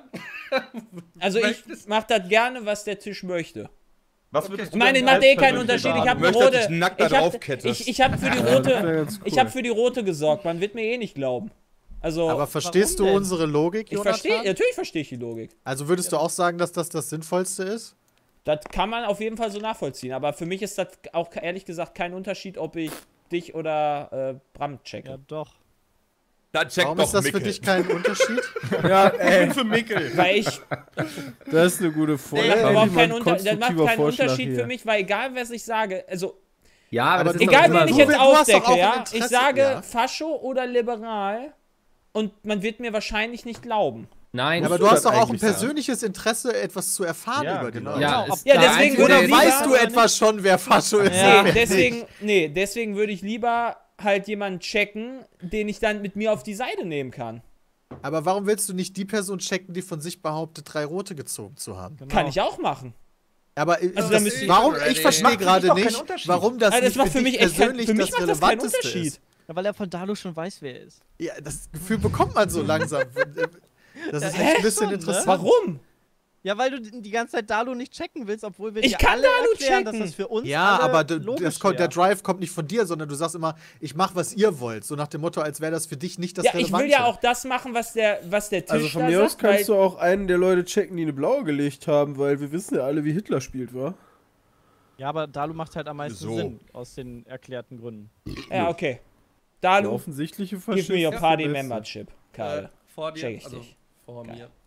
Speaker 1: Also ich mach das gerne, was der Tisch möchte.
Speaker 8: Was würdest
Speaker 1: Ich
Speaker 8: du
Speaker 1: meine,
Speaker 8: denn
Speaker 1: macht
Speaker 8: als
Speaker 1: keinen
Speaker 8: persönliche
Speaker 1: Unterschied. Ich
Speaker 8: Dado?
Speaker 1: habe eine
Speaker 3: Möchte, dass
Speaker 1: rote.
Speaker 3: dich nackt da draufkettest.
Speaker 1: Ich habe für die
Speaker 5: das wär
Speaker 1: rote.
Speaker 5: ganz
Speaker 1: Ich
Speaker 5: cool.
Speaker 1: habe für die rote gesorgt. Man wird mir eh nicht glauben. Also.
Speaker 6: Aber verstehst du
Speaker 7: warum denn?
Speaker 6: unsere Logik,
Speaker 1: ich
Speaker 6: Jonathan?
Speaker 1: verstehe. Natürlich verstehe ich die Logik.
Speaker 6: Also würdest du auch sagen, dass das das Sinnvollste ist?
Speaker 1: Das kann man auf jeden Fall so nachvollziehen. Aber für mich ist das auch ehrlich gesagt kein Unterschied, ob ich dich oder Bram checke.
Speaker 7: Ja, doch.
Speaker 3: Dann check
Speaker 6: Warum
Speaker 3: doch
Speaker 6: ist das für
Speaker 3: Mickel.
Speaker 6: dich kein Unterschied?
Speaker 5: Ja, ey,
Speaker 4: Für Mickel.
Speaker 1: Weil ich.
Speaker 5: das ist eine gute Vorlage.
Speaker 1: Das macht überhaupt keinen, das macht
Speaker 5: Konstruktiver
Speaker 1: keinen
Speaker 5: Vorschlag
Speaker 1: Unterschied
Speaker 5: hier.
Speaker 1: für mich, weil egal, was ich sage, also
Speaker 2: Ja, aber das ist
Speaker 1: egal,
Speaker 2: doch immer
Speaker 1: wen ich
Speaker 2: so.
Speaker 1: jetzt
Speaker 6: Du hast doch
Speaker 1: aufdecke,
Speaker 6: auch ein
Speaker 1: ja,
Speaker 6: Interesse,
Speaker 1: ich sage
Speaker 6: ja.
Speaker 1: Fascho oder liberal und man wird mir wahrscheinlich nicht glauben.
Speaker 2: Nein,
Speaker 6: Aber
Speaker 5: du
Speaker 6: du hast
Speaker 5: das
Speaker 6: doch auch ein
Speaker 5: eigentlich sagen?
Speaker 6: persönliches Interesse, etwas zu erfahren
Speaker 8: Ja,
Speaker 6: über die
Speaker 8: genau.
Speaker 6: Leute.
Speaker 2: Ja,
Speaker 7: Genau,
Speaker 2: ist
Speaker 1: Ja,
Speaker 2: der
Speaker 1: deswegen
Speaker 2: einzige,
Speaker 1: würde
Speaker 6: Oder
Speaker 1: ich
Speaker 2: der-
Speaker 6: weißt du etwa schon, wer Fascho ist?
Speaker 1: Ja,
Speaker 6: und wer nicht?
Speaker 1: deswegen würde ich lieber halt jemanden checken, den ich dann mit mir auf die Seite nehmen kann.
Speaker 6: Aber warum willst du nicht die Person checken, die von sich behauptet, 3 rote gezogen zu haben?
Speaker 7: Genau.
Speaker 1: Kann ich auch machen.
Speaker 6: Aber
Speaker 1: Also da müsste ich-
Speaker 6: warum?
Speaker 4: Ready.
Speaker 6: Ich verstehe
Speaker 8: Macht für
Speaker 6: gerade
Speaker 8: mich doch keinen
Speaker 6: nicht,
Speaker 8: Unterschied.
Speaker 6: warum das
Speaker 1: Also das
Speaker 6: nicht
Speaker 1: macht
Speaker 6: für
Speaker 1: für
Speaker 6: dich
Speaker 1: mich echt kein,
Speaker 6: persönlich
Speaker 1: für mich
Speaker 6: das
Speaker 1: macht das keinen
Speaker 6: Relevanteste
Speaker 1: Unterschied.
Speaker 6: ist.
Speaker 7: Ja, weil er von Dalo schon weiß, wer er ist.
Speaker 6: Ja, das Gefühl bekommt man so langsam. Das ist echt ein bisschen
Speaker 7: schon, ne?
Speaker 6: interessant.
Speaker 1: Warum?
Speaker 7: Ja, weil du die ganze Zeit Dalo nicht checken willst, obwohl wir
Speaker 1: Ich
Speaker 7: dir
Speaker 1: kann
Speaker 7: alle
Speaker 1: Dalo
Speaker 7: erklären,
Speaker 1: checken.
Speaker 7: dass das für uns
Speaker 6: Ja,
Speaker 7: alle
Speaker 6: aber
Speaker 7: logisch
Speaker 6: der
Speaker 7: wär.
Speaker 6: Drive kommt nicht von dir, sondern du sagst immer, ich mache, was ihr wollt. So nach dem Motto, als wäre das für dich nicht das
Speaker 1: Ja, ich
Speaker 6: Relevante.
Speaker 1: will ja auch das machen, was der Tisch
Speaker 5: Also von
Speaker 1: da
Speaker 5: mir aus
Speaker 1: sagt, weil
Speaker 5: kannst du auch einen der Leute checken, die eine blaue gelegt haben, weil wir wissen ja alle, wie Hitler spielt, wa?
Speaker 7: Ja, aber Dalo macht halt am meisten
Speaker 3: So.
Speaker 7: Sinn, aus den erklärten Gründen.
Speaker 1: Ja, okay.
Speaker 5: Der
Speaker 1: Dalu,
Speaker 5: offensichtliche
Speaker 1: give me your
Speaker 5: Faschist
Speaker 1: party
Speaker 5: ist der Beste.
Speaker 1: membership, Karl.
Speaker 4: Vor dir.
Speaker 1: Check ich
Speaker 4: Also
Speaker 1: dich.
Speaker 4: vor
Speaker 1: Geil.
Speaker 4: mir.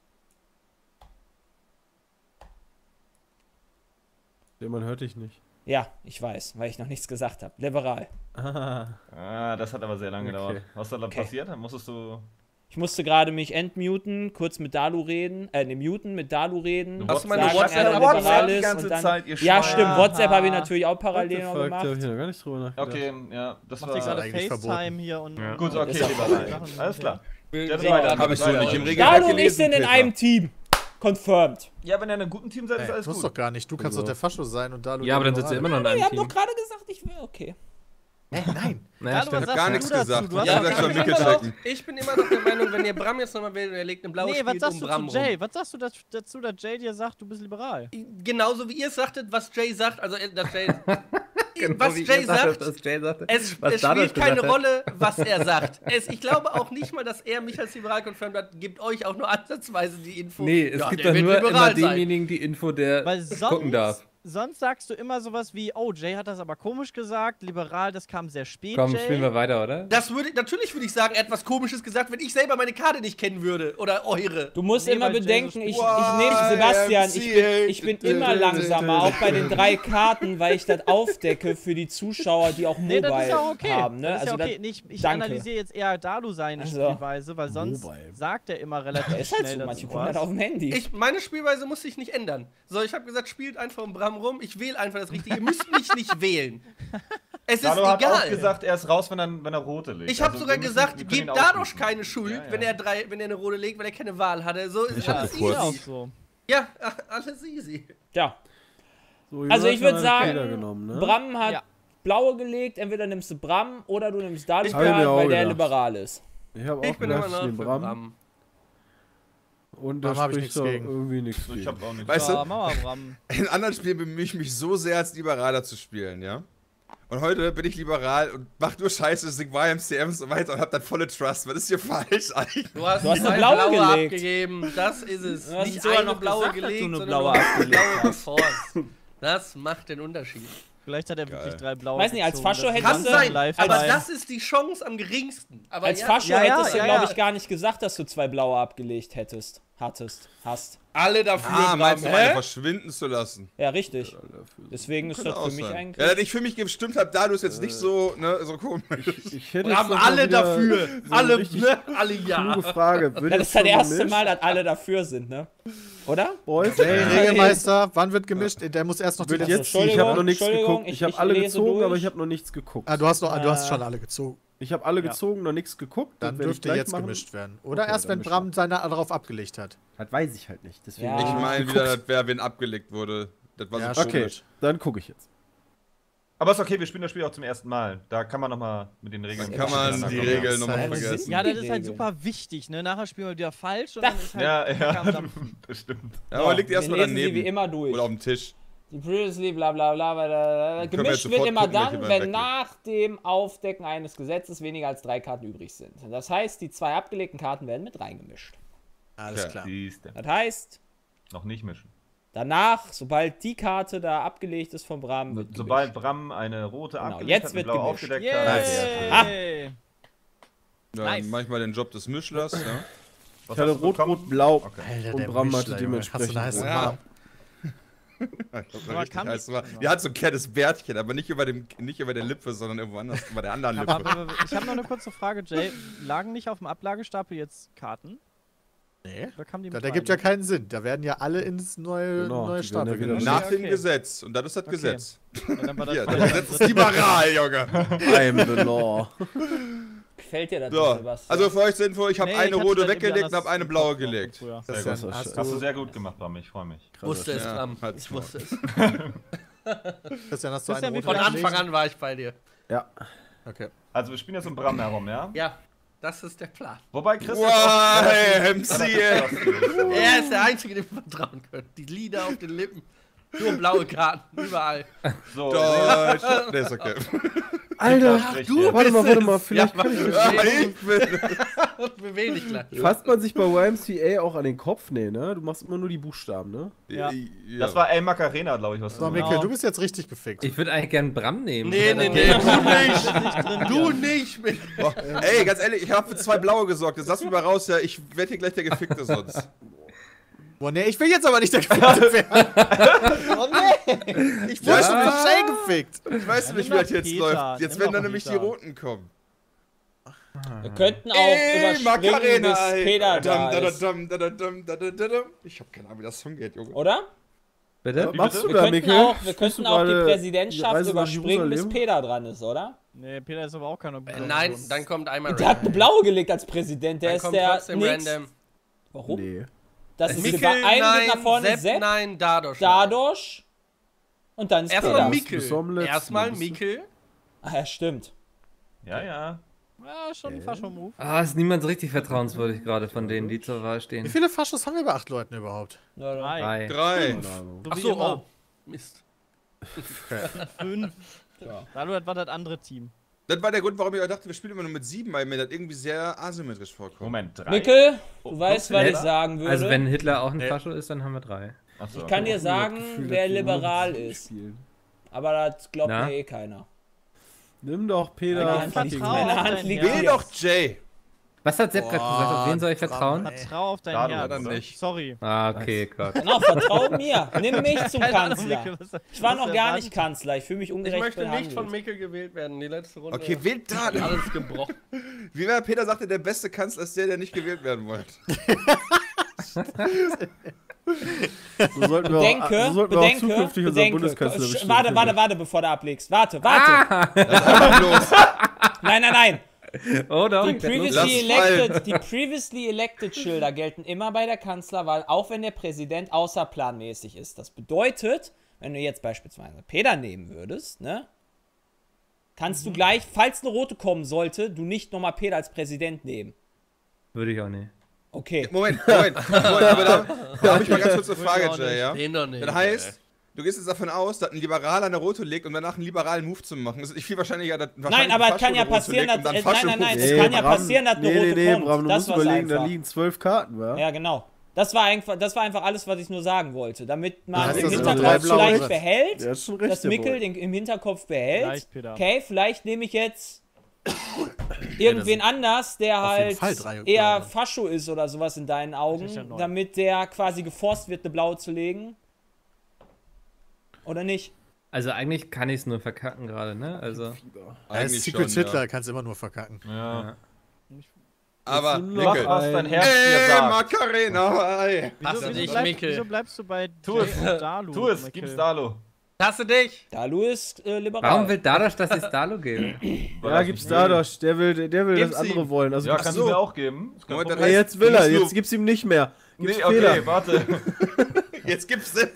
Speaker 5: Man hört dich nicht.
Speaker 1: Ja, ich weiß, weil ich noch nichts gesagt habe. Liberal.
Speaker 8: Ah, das hat aber sehr lange
Speaker 5: Okay.
Speaker 8: gedauert. Was ist da
Speaker 1: Okay.
Speaker 8: passiert? Dann musstest du.
Speaker 1: Ich musste gerade mich entmuten, kurz mit Dalu reden, muten, mit Dalu reden.
Speaker 4: Hast du meine
Speaker 1: sagen,
Speaker 4: WhatsApp-
Speaker 1: er
Speaker 4: WhatsApp
Speaker 1: liberal
Speaker 8: die
Speaker 1: ist
Speaker 8: ganze
Speaker 1: und dann,
Speaker 8: Zeit, ihr
Speaker 1: ja,
Speaker 8: Schwein.
Speaker 1: stimmt, WhatsApp habe ich
Speaker 7: Aha.
Speaker 1: natürlich auch
Speaker 5: What the
Speaker 1: parallel noch
Speaker 5: fuck, da hab ich
Speaker 1: gemacht.
Speaker 5: noch gar nicht drüber nachgedacht.
Speaker 8: Okay, ja, das
Speaker 7: Macht ihr
Speaker 8: war.
Speaker 7: gerade
Speaker 6: eigentlich
Speaker 7: FaceTime
Speaker 6: verboten.
Speaker 7: hier und.
Speaker 2: Ja.
Speaker 8: Gut, okay,
Speaker 1: Ist auch
Speaker 8: lieber
Speaker 7: Sachen,
Speaker 8: Alles klar. Ja,
Speaker 1: Ja,
Speaker 3: Hab ich so nicht im Regelwerk
Speaker 1: Dalu und ich
Speaker 3: gelesen,
Speaker 1: sind in
Speaker 3: Peter.
Speaker 1: einem Team. Confirmed.
Speaker 8: Ja, wenn ihr in einem guten Team seid, ist
Speaker 6: Ey,
Speaker 8: alles
Speaker 6: muss
Speaker 8: gut.
Speaker 6: doch gar nicht. Du kannst
Speaker 5: Also.
Speaker 6: doch der Fascho sein und da
Speaker 2: Ja, aber dann sitzt ihr immer noch in
Speaker 1: Ihr
Speaker 2: einem
Speaker 1: habt doch
Speaker 2: Team.
Speaker 1: gerade gesagt, ich will. Okay.
Speaker 6: Nein.
Speaker 2: Naja,
Speaker 7: Dalu, was
Speaker 2: stimmt.
Speaker 7: sagst
Speaker 3: gar
Speaker 7: du
Speaker 3: nichts
Speaker 7: dazu?
Speaker 3: gesagt.
Speaker 7: Du hast
Speaker 3: Ja,
Speaker 7: doch
Speaker 3: sag
Speaker 7: gar
Speaker 3: schon,
Speaker 7: nicht-
Speaker 3: Mickel
Speaker 4: immer noch,
Speaker 3: checken.
Speaker 4: ich bin immer noch der Meinung, wenn ihr Bram jetzt nochmal wählt und er legt eine blaue
Speaker 7: Nee, was
Speaker 4: spielt
Speaker 7: sagst du
Speaker 4: Bram
Speaker 7: zu Jay?
Speaker 4: rum.
Speaker 7: Was sagst du dazu, dass Jay dir sagt, du bist liberal?
Speaker 4: Genauso wie ihr sagtet, was Jay sagt, also dass Jay,
Speaker 2: Genau,
Speaker 4: was
Speaker 2: wie
Speaker 4: Jay
Speaker 2: ihr sagtet,
Speaker 4: sagt,
Speaker 2: was Jay sagte.
Speaker 4: es
Speaker 2: was Dadosch
Speaker 4: spielt keine
Speaker 2: gesagt hat.
Speaker 4: Rolle, was er sagt. Ich glaube auch nicht mal, dass er mich als liberal confirmed hat, gibt euch auch nur ansatzweise die Info.
Speaker 2: Nee, es
Speaker 4: ja,
Speaker 2: gibt
Speaker 4: der
Speaker 2: doch
Speaker 4: wird
Speaker 2: nur immer
Speaker 4: liberal sein.
Speaker 2: demjenigen die Info, der
Speaker 7: Weil
Speaker 2: gucken darf.
Speaker 7: sonst sagst du immer sowas wie, oh, Jay hat das aber komisch gesagt, liberal, das kam sehr spät,
Speaker 2: Komm,
Speaker 7: Jay.
Speaker 2: spielen wir weiter, oder?
Speaker 4: Natürlich würde ich sagen, etwas Komisches gesagt, wenn ich selber meine Karte nicht kennen würde. Oder eure.
Speaker 1: Du musst
Speaker 7: Nee,
Speaker 1: immer
Speaker 7: weil Jay
Speaker 1: bedenken,
Speaker 7: so
Speaker 1: ich
Speaker 3: Wow,
Speaker 1: nehme Sebastian,
Speaker 3: MCA.
Speaker 1: ich bin immer langsamer, auch bei den 3 Karten, weil ich das aufdecke für die Zuschauer, die auch
Speaker 7: Nee, das ist ja
Speaker 1: Mobile
Speaker 7: okay.
Speaker 1: haben. Ne?
Speaker 7: Das ist ja
Speaker 1: Also
Speaker 7: okay.
Speaker 1: das-
Speaker 7: Nee, ich
Speaker 1: danke.
Speaker 7: analysiere jetzt eher Dalu seine
Speaker 1: Also.
Speaker 7: Spielweise, weil sonst
Speaker 5: Mobile.
Speaker 7: sagt er immer relativ
Speaker 1: Der ist halt
Speaker 7: schnell
Speaker 1: so,
Speaker 7: dazu
Speaker 1: manche kommen halt
Speaker 7: was.
Speaker 1: auf dem Handy.
Speaker 4: Meine Spielweise muss sich nicht ändern. So, ich habe gesagt, spielt einfach um Bram rum. Ich wähle einfach das Richtige. Ihr müsst mich nicht wählen. Es ist
Speaker 8: Dado hat auch
Speaker 4: egal.
Speaker 8: gesagt, er ist raus, wenn er rote legt.
Speaker 4: Ich habe
Speaker 8: Also,
Speaker 4: sogar
Speaker 8: wir müssen-
Speaker 4: gesagt,
Speaker 8: wir können ihn
Speaker 4: gebt Dadosch
Speaker 8: ausschließen.
Speaker 4: keine Schuld,
Speaker 8: Ja, ja.
Speaker 4: wenn er eine rote legt, weil er keine Wahl hatte. So ist
Speaker 3: hab
Speaker 4: alles
Speaker 3: gefurzt.
Speaker 7: Ist auch
Speaker 4: easy.
Speaker 7: so.
Speaker 4: Ja, alles easy.
Speaker 1: Ja,
Speaker 5: So,
Speaker 1: also ich
Speaker 5: Jonathan
Speaker 1: würde
Speaker 5: hat
Speaker 1: sagen,
Speaker 5: Fehler genommen, ne?
Speaker 1: Bram hat
Speaker 7: Ja.
Speaker 1: blaue gelegt, entweder nimmst du Bram oder du nimmst Dalu,
Speaker 5: Hab ich mir auch
Speaker 1: weil der
Speaker 5: gedacht.
Speaker 1: liberal ist.
Speaker 5: Ich habe
Speaker 4: Ich
Speaker 5: auch
Speaker 4: bin immer
Speaker 5: gedacht,
Speaker 4: noch
Speaker 5: ich
Speaker 4: für
Speaker 5: nehme Bram.
Speaker 4: Bram.
Speaker 5: Und da
Speaker 6: Bram hab ich
Speaker 5: spricht
Speaker 6: nichts
Speaker 5: doch
Speaker 6: gegen.
Speaker 5: irgendwie nichts
Speaker 8: Ich
Speaker 5: gegen.
Speaker 8: hab auch nicht.
Speaker 3: Weißt
Speaker 7: Ja,
Speaker 3: du,
Speaker 7: mach mal, Bram.
Speaker 3: in anderen Spielen bemühe ich mich so sehr, als Liberaler zu spielen, ja? Und heute bin ich liberal und mach nur Scheiße, deswegen war MCM und so weiter und hab dann volle Trust. Was ist hier falsch eigentlich?
Speaker 4: Du hast
Speaker 1: eine
Speaker 4: zwei
Speaker 1: blaue
Speaker 4: blaue
Speaker 1: gelegt.
Speaker 4: abgegeben. Das ist es.
Speaker 1: Du hast
Speaker 4: Nicht
Speaker 1: sogar
Speaker 4: eine
Speaker 1: noch
Speaker 4: blaue
Speaker 1: gesagt, dass du
Speaker 4: gelegt,
Speaker 1: eine
Speaker 4: sondern
Speaker 1: blaue
Speaker 4: du hast eine
Speaker 1: abgelegt
Speaker 4: blaue
Speaker 1: hast.
Speaker 4: geforst. Das macht den Unterschied.
Speaker 7: Vielleicht hat er wirklich 3 blaue.
Speaker 1: Weiß nicht, als
Speaker 7: gezogen,
Speaker 1: Fascho
Speaker 7: das
Speaker 1: hättest
Speaker 7: ist
Speaker 1: du-
Speaker 7: dann
Speaker 4: Kann sein,
Speaker 7: live
Speaker 4: aber
Speaker 7: dabei.
Speaker 4: das ist die Chance am geringsten. Aber
Speaker 1: Als
Speaker 4: ja,
Speaker 1: Fascho
Speaker 7: ja,
Speaker 1: hättest du,
Speaker 7: ja,
Speaker 1: glaube
Speaker 7: ja.
Speaker 1: ich, gar nicht gesagt, dass du 2 blaue abgelegt hast.
Speaker 4: alle dafür.
Speaker 3: Ah,
Speaker 4: Bram,
Speaker 3: meinst du, meine
Speaker 4: hä?
Speaker 3: verschwinden zu lassen?
Speaker 1: Ja, richtig. Deswegen ist
Speaker 3: Könnte
Speaker 1: das
Speaker 3: auch
Speaker 1: für mich
Speaker 3: sein.
Speaker 1: eigentlich...
Speaker 3: Ja, dass ich für mich gestimmt habe, da du es jetzt nicht so, ne, so komisch.
Speaker 5: Ich hätte
Speaker 4: Wir haben
Speaker 5: jetzt noch mal
Speaker 4: alle
Speaker 5: wieder
Speaker 4: dafür.
Speaker 5: so
Speaker 4: Alle,
Speaker 5: richtig
Speaker 4: ne? Alle ja.
Speaker 5: kluge Frage. Wird
Speaker 1: Das
Speaker 5: jetzt
Speaker 1: ist das
Speaker 5: schon
Speaker 1: erste
Speaker 5: gemischt?
Speaker 1: Mal, dass alle dafür sind, ne? Oder?
Speaker 5: Boys,
Speaker 6: Hey, Regelmeister, wann wird gemischt? Der muss erst noch die
Speaker 5: wird
Speaker 6: letzten
Speaker 5: jetzt ziehen. Ich habe noch nichts
Speaker 1: Entschuldigung,
Speaker 5: geguckt. Ich habe
Speaker 1: ich
Speaker 5: alle
Speaker 1: lese
Speaker 5: gezogen,
Speaker 1: durch.
Speaker 5: aber ich habe noch nichts geguckt.
Speaker 6: Ah, du hast schon alle gezogen.
Speaker 5: Ich habe alle gezogen, noch nichts geguckt.
Speaker 6: Dann
Speaker 5: werde ich
Speaker 6: dürfte
Speaker 5: gleich
Speaker 6: jetzt
Speaker 5: machen.
Speaker 6: gemischt werden. Oder
Speaker 5: Okay,
Speaker 6: erst,
Speaker 5: dann
Speaker 6: wenn
Speaker 5: mischen
Speaker 6: Bram seine darauf abgelegt hat.
Speaker 5: Das weiß ich halt nicht. Deswegen
Speaker 1: Ja.
Speaker 3: Ich meine wieder, das wäre, wenn abgelegt wurde. Das war
Speaker 6: Ja,
Speaker 3: so
Speaker 5: Okay,
Speaker 3: komisch.
Speaker 5: dann gucke ich jetzt.
Speaker 8: Aber ist okay, wir spielen das Spiel auch zum ersten Mal. Da kann man nochmal mit den Regeln.
Speaker 3: Dann kann man die Regeln nochmal
Speaker 6: Ja,
Speaker 3: vergessen.
Speaker 7: Ja, das
Speaker 1: Die
Speaker 7: ist halt
Speaker 1: Regeln.
Speaker 7: super wichtig, ne? Nachher spielen wir wieder falsch und dann ist halt
Speaker 8: Ja,
Speaker 7: Kacke am
Speaker 8: ja,
Speaker 7: Dampfen.
Speaker 8: das stimmt.
Speaker 3: Ja, aber liegt
Speaker 1: wir
Speaker 3: erstmal
Speaker 1: lesen sie
Speaker 3: daneben.
Speaker 1: wie immer durch.
Speaker 3: Oder auf dem Tisch.
Speaker 1: Die Previously, bla bla bla,
Speaker 3: können wir
Speaker 1: gemischt
Speaker 3: jetzt
Speaker 1: wird
Speaker 3: sofort
Speaker 1: immer
Speaker 3: gucken, welche
Speaker 1: dann,
Speaker 3: wir
Speaker 1: wenn
Speaker 3: weglegen.
Speaker 1: nach dem Aufdecken eines Gesetzes weniger als 3 Karten übrig sind. Das heißt, die 2 abgelegten Karten werden mit reingemischt.
Speaker 6: Alles
Speaker 3: Okay.
Speaker 6: klar.
Speaker 8: Siehste.
Speaker 1: Das heißt,
Speaker 8: Noch nicht mischen.
Speaker 1: danach, sobald die Karte da abgelegt ist von Bram, wird
Speaker 8: Sobald
Speaker 1: gemischt.
Speaker 8: Bram eine rote
Speaker 1: Genau,
Speaker 8: abgelegt
Speaker 1: jetzt
Speaker 8: hat,
Speaker 1: wird
Speaker 8: eine blaue
Speaker 1: gemischt.
Speaker 8: aufgedeckt hat.
Speaker 7: Yay!
Speaker 3: Dann
Speaker 7: Nice.
Speaker 3: manchmal den Job des Mischlers. Ja.
Speaker 8: Was
Speaker 5: Ich hatte
Speaker 8: hast du
Speaker 5: Rot,
Speaker 8: bekommen?
Speaker 5: Rot, Blau.
Speaker 8: Okay.
Speaker 6: Alter,
Speaker 5: Und
Speaker 6: der
Speaker 5: Bram
Speaker 6: Mischler,
Speaker 5: hatte
Speaker 6: Junge.
Speaker 5: dementsprechend
Speaker 6: Hast du einen heißen
Speaker 5: rot.
Speaker 3: Ja.
Speaker 6: Arm?
Speaker 7: Aber kann
Speaker 3: heiß
Speaker 7: die-
Speaker 3: war. Die hat so ein kleines Bärtchen, aber nicht über der Lippe, sondern irgendwo anders, über der anderen Lippe.
Speaker 7: Aber ich habe noch eine kurze Frage, Jay. Lagen nicht auf dem Ablagestapel jetzt Karten?
Speaker 6: Nee.
Speaker 7: Oder kamen die
Speaker 6: Das
Speaker 7: mit
Speaker 6: ergibt
Speaker 7: rein?
Speaker 6: ja keinen Sinn. Da werden ja alle ins neue
Speaker 5: Genau,
Speaker 6: neue
Speaker 5: die
Speaker 6: Stapel
Speaker 5: werden ja wieder
Speaker 6: gemischt.
Speaker 3: Nach
Speaker 7: Okay,
Speaker 3: dem
Speaker 7: okay.
Speaker 3: Gesetz. Und das ist das
Speaker 7: Okay.
Speaker 3: Gesetz.
Speaker 7: Ja, dann war das
Speaker 3: Hier,
Speaker 7: voll
Speaker 3: das
Speaker 7: der
Speaker 3: Gesetz ist liberal, Junge.
Speaker 5: I'm the law.
Speaker 1: Gefällt dir das,
Speaker 3: So,
Speaker 1: Sebastian?
Speaker 3: also für euch zur Info, ich habe
Speaker 7: Nee,
Speaker 3: eine
Speaker 7: ich hatte
Speaker 3: rote
Speaker 7: das irgendwie
Speaker 3: weggelegt und
Speaker 7: anders
Speaker 3: habe eine
Speaker 7: im
Speaker 3: blaue
Speaker 7: Kopf noch
Speaker 3: gelegt.
Speaker 7: von früher.
Speaker 6: Das
Speaker 8: Sehr
Speaker 6: ist
Speaker 8: gut.
Speaker 6: dann, hast
Speaker 8: Hast du
Speaker 6: du,
Speaker 8: sehr gut gemacht, Bram. Ich freue mich.
Speaker 4: Wusste es,
Speaker 3: Ja,
Speaker 4: Bram.
Speaker 3: halt's
Speaker 4: Ich wusste es.
Speaker 6: Christian, hast du
Speaker 7: Christian,
Speaker 6: eine
Speaker 7: wie
Speaker 6: rote
Speaker 4: Von
Speaker 7: viel-
Speaker 4: Anfang an war ich bei dir.
Speaker 5: Ja.
Speaker 6: Okay.
Speaker 8: Also wir spielen jetzt um Bram herum, ja?
Speaker 4: Ja, das ist der Plan.
Speaker 8: Wobei Chris
Speaker 3: Wow, hey, MC, ey.
Speaker 4: Er ist der Einzige, dem wir vertrauen können. Die Lieder auf den Lippen. Nur blaue Karten, überall.
Speaker 8: So,
Speaker 3: Deutsch. Nee, ist okay.
Speaker 5: Alter,
Speaker 8: du
Speaker 5: warte mal, vielleicht
Speaker 4: Ja,
Speaker 5: kann ich das.
Speaker 3: Ich bin.
Speaker 4: beweg dich gleich.
Speaker 5: Fasst man sich bei YMCA auch an den Kopf? Nee, ne? Du machst immer nur die Buchstaben, ne?
Speaker 7: Ja.
Speaker 8: Das war El Macarena, glaube ich, was
Speaker 6: So,
Speaker 8: du
Speaker 6: Mikkel,
Speaker 7: Genau.
Speaker 6: du bist jetzt richtig gefickt.
Speaker 2: Ich würde eigentlich gern Bram nehmen.
Speaker 4: Nee, nee, nee, du nicht. Mikkel.
Speaker 3: Boah, ey, ganz ehrlich, ich habe für 2 blaue gesorgt. Jetzt lass mich mal raus, ja. Ich werde hier gleich der Gefickte sonst.
Speaker 6: Boah, nee, ich will jetzt aber nicht der Gefickte werden. Oh nee. Ich wurde schon von Shay gefickt.
Speaker 3: Ich weiß
Speaker 7: Ja,
Speaker 3: nicht,
Speaker 7: nimm
Speaker 3: wie das
Speaker 7: doch
Speaker 3: jetzt
Speaker 7: Peter,
Speaker 3: läuft. Jetzt
Speaker 7: nimm
Speaker 3: werden
Speaker 7: doch
Speaker 3: dann nämlich die
Speaker 7: Peter.
Speaker 3: Roten kommen.
Speaker 1: Wir könnten auch
Speaker 3: Ey,
Speaker 1: überspringen,
Speaker 3: Macarena,
Speaker 1: bis
Speaker 3: ey.
Speaker 1: Peter da
Speaker 3: Dum,
Speaker 1: ist.
Speaker 3: dum, dum, dum, dum, dum, dum. Ich hab keine Ahnung, wie das Song geht, Junge.
Speaker 1: Oder?
Speaker 2: Bitte?
Speaker 5: Was machst du
Speaker 1: Wir
Speaker 5: da,
Speaker 1: könnten
Speaker 5: Mikkel?
Speaker 1: auch, wir
Speaker 5: Spielst
Speaker 1: könnten
Speaker 5: du
Speaker 1: auch die
Speaker 5: gerade
Speaker 1: Präsidentschaft
Speaker 5: Reise nach
Speaker 1: überspringen, bis
Speaker 5: Jerusalem?
Speaker 1: Peter dran ist, oder?
Speaker 7: Nee, Peter ist aber auch keine gute
Speaker 4: Nein,
Speaker 7: Option.
Speaker 4: dann kommt einmal
Speaker 1: Der hat eine blaue gelegt als Präsident, der
Speaker 4: Dann
Speaker 1: ist
Speaker 4: kommt
Speaker 1: der
Speaker 4: trotzdem
Speaker 1: nix.
Speaker 4: random.
Speaker 1: Warum?
Speaker 5: Nee.
Speaker 1: Das ist
Speaker 4: Mikkel,
Speaker 1: ein geht nach
Speaker 4: nein,
Speaker 1: vorne,
Speaker 4: Sepp,
Speaker 1: Sepp,
Speaker 4: nein, Dadosch.
Speaker 1: Dadosch und dann ist
Speaker 4: Erstmal
Speaker 1: Peter.
Speaker 4: Mikkel.
Speaker 5: Bist du am letzten,
Speaker 4: Erstmal
Speaker 5: bist du?
Speaker 4: Mikkel.
Speaker 1: Ah, ja, stimmt.
Speaker 8: Ja, ja.
Speaker 7: Ja, schon ein Fascho-Move.
Speaker 2: Ah, ist niemand so richtig vertrauenswürdig gerade von denen, die zur Wahl
Speaker 6: Wie
Speaker 2: stehen.
Speaker 6: viele Faschos haben wir bei 8 Leuten überhaupt?
Speaker 1: Ja, ja.
Speaker 7: 3.
Speaker 3: 3.
Speaker 7: So
Speaker 4: Ach
Speaker 7: wie
Speaker 4: so,
Speaker 7: immer.
Speaker 4: oh. Mist.
Speaker 7: 5.
Speaker 1: Ja.
Speaker 7: Dadurch war das andere Team.
Speaker 3: Das war der Grund, warum ich auch dachte, wir spielen immer nur mit 7, weil mir das irgendwie sehr asymmetrisch vorkommt.
Speaker 8: Moment, 3.
Speaker 1: Mikkel, du weißt, was
Speaker 2: Ja,
Speaker 1: ich sagen würde.
Speaker 2: Also wenn Hitler auch ein Fascho ist, dann haben wir 3.
Speaker 8: Achso,
Speaker 1: ich kann dir sagen,
Speaker 5: Gefühl,
Speaker 1: wer
Speaker 5: dass wir nur
Speaker 1: liberal
Speaker 5: mit sieben
Speaker 1: ist.
Speaker 5: spielen.
Speaker 1: Aber das glaubt
Speaker 2: Na?
Speaker 1: mir eh keiner.
Speaker 5: Nimm doch Peter.
Speaker 1: Meine Hand
Speaker 5: fucking
Speaker 1: liegt-
Speaker 7: Vertrau
Speaker 1: meine
Speaker 7: auf
Speaker 1: Hand
Speaker 7: dein
Speaker 1: liegt
Speaker 7: Herz.
Speaker 3: Wähl doch Jay.
Speaker 2: Was hat Sepp gerade gesagt? Auf wen soll ich vertrauen?
Speaker 7: Vertrau auf dein
Speaker 8: Dado,
Speaker 7: Herz.
Speaker 8: oder
Speaker 3: nicht?
Speaker 7: Sorry.
Speaker 2: Ah, okay, Gott.
Speaker 1: Genau, vertrau mir. Nimm mich zum
Speaker 7: Keine Ahnung,
Speaker 1: Kanzler.
Speaker 7: Mikkel, was-
Speaker 1: Ich war
Speaker 7: was
Speaker 1: noch
Speaker 7: der
Speaker 1: gar
Speaker 7: Wand-
Speaker 1: nicht Kanzler. Ich fühle mich
Speaker 4: Ich
Speaker 1: ungerecht
Speaker 4: möchte nicht
Speaker 1: behandelt.
Speaker 4: von Mikkel gewählt werden. Die letzte Runde
Speaker 3: Okay, wählt da.
Speaker 4: hat alles gebrochen.
Speaker 3: Wie war Peter sagte, der beste Kanzler ist der nicht gewählt werden wollte.
Speaker 5: So sollten wir
Speaker 1: Bedenke,
Speaker 5: auch, so sollten wir auch zukünftig unseren Bundeskanzler bestimmen.
Speaker 1: Warte, bevor du ablegst. Warte.
Speaker 3: Los.
Speaker 1: Nein.
Speaker 2: Oh doch.
Speaker 1: Die
Speaker 2: ich werd los.
Speaker 3: Lass
Speaker 1: previously elected Schilder gelten immer bei der Kanzlerwahl, auch wenn der Präsident außerplanmäßig ist. Das bedeutet, wenn du jetzt beispielsweise Peter nehmen würdest, ne, kannst du gleich, falls eine rote kommen sollte, du nicht nochmal Peter als Präsident nehmen.
Speaker 2: Würde ich auch nicht.
Speaker 1: Okay.
Speaker 3: Moment, aber da habe ich mal ganz kurz eine Frage,
Speaker 7: auch
Speaker 3: Jay, ja?
Speaker 4: Den doch nicht.
Speaker 3: Das heißt, du gehst jetzt davon aus, dass ein Liberaler eine rote legt, um danach einen liberalen Move zu machen. Das ist nicht viel wahrscheinlicher, dass
Speaker 1: Nein, aber es kann ja passieren, dass. Nein, es kann ja passieren, dass eine rote kommt.
Speaker 5: Bram, du
Speaker 1: Das
Speaker 5: musst
Speaker 1: war's
Speaker 5: überlegen, da
Speaker 1: einfach.
Speaker 5: liegen 12 Karten, wa?
Speaker 1: Ja, genau. Das war einfach alles, was ich nur sagen wollte. Damit man
Speaker 6: heißt,
Speaker 1: im
Speaker 6: das sind
Speaker 1: Hinterkopf
Speaker 6: drei blaue
Speaker 1: vielleicht
Speaker 6: drin.
Speaker 1: behält,
Speaker 5: Der ist schon recht,
Speaker 1: dass
Speaker 5: der
Speaker 1: Mikkel
Speaker 5: Boy.
Speaker 1: im Hinterkopf behält.
Speaker 7: Vielleicht, Peter.
Speaker 1: Okay, vielleicht nehme ich jetzt irgendwen anders, der
Speaker 6: auf jeden
Speaker 1: halt
Speaker 6: Fall drei
Speaker 1: eher
Speaker 6: blaue.
Speaker 1: Fascho ist oder sowas in deinen Augen,
Speaker 7: Sicher neun.
Speaker 1: damit der quasi geforst wird, eine blaue zu legen. Oder nicht?
Speaker 2: Also eigentlich kann ich es nur verkacken gerade, ne? Also.
Speaker 6: Als Secret Hitler kannst du immer nur verkacken.
Speaker 8: Ja.
Speaker 3: Aber,
Speaker 8: Mach,
Speaker 3: Mikkel.
Speaker 8: was dein Herz dir sagt.
Speaker 3: Macarena, ey.
Speaker 4: Hast du nicht,
Speaker 7: Wieso
Speaker 4: Mikkel?
Speaker 7: bleibst du bei
Speaker 8: Tu
Speaker 7: Jay
Speaker 8: es.
Speaker 7: und Dalu?
Speaker 8: Tu es,
Speaker 7: Mikkel?
Speaker 8: gib's Dalo.
Speaker 4: Hasse dich!
Speaker 1: Dalu ist liberal.
Speaker 2: Warum will Dadosh, dass ich Dalu gebe?
Speaker 5: Ja, gib's Dadosh. Der will
Speaker 4: Gib's
Speaker 5: das andere
Speaker 4: ihm.
Speaker 5: wollen. Also
Speaker 8: Ja,
Speaker 5: gib's
Speaker 8: kannst
Speaker 3: so.
Speaker 8: du mir auch geben. Ist kein
Speaker 3: Moment,
Speaker 8: Problem.
Speaker 5: ja, jetzt will er. Jetzt gib's ihm nicht mehr. Gib's
Speaker 8: Nee, okay,
Speaker 5: Fehler.
Speaker 8: warte.
Speaker 3: Jetzt gibt's Sepp.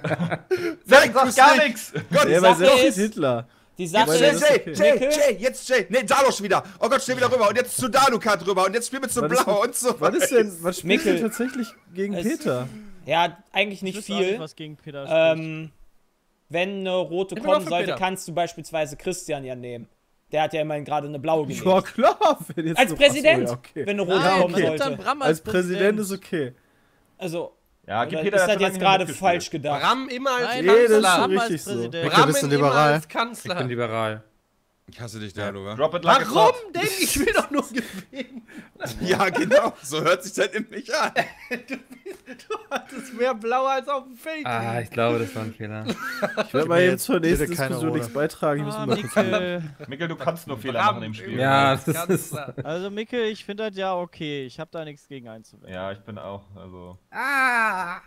Speaker 8: Sag gar nichts.
Speaker 3: Gott,
Speaker 5: Ja,
Speaker 1: Sache
Speaker 5: weil Sepp
Speaker 1: ist-
Speaker 5: ist Hitler.
Speaker 1: Die Sache
Speaker 5: Weil
Speaker 3: Jay,
Speaker 5: das
Speaker 1: ist,
Speaker 5: ist okay.
Speaker 3: Jay. Nee, Dadosh wieder. Oh Gott, schnell wieder rüber. Und jetzt zu Danukat rüber. Und jetzt spielen wir zu
Speaker 5: Was ist
Speaker 3: Blau und so.
Speaker 5: Was ist denn, was spielst du
Speaker 1: Mikkel.
Speaker 5: tatsächlich gegen
Speaker 1: Es-
Speaker 5: Peter?
Speaker 1: ja, eigentlich
Speaker 7: Ich
Speaker 1: nicht
Speaker 7: wüsste auch nicht,
Speaker 1: viel.
Speaker 7: was gegen Peter spricht.
Speaker 1: Wenn eine rote
Speaker 4: Ich bin auch
Speaker 1: kommen
Speaker 4: für
Speaker 1: sollte,
Speaker 4: Peter.
Speaker 1: kannst du beispielsweise Christian ja nehmen. Der hat ja immerhin gerade eine blaue gelegt.
Speaker 5: Ja, klar. Wenn jetzt
Speaker 1: Als
Speaker 5: so-
Speaker 1: Präsident,
Speaker 5: Achso, ja, okay.
Speaker 1: wenn eine rote
Speaker 7: Nein,
Speaker 1: kommen
Speaker 7: man nimmt dann
Speaker 1: sollte.
Speaker 7: Bram
Speaker 5: Als Präsident ist okay.
Speaker 1: Also,
Speaker 8: Ja,
Speaker 1: oder
Speaker 8: gib
Speaker 1: ist
Speaker 8: Peter
Speaker 1: das
Speaker 8: schon
Speaker 1: jetzt
Speaker 8: lange
Speaker 1: gerade
Speaker 8: mitgespielt.
Speaker 1: falsch gedacht?
Speaker 4: Bram immer als
Speaker 7: Nein,
Speaker 5: Nee, das ist
Speaker 4: Kanzler.
Speaker 5: schon
Speaker 7: Bram als
Speaker 5: richtig so.
Speaker 7: Präsident.
Speaker 6: Mikkel,
Speaker 4: Bram
Speaker 6: bist du
Speaker 4: immer
Speaker 6: liberal?
Speaker 4: als
Speaker 2: Ich
Speaker 4: Kanzler.
Speaker 2: bin liberal.
Speaker 3: Ich hasse dich, Dalu, wa?
Speaker 8: Drop it like it's
Speaker 4: Warum
Speaker 8: hot.
Speaker 4: denn? Ich will doch nur gewinnen.
Speaker 3: Ja, genau. So hört sich das nämlich an.
Speaker 4: Du hattest mehr Blau als auf dem Feld.
Speaker 2: Ah, ich glaube, das war ein Fehler.
Speaker 5: Ich werde mal jetzt zur
Speaker 6: bitte
Speaker 5: nächsten
Speaker 6: keine
Speaker 5: Diskussion
Speaker 6: Rote.
Speaker 5: nichts beitragen. Ich muss
Speaker 7: Ah,
Speaker 5: mal kurz
Speaker 7: Mikkel.
Speaker 8: Mikkel, du kannst nur Fehler
Speaker 4: Bram
Speaker 8: machen im Spiel.
Speaker 2: Ja,
Speaker 4: als
Speaker 2: das ist-
Speaker 4: Kanzler.
Speaker 7: Also Mikkel, ich finde das ja okay. Ich habe da nichts gegen einzuwenden.
Speaker 8: Ja, ich bin auch, also.
Speaker 4: Ah,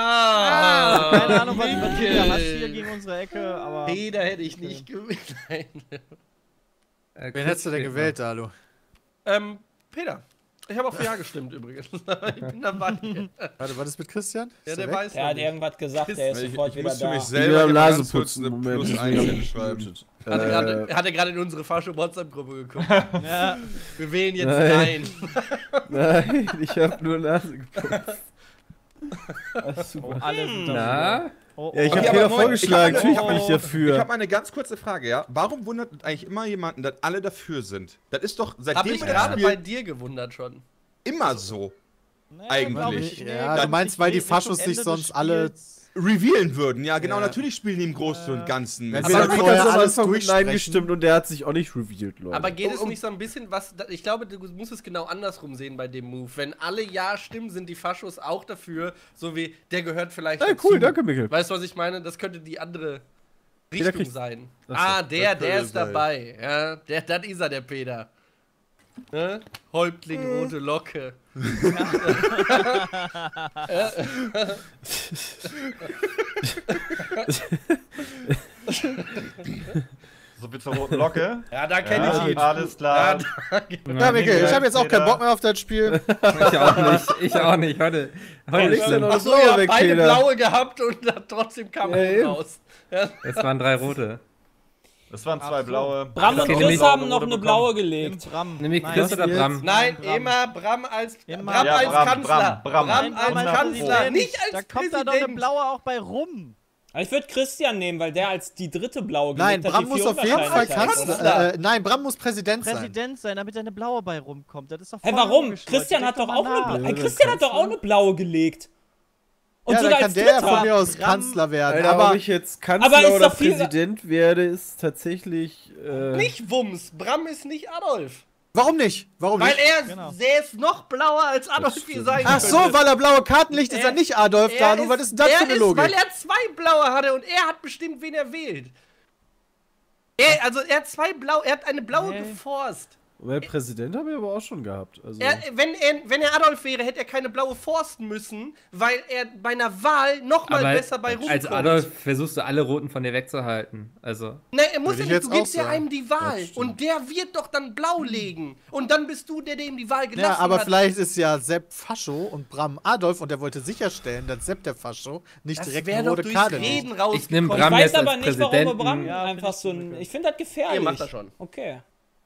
Speaker 7: Keine Ahnung, was
Speaker 4: Mikkel.
Speaker 7: du hast hier gegen unsere Ecke, aber
Speaker 4: Peter hätte ich nicht gewählt. Nein.
Speaker 6: Wen hättest du denn gewählt, Dalu?
Speaker 4: Peter. Ich habe auch für Ja gestimmt übrigens. Ich bin dabei.
Speaker 6: Warte, was ist mit Christian?
Speaker 4: Ja,
Speaker 6: Ist
Speaker 4: der
Speaker 6: weg?
Speaker 4: weiß
Speaker 1: Der
Speaker 4: noch
Speaker 1: hat
Speaker 4: nicht.
Speaker 1: irgendwas gesagt, der ist
Speaker 3: Ich
Speaker 1: sofort wieder
Speaker 3: müsste
Speaker 1: da.
Speaker 3: mich
Speaker 5: Ich
Speaker 3: selber
Speaker 5: will am
Speaker 3: hier
Speaker 5: Nase
Speaker 3: ganz kurz
Speaker 5: putzen.
Speaker 3: eine
Speaker 5: Moment.
Speaker 3: Plus
Speaker 5: ich
Speaker 3: 1
Speaker 5: bin
Speaker 3: hinschreiben.
Speaker 4: Hat er gerade in unsere Fascho WhatsApp-Gruppe geguckt.
Speaker 7: ja,
Speaker 4: Wir wählen jetzt
Speaker 5: Nein.
Speaker 4: Nein.
Speaker 5: Nein, ich habe nur Nase geputzt. Ach, super.
Speaker 7: alle sind da.
Speaker 2: Na?
Speaker 7: Oh,
Speaker 5: Ja, ich
Speaker 7: oh.
Speaker 5: habe
Speaker 3: Okay,
Speaker 5: Peter
Speaker 3: aber Moment,
Speaker 5: vorgeschlagen.
Speaker 3: ich
Speaker 5: Natürlich
Speaker 3: hab
Speaker 5: bin ich
Speaker 3: Ich
Speaker 5: dafür.
Speaker 3: habe eine ganz kurze Frage, ja? Warum wundert eigentlich immer jemanden, dass alle dafür sind? Das ist doch
Speaker 4: Hab
Speaker 3: seitdem
Speaker 4: ich
Speaker 3: wir das
Speaker 4: gerade
Speaker 3: Spiel
Speaker 4: bei dir gewundert schon.
Speaker 3: immer so
Speaker 7: Nee,
Speaker 3: eigentlich.
Speaker 7: glaub ich,
Speaker 6: Ja,
Speaker 7: glaub
Speaker 6: du meinst,
Speaker 7: ich,
Speaker 6: weil die
Speaker 7: Richtung
Speaker 6: Faschos sich
Speaker 7: Ende des
Speaker 6: sonst alle-
Speaker 7: Spiels-
Speaker 3: revealen würden. Ja, genau,
Speaker 6: Ja.
Speaker 3: natürlich spielen die im Großen und Ganzen
Speaker 6: Wenn
Speaker 3: mit.
Speaker 6: sie
Speaker 5: Aber
Speaker 6: dann
Speaker 5: Peter
Speaker 6: vorher
Speaker 5: hat am
Speaker 6: alles
Speaker 5: Anfang mit Nein
Speaker 6: durchsprechen.
Speaker 5: gestimmt und der hat sich auch nicht revealed, Leute.
Speaker 4: Aber geht es nicht so ein bisschen was. Ich glaube, du musst es genau andersrum sehen bei dem Move. Wenn alle Ja stimmen, sind die Faschos auch dafür, so wie der gehört vielleicht.
Speaker 5: Hey,
Speaker 4: dazu.
Speaker 5: cool, danke, Mikkel.
Speaker 4: Weißt du, was ich meine? Das könnte die andere
Speaker 5: Jeder
Speaker 4: Richtung
Speaker 5: kriegt-
Speaker 4: sein.
Speaker 5: Ach so,
Speaker 4: Ah, der
Speaker 3: könnte
Speaker 4: ist
Speaker 3: sein.
Speaker 4: dabei. Ja, das ist er, der Peter. Ne? Häuptling, rote Locke.
Speaker 8: So viel zur roten Locke.
Speaker 4: Ja, da kenne
Speaker 8: Ja,
Speaker 4: ich ihn.
Speaker 8: alles klar.
Speaker 6: Ja, Mikkel, ich habe jetzt auch keinen Bock mehr auf das Spiel.
Speaker 2: Ich auch nicht. Ich auch nicht. Heute
Speaker 5: legst du noch das
Speaker 4: Achso,
Speaker 5: Blaue
Speaker 4: ihr habt
Speaker 5: weg,
Speaker 4: beide
Speaker 5: Peter.
Speaker 4: blaue gehabt und dann trotzdem kam
Speaker 5: Ja,
Speaker 4: er
Speaker 5: eben.
Speaker 4: raus.
Speaker 2: Es waren 3 rote.
Speaker 8: Das waren zwei blaue.
Speaker 1: Bram und
Speaker 2: Okay,
Speaker 1: Chris
Speaker 2: nämlich-
Speaker 1: haben noch
Speaker 8: Rote
Speaker 1: eine
Speaker 8: bekommen.
Speaker 1: blaue gelegt.
Speaker 7: Bram.
Speaker 2: Nämlich
Speaker 7: Nein,
Speaker 2: Chris oder
Speaker 5: jetzt-
Speaker 2: Bram?
Speaker 4: Nein,
Speaker 7: Bram.
Speaker 4: immer Bram als,
Speaker 7: Immer.
Speaker 4: Bram
Speaker 8: Ja,
Speaker 4: als
Speaker 8: Bram,
Speaker 4: Kanzler.
Speaker 8: Bram.
Speaker 7: Nein,
Speaker 4: als
Speaker 7: Bram
Speaker 4: Kanzler,
Speaker 7: Präsident.
Speaker 4: nicht als
Speaker 7: Da kommt da doch eine
Speaker 4: Präsident.
Speaker 7: blaue auch bei rum.
Speaker 1: Ich würde Christian nehmen, weil der als die dritte blaue
Speaker 6: Nein,
Speaker 1: gelegt hat.
Speaker 6: Bram
Speaker 1: die
Speaker 6: muss
Speaker 1: viel
Speaker 6: auf jeden Fall
Speaker 1: unwahrscheinlicher ist.
Speaker 6: Kanzler. Nein, Bram muss Präsident sein.
Speaker 7: Präsident sein, damit eine blaue bei rumkommt. Das ist doch
Speaker 1: Hey,
Speaker 7: voll
Speaker 1: warum?
Speaker 7: logisch,
Speaker 1: Christian
Speaker 7: Leute.
Speaker 1: hat doch
Speaker 7: Denkt
Speaker 1: auch
Speaker 7: mal nach.
Speaker 1: eine blaue.
Speaker 5: Ja,
Speaker 1: Christian hat doch
Speaker 5: Kanzler.
Speaker 1: auch eine blaue gelegt. Und
Speaker 6: Ja,
Speaker 1: sogar
Speaker 6: dann kann
Speaker 1: als
Speaker 6: der von
Speaker 1: Dritter.
Speaker 6: mir aus
Speaker 7: Bram-
Speaker 6: Kanzler werden.
Speaker 5: Alter,
Speaker 6: Aber
Speaker 5: ob ich jetzt
Speaker 1: Aber
Speaker 5: Kanzler
Speaker 1: ist
Speaker 5: oder
Speaker 1: doch viel-
Speaker 5: Präsident werde, ist tatsächlich.
Speaker 4: Nicht Wumms, Bram ist nicht Adolf.
Speaker 6: warum nicht? Warum
Speaker 4: Weil
Speaker 6: nicht?
Speaker 4: er ist noch blauer als Adolf hier sein
Speaker 6: Ach so, weil er blaue Karten legt, ist er nicht Adolf Dalu. Was ist denn das für eine Logik?
Speaker 4: Weil er 2 blaue hatte und er hat bestimmt, wen er wählt. Er hat 2 blaue, er hat eine blaue geforst.
Speaker 5: Weil Präsident habe ich aber auch schon gehabt. Also,
Speaker 4: Wenn er Adolf wäre, hätte er keine blaue forsten müssen, weil er bei einer Wahl nochmal
Speaker 2: Aber
Speaker 4: besser bei rumkommt.
Speaker 2: als Adolf versuchst du alle Roten von dir wegzuhalten. Also,
Speaker 4: Ne, er muss
Speaker 6: Würde
Speaker 4: ja
Speaker 6: ich
Speaker 4: nicht,
Speaker 6: jetzt
Speaker 4: du
Speaker 6: auch
Speaker 4: gibst ja
Speaker 6: sagen.
Speaker 4: einem die Wahl
Speaker 5: Das stimmt.
Speaker 4: und der wird doch dann blau legen und dann bist du der, dem die Wahl gelassen
Speaker 6: Ja, aber
Speaker 4: hat.
Speaker 6: vielleicht ist ja Sepp Fascho und Bram Adolf und er wollte sicherstellen, dass Sepp der Fascho nicht
Speaker 4: Das
Speaker 6: direkt
Speaker 4: wäre
Speaker 6: eine
Speaker 4: doch
Speaker 6: rote
Speaker 4: durchs
Speaker 6: Karte
Speaker 4: Reden
Speaker 6: legt.
Speaker 4: rausgekommen.
Speaker 2: ich nehme
Speaker 1: Ich
Speaker 2: Bram
Speaker 1: weiß
Speaker 2: jetzt
Speaker 1: aber
Speaker 2: als
Speaker 1: nicht, warum
Speaker 2: Präsidenten.
Speaker 1: Bram
Speaker 7: Ja,
Speaker 1: einfach so ein. Ich finde das gefährlich.
Speaker 4: Ihr macht das schon.
Speaker 1: Okay.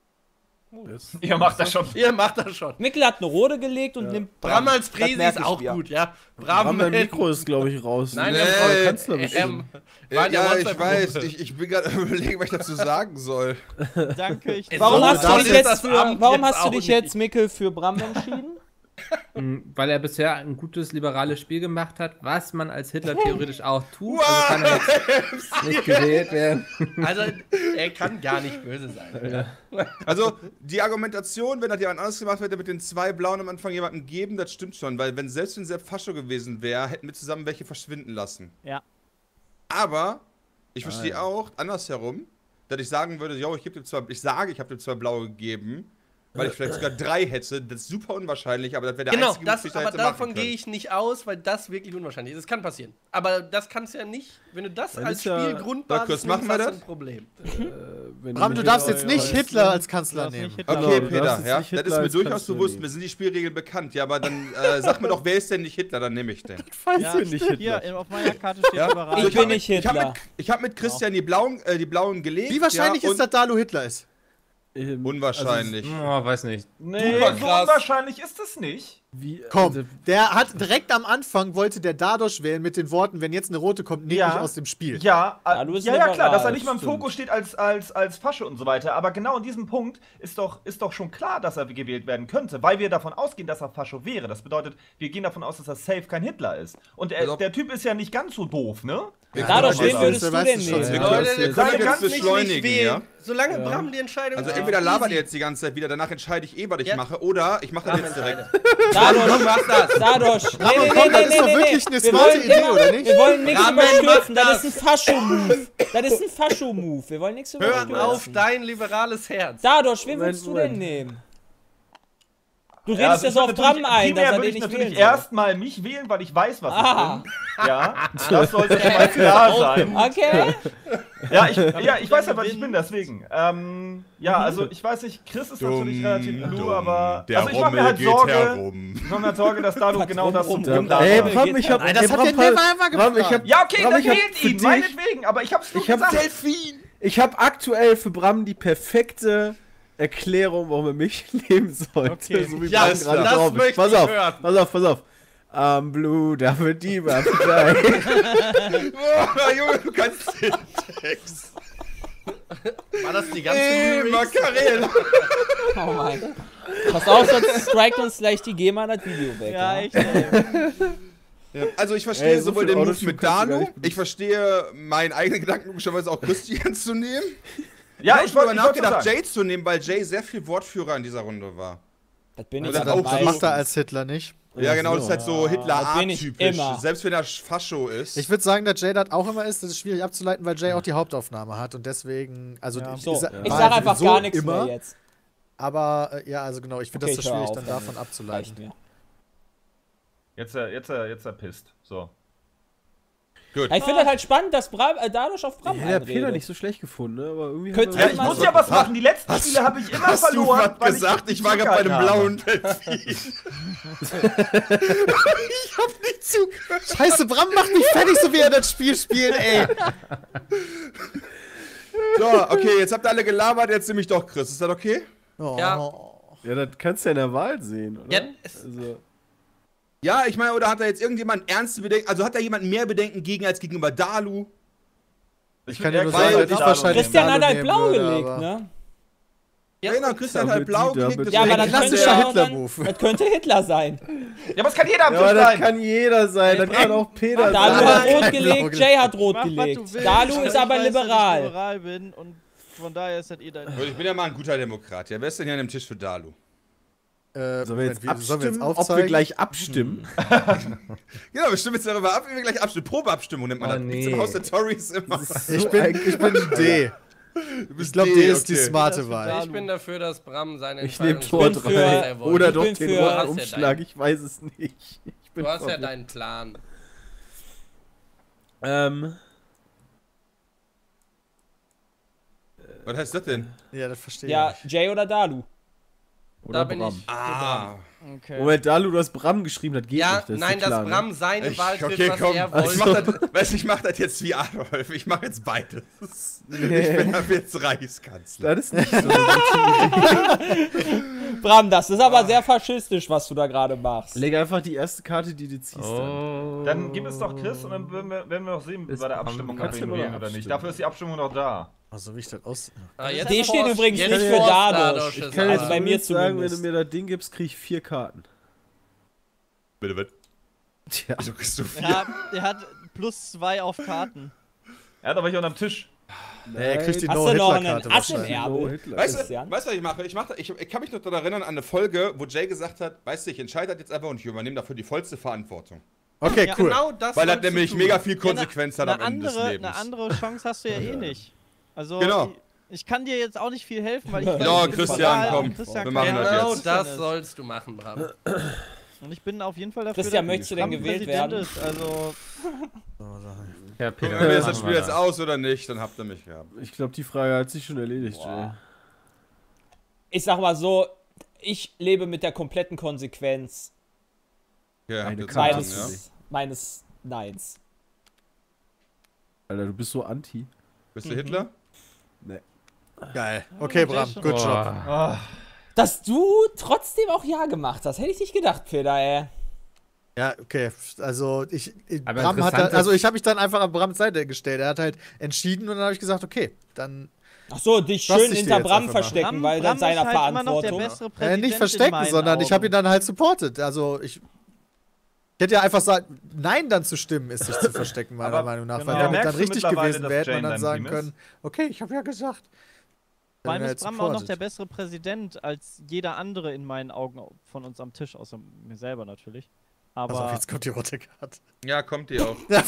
Speaker 8: Ihr macht das schon.
Speaker 4: Ihr macht das schon.
Speaker 1: Mikkel hat eine rote gelegt und nimmt
Speaker 4: Bram als
Speaker 9: Das
Speaker 4: Präsi
Speaker 9: merk
Speaker 4: ist
Speaker 9: ich
Speaker 4: auch
Speaker 9: mir.
Speaker 4: gut, ja.
Speaker 5: Bram, dein Mikro ist, glaube ich, raus.
Speaker 4: Nein,
Speaker 5: Du
Speaker 4: der
Speaker 5: bist
Speaker 3: Frau
Speaker 5: aber Kanzler bestimmt.
Speaker 3: Ja,
Speaker 4: in der
Speaker 3: ich
Speaker 4: WhatsApp-Gruppe.
Speaker 3: weiß. Ich bin gerade überlegen, was ich dazu sagen soll.
Speaker 7: Danke, ich
Speaker 1: Warum
Speaker 4: So
Speaker 1: hast du
Speaker 4: toll
Speaker 1: dich
Speaker 4: ist
Speaker 1: jetzt
Speaker 4: das
Speaker 1: für,
Speaker 4: Amt
Speaker 1: warum
Speaker 4: jetzt
Speaker 1: hast du
Speaker 4: auch
Speaker 1: dich
Speaker 4: nicht.
Speaker 1: jetzt, Mikkel, für Bram entschieden?
Speaker 2: Weil er bisher ein gutes liberales Spiel gemacht hat, was man als Hitler theoretisch auch tut. Also kann er jetzt nicht gewählt werden.
Speaker 4: Also, er kann gar nicht böse sein.
Speaker 3: Also, die Argumentation, wenn das jemand anders gemacht hätte, mit den 2 Blauen am Anfang jemanden geben, das stimmt schon. Weil, wenn selbst wenn Sepp Fascho gewesen wäre, hätten wir zusammen welche verschwinden lassen.
Speaker 7: Ja.
Speaker 3: Aber, ich verstehe auch andersherum, dass ich sagen würde, yo, ich habe dem 2 Blaue gegeben. weil ich vielleicht sogar 3 hätte. Das ist super unwahrscheinlich, aber das wäre der
Speaker 4: Genau,
Speaker 3: einzige Move, den ich da
Speaker 4: aber
Speaker 3: hätte machen
Speaker 4: davon
Speaker 3: können.
Speaker 4: gehe ich nicht aus, weil das wirklich unwahrscheinlich ist. Das kann passieren. Aber das kannst du ja nicht, wenn du das
Speaker 5: Dann
Speaker 4: als
Speaker 5: ist ja-
Speaker 4: Spielgrundbasis
Speaker 3: Chris, machen wir
Speaker 4: hast du
Speaker 3: das?
Speaker 4: ein Problem.
Speaker 6: Bram, du darfst jetzt nicht Hitler als Kanzler nehmen.
Speaker 3: Okay,
Speaker 5: Genau, du
Speaker 3: Peter,
Speaker 5: darfst jetzt
Speaker 3: ja,
Speaker 5: nicht
Speaker 3: das
Speaker 5: Hitler
Speaker 3: ist mir
Speaker 5: als
Speaker 3: durchaus
Speaker 5: Kanzler
Speaker 3: bewusst.
Speaker 5: nehmen.
Speaker 3: Mir sind die Spielregeln bekannt. Ja, aber dann sag mir doch, wer ist denn nicht Hitler? Dann nehme ich den.
Speaker 7: Ja,
Speaker 5: nicht Hitler.
Speaker 7: hier, auf meiner Karte steht
Speaker 3: Ja?
Speaker 7: überall.
Speaker 1: Ich bin nicht
Speaker 3: Ich habe
Speaker 1: Hitler.
Speaker 3: hab mit Christian die Blauen gelegt.
Speaker 6: Wie wahrscheinlich
Speaker 3: ja,
Speaker 6: ist, dass Dalu Hitler ist?
Speaker 3: Unwahrscheinlich.
Speaker 2: Oh, weiß nicht.
Speaker 8: Nee,
Speaker 4: Super
Speaker 8: so
Speaker 4: krass.
Speaker 8: unwahrscheinlich ist es nicht.
Speaker 5: Wie,
Speaker 6: Komm,
Speaker 5: also,
Speaker 6: der hat direkt am Anfang, wollte der Dadosch wählen mit den Worten, wenn jetzt eine rote kommt, nehme
Speaker 8: Ja.
Speaker 6: ich aus dem Spiel.
Speaker 8: Ja,
Speaker 1: du bist
Speaker 8: ja, klar,
Speaker 1: liberal,
Speaker 8: dass er nicht mal im
Speaker 1: stimmt.
Speaker 8: Fokus steht als Fasche und so weiter. Aber genau in diesem Punkt ist doch schon klar, dass er gewählt werden könnte, weil wir davon ausgehen, dass er Fascho wäre. Das bedeutet, wir gehen davon aus, dass er safe kein Hitler ist. Und der Typ ist ja nicht ganz so doof, ne?
Speaker 1: Dadurch, wen
Speaker 6: Ja,
Speaker 1: würdest du
Speaker 6: weißt
Speaker 1: denn
Speaker 6: du schon,
Speaker 1: nehmen?
Speaker 3: Wir
Speaker 6: ja.
Speaker 3: können,
Speaker 6: das
Speaker 3: wir
Speaker 6: ist
Speaker 3: können
Speaker 8: jetzt
Speaker 3: jetzt
Speaker 8: nicht
Speaker 3: beschleunigen, ja.
Speaker 4: Solange Bram die Entscheidung
Speaker 3: Also
Speaker 4: trifft,
Speaker 3: entweder labert
Speaker 4: easy.
Speaker 3: ihr jetzt die ganze Zeit wieder, danach entscheide ich was ich
Speaker 4: Ja.
Speaker 3: mache, oder ich mache das jetzt direkt.
Speaker 1: Dadurch,
Speaker 4: Mach das.
Speaker 1: dadurch.
Speaker 6: Aber komm, das ist doch wirklich eine
Speaker 1: Wir
Speaker 6: smarte
Speaker 1: wollen-
Speaker 6: Idee, oder nicht?
Speaker 1: Wir wollen nichts
Speaker 4: Rahmen,
Speaker 1: überstürzen,
Speaker 4: mach
Speaker 1: das ist ein Fascho-Move. Das ist ein Fascho-Move, wir wollen nichts
Speaker 4: Hör auf
Speaker 1: überstürzen.
Speaker 4: dein liberales Herz.
Speaker 1: Dadurch, wen würdest du
Speaker 5: Moment.
Speaker 1: denn nehmen? Du
Speaker 8: Ja,
Speaker 1: redest ja so auf Bram ein, dass er
Speaker 8: würde
Speaker 1: den
Speaker 8: ich
Speaker 1: nicht
Speaker 8: natürlich
Speaker 1: wählen soll.
Speaker 8: erstmal mich wählen, weil ich weiß, was
Speaker 1: Ah.
Speaker 8: ich bin. Ja, das sollte schon mal klar sein.
Speaker 1: Okay.
Speaker 8: Ja, ich weiß ja, was ich bin, deswegen. Ja, also ich weiß nicht, Chris ist natürlich relativ blue, aber. Also ich mache mir halt Sorge. Ich mache mir halt Sorge, dass Dalu genau das zum Problem da
Speaker 5: ey,
Speaker 8: war.
Speaker 5: Bram, ich hab.
Speaker 6: Nein, das hat der
Speaker 5: Bram,
Speaker 6: never
Speaker 5: Bram, ich hab,
Speaker 8: Ja, okay,
Speaker 5: Bram,
Speaker 8: dann
Speaker 5: ich hab
Speaker 8: wählt
Speaker 5: für
Speaker 8: ihn,
Speaker 5: dich-
Speaker 8: meinetwegen, aber ich hab's nur
Speaker 5: Ich hab
Speaker 8: gesagt.
Speaker 3: Delfin!
Speaker 5: Ich habe aktuell für Bram die perfekte Erklärung, warum er mich nehmen sollte.
Speaker 7: Okay.
Speaker 5: So wie
Speaker 4: Ja,
Speaker 5: Bram
Speaker 4: das
Speaker 5: gerade drauf ist.
Speaker 4: möchte
Speaker 5: Pass
Speaker 4: ich
Speaker 5: auf,
Speaker 4: hören.
Speaker 5: pass auf. Blue, Double D,
Speaker 3: Boah, Junge, du kannst den Text.
Speaker 4: War das die ganze Lyrics?
Speaker 3: Makarel.
Speaker 1: Oh mein Gott. Pass auf, sonst strikt uns gleich die GEMA das Video weg.
Speaker 7: Ja,
Speaker 1: Ja,
Speaker 7: echt. Ey.
Speaker 3: Also ich verstehe
Speaker 5: Ey, so
Speaker 3: sowohl
Speaker 5: viel
Speaker 3: den Move
Speaker 5: Autotune
Speaker 3: mit
Speaker 5: kannst du gar
Speaker 3: Dalu,
Speaker 5: nicht benutzen.
Speaker 3: ich verstehe meinen eigenen Gedanken logischerweise auch Christian zu nehmen.
Speaker 8: Ja,
Speaker 3: ich habe
Speaker 8: wollte
Speaker 3: nachgedacht,
Speaker 8: sagen.
Speaker 3: Jay zu nehmen, weil Jay sehr viel Wortführer in dieser Runde war.
Speaker 1: Das bin ich
Speaker 3: Oder
Speaker 1: aber
Speaker 3: auch
Speaker 6: Das
Speaker 3: so.
Speaker 6: macht er als Hitler nicht.
Speaker 3: Ja, genau, das ist halt so
Speaker 1: das bin ich
Speaker 3: Hitler-A-typisch.
Speaker 1: immer.
Speaker 3: Selbst wenn er Fascho ist.
Speaker 6: Ich würde sagen, dass Jay das auch immer ist. Das ist schwierig abzuleiten, weil Jay auch die Hauptaufnahme hat und deswegen, also
Speaker 7: Ja.
Speaker 1: So,
Speaker 6: war
Speaker 1: ich sag einfach
Speaker 6: sowieso
Speaker 1: gar nichts
Speaker 6: immer,
Speaker 1: mehr jetzt.
Speaker 6: Aber ja, also genau, ich finde
Speaker 1: Okay,
Speaker 6: das
Speaker 1: ich
Speaker 6: so
Speaker 1: hör
Speaker 6: schwierig,
Speaker 1: auf,
Speaker 6: dann
Speaker 1: dann
Speaker 6: davon
Speaker 1: Reicht
Speaker 6: abzuleiten.
Speaker 1: mir.
Speaker 8: Jetzt er pisst. So.
Speaker 3: Gut.
Speaker 1: Ja, ich finde das halt spannend, dass dadurch auf Bram
Speaker 5: Ja, der Peter
Speaker 1: einredet.
Speaker 5: nicht so schlecht gefunden, ne? Aber irgendwie.
Speaker 1: Könnte
Speaker 8: Ja,
Speaker 5: haben
Speaker 8: ich
Speaker 1: man-
Speaker 8: muss ja was machen. Die letzten Spiele habe ich immer
Speaker 3: Hast du
Speaker 8: verloren.
Speaker 3: was
Speaker 8: weil
Speaker 3: gesagt? Ich war
Speaker 8: die
Speaker 3: gerade bei dem
Speaker 8: Zugehalt habe.
Speaker 3: blauen Delfin. Ich hab nicht zugehört.
Speaker 6: Scheiße, Bram macht mich fertig, so wie er das Spiel spielt, ey.
Speaker 3: So, okay, jetzt habt ihr alle gelabert, jetzt nehme ich doch Chris. Ist das okay?
Speaker 6: Oh.
Speaker 4: Ja.
Speaker 5: Ja, das kannst du ja in der Wahl sehen, oder?
Speaker 4: Ja,
Speaker 5: Also,
Speaker 3: Ja, ich meine, oder hat da jetzt irgendjemand ernste Bedenken? Also hat da jemand mehr Bedenken gegen als gegenüber Dalu?
Speaker 6: Ich kann dir nur
Speaker 8: eher
Speaker 6: sagen,
Speaker 8: Dalu
Speaker 6: dass ich
Speaker 8: nehmen.
Speaker 6: wahrscheinlich
Speaker 1: Christian hat
Speaker 6: Dalu
Speaker 1: halt
Speaker 6: nehmen
Speaker 1: blau
Speaker 6: würde,
Speaker 1: gelegt,
Speaker 6: aber-
Speaker 1: ne?
Speaker 3: Ja, genau, Christian
Speaker 5: Da
Speaker 3: hat
Speaker 5: wird
Speaker 3: blau
Speaker 5: die, da
Speaker 3: gelegt.
Speaker 5: wird-
Speaker 1: Ja, aber
Speaker 3: deswegen-
Speaker 1: das könnte
Speaker 6: klassischer
Speaker 1: ja auch dann,
Speaker 6: Hitler-Move.
Speaker 1: das könnte Hitler sein.
Speaker 8: Ja, aber es kann jeder am
Speaker 5: ja,
Speaker 8: Tisch
Speaker 5: aber das
Speaker 8: sein.
Speaker 5: kann jeder sein. Das kann auch Peter
Speaker 1: Dalu
Speaker 5: sein.
Speaker 1: hat rot
Speaker 6: Blau
Speaker 1: gelegt,
Speaker 6: gelegt.
Speaker 1: Jay hat rot
Speaker 7: Mach, was
Speaker 1: gelegt.
Speaker 7: du willst,
Speaker 1: Dalu ist
Speaker 7: ich
Speaker 1: aber
Speaker 7: weiß, dass ich
Speaker 1: liberal.
Speaker 7: liberal bin und von daher ist das ihr dein.
Speaker 3: Ich bin ja mal ein guter Demokrat. Ja, wer ist denn hier an dem Tisch für Dalu?
Speaker 6: Sollen
Speaker 5: Sollen wir jetzt
Speaker 6: wir jetzt
Speaker 5: abstimmen, ob wir
Speaker 6: aufzeigen?
Speaker 5: gleich abstimmen?
Speaker 3: Genau, wir stimmen jetzt darüber ab, wie wir gleich abstimmen. Probeabstimmung nennt man
Speaker 2: Oh,
Speaker 3: das. Gibt's
Speaker 2: nee.
Speaker 3: im Haus der Tories immer.
Speaker 6: Ich bin D. Ich glaube, D ist die smarte Wahl.
Speaker 4: Ich bin dafür, dass Bram seine
Speaker 5: Ich nehme
Speaker 4: Entscheidung
Speaker 5: Tor
Speaker 1: bin für-
Speaker 5: 3. Oder
Speaker 1: ich
Speaker 5: doch
Speaker 1: bin
Speaker 5: den
Speaker 1: für-
Speaker 5: roten
Speaker 4: hast ja
Speaker 5: Umschlag, ich weiß es nicht. Ich bin
Speaker 4: Du hast ja
Speaker 5: verwirrt.
Speaker 4: deinen Plan.
Speaker 3: Was heißt das denn?
Speaker 6: Ja, das verstehe
Speaker 1: Ja,
Speaker 6: ich.
Speaker 1: Jay oder Dalu?
Speaker 5: Oder
Speaker 4: Da bin
Speaker 5: Bram.
Speaker 4: ich.
Speaker 3: Ah.
Speaker 7: Okay.
Speaker 5: Moment, Dalu, du hast Bram geschrieben, das geht
Speaker 4: Ja,
Speaker 5: nicht. Das ist
Speaker 4: nein,
Speaker 5: dir klar,
Speaker 4: dass Bram
Speaker 5: ne?
Speaker 4: seine Wahl trifft,
Speaker 3: Okay,
Speaker 4: was
Speaker 3: komm.
Speaker 4: er
Speaker 3: Ich
Speaker 4: wollte.
Speaker 3: mach das jetzt wie Adolf. Ich mach jetzt beides. Ich bin ab jetzt Reichskanzler.
Speaker 5: Das ist nicht so.
Speaker 1: Bram, das ist aber sehr faschistisch, was du da gerade machst.
Speaker 5: Leg einfach die erste Karte, die du ziehst.
Speaker 8: Dann gib es doch Chris und dann werden wir noch sehen
Speaker 5: Ist
Speaker 8: bei der
Speaker 5: Bram-
Speaker 8: Abstimmung, ob
Speaker 5: kannst
Speaker 8: wir ihn
Speaker 5: du mal
Speaker 8: wählen oder nicht.
Speaker 5: abstimmen.
Speaker 8: Dafür ist die Abstimmung noch da.
Speaker 6: Also, wie ich das aus.
Speaker 4: Ah, jetzt
Speaker 1: D steht
Speaker 4: Force-
Speaker 1: übrigens
Speaker 4: jetzt
Speaker 1: nicht für
Speaker 4: Force
Speaker 1: Dadosch.
Speaker 4: ist
Speaker 5: Ich kann
Speaker 4: aber-
Speaker 5: jetzt
Speaker 1: Also bei mir
Speaker 5: übrigens sagen, wenn du
Speaker 1: zumindest.
Speaker 5: mir das Ding gibst, krieg ich 4 Karten.
Speaker 3: Bitte, bitte.
Speaker 5: Tja.
Speaker 3: Wieso kriegst du 4?
Speaker 7: Er hat +2 auf Karten.
Speaker 8: Er hat aber hier unterm Tisch.
Speaker 6: Er kriegt die
Speaker 1: Hast du noch einen
Speaker 6: No-Hitler-Karte
Speaker 1: Ass im
Speaker 6: wahrscheinlich.
Speaker 5: No
Speaker 1: Erbe?
Speaker 5: Hitler.
Speaker 3: Weißt du,
Speaker 1: Christian?
Speaker 3: was ich mache? Ich kann mich noch daran erinnern an eine Folge, wo Jay gesagt hat, weißt du, ich entscheide das jetzt einfach und ich übernehme dafür die vollste Verantwortung.
Speaker 6: Okay,
Speaker 7: Ja,
Speaker 6: cool.
Speaker 4: Genau das
Speaker 3: Weil das
Speaker 4: sollst du
Speaker 3: nämlich
Speaker 4: tun.
Speaker 3: mega viel Konsequenz hat am
Speaker 7: Eine
Speaker 3: Ende des
Speaker 7: andere,
Speaker 3: Lebens.
Speaker 7: eine andere Chance hast du ja eh nicht. Also,
Speaker 3: Genau.
Speaker 7: Ich kann dir jetzt auch nicht viel helfen, weil ich...
Speaker 3: Ja, Christian, komm. Wir machen das
Speaker 4: Genau
Speaker 3: jetzt.
Speaker 4: das sollst du machen, Bram.
Speaker 7: Und ich bin auf jeden Fall dafür,
Speaker 1: Christian,
Speaker 7: dass
Speaker 1: möchtest du denn
Speaker 7: Trump
Speaker 1: gewählt
Speaker 7: Präsident
Speaker 1: werden?
Speaker 7: Ist, also...
Speaker 2: Ja, Peter,
Speaker 3: Wenn wir das
Speaker 2: machen
Speaker 3: Spiel
Speaker 2: wir
Speaker 3: jetzt aus oder nicht, dann habt ihr mich gehabt.
Speaker 5: Ich glaube, die Frage hat sich schon erledigt, Jay.
Speaker 1: Ich sag mal so, ich lebe mit der kompletten Konsequenz
Speaker 3: Ja, habt
Speaker 5: Eine
Speaker 3: ihr
Speaker 5: Karte.
Speaker 3: zusammen, ja?
Speaker 1: meines Neins.
Speaker 5: Alter, du bist so anti.
Speaker 3: Bist du Hitler?
Speaker 6: Geil. Okay, Bram, good job.
Speaker 1: Dass du trotzdem auch Ja gemacht hast, hätte ich nicht gedacht, Peter, ey.
Speaker 6: Ja, okay. Also
Speaker 2: Aber
Speaker 6: Bram hat
Speaker 2: interessant
Speaker 6: also
Speaker 2: ist-
Speaker 6: ich habe mich dann einfach an Brams Seite gestellt. Er hat halt entschieden und dann habe ich gesagt, okay, dann
Speaker 1: Ach so, dich
Speaker 6: Lass
Speaker 1: schön
Speaker 6: dich
Speaker 1: hinter
Speaker 6: dir jetzt
Speaker 1: Bram
Speaker 6: einfach mal.
Speaker 1: verstecken, weil
Speaker 7: Bram
Speaker 1: dann seiner
Speaker 7: ist halt immer noch der
Speaker 1: Verantwortung.
Speaker 7: bessere Präsident
Speaker 6: nicht
Speaker 7: in
Speaker 6: verstecken,
Speaker 7: meinen
Speaker 6: sondern ich habe ihn
Speaker 7: Augen.
Speaker 6: dann halt supportet. Also ich hätte ja einfach sagen, nein dann zu stimmen, ist sich zu verstecken, meiner
Speaker 8: Aber
Speaker 6: Meinung nach.
Speaker 7: genau.
Speaker 6: Weil wenn es
Speaker 8: Merkst
Speaker 6: dann
Speaker 8: du
Speaker 6: richtig
Speaker 8: mittlerweile,
Speaker 6: gewesen
Speaker 8: dass
Speaker 6: wäre, hätte
Speaker 8: Jane
Speaker 6: man dann
Speaker 8: dein
Speaker 6: sagen
Speaker 8: Team
Speaker 6: können, okay, ich habe ja gesagt.
Speaker 7: Vor allem
Speaker 6: Dann
Speaker 7: ist
Speaker 6: wäre
Speaker 7: Bram
Speaker 6: er
Speaker 7: auch noch
Speaker 6: supported.
Speaker 7: der bessere Präsident als jeder andere in meinen Augen von uns am Tisch, außer mir selber natürlich.
Speaker 6: Pass auf,
Speaker 7: Aber
Speaker 6: jetzt kommt die rote Karte.
Speaker 3: Ja, kommt die auch.
Speaker 6: Ja,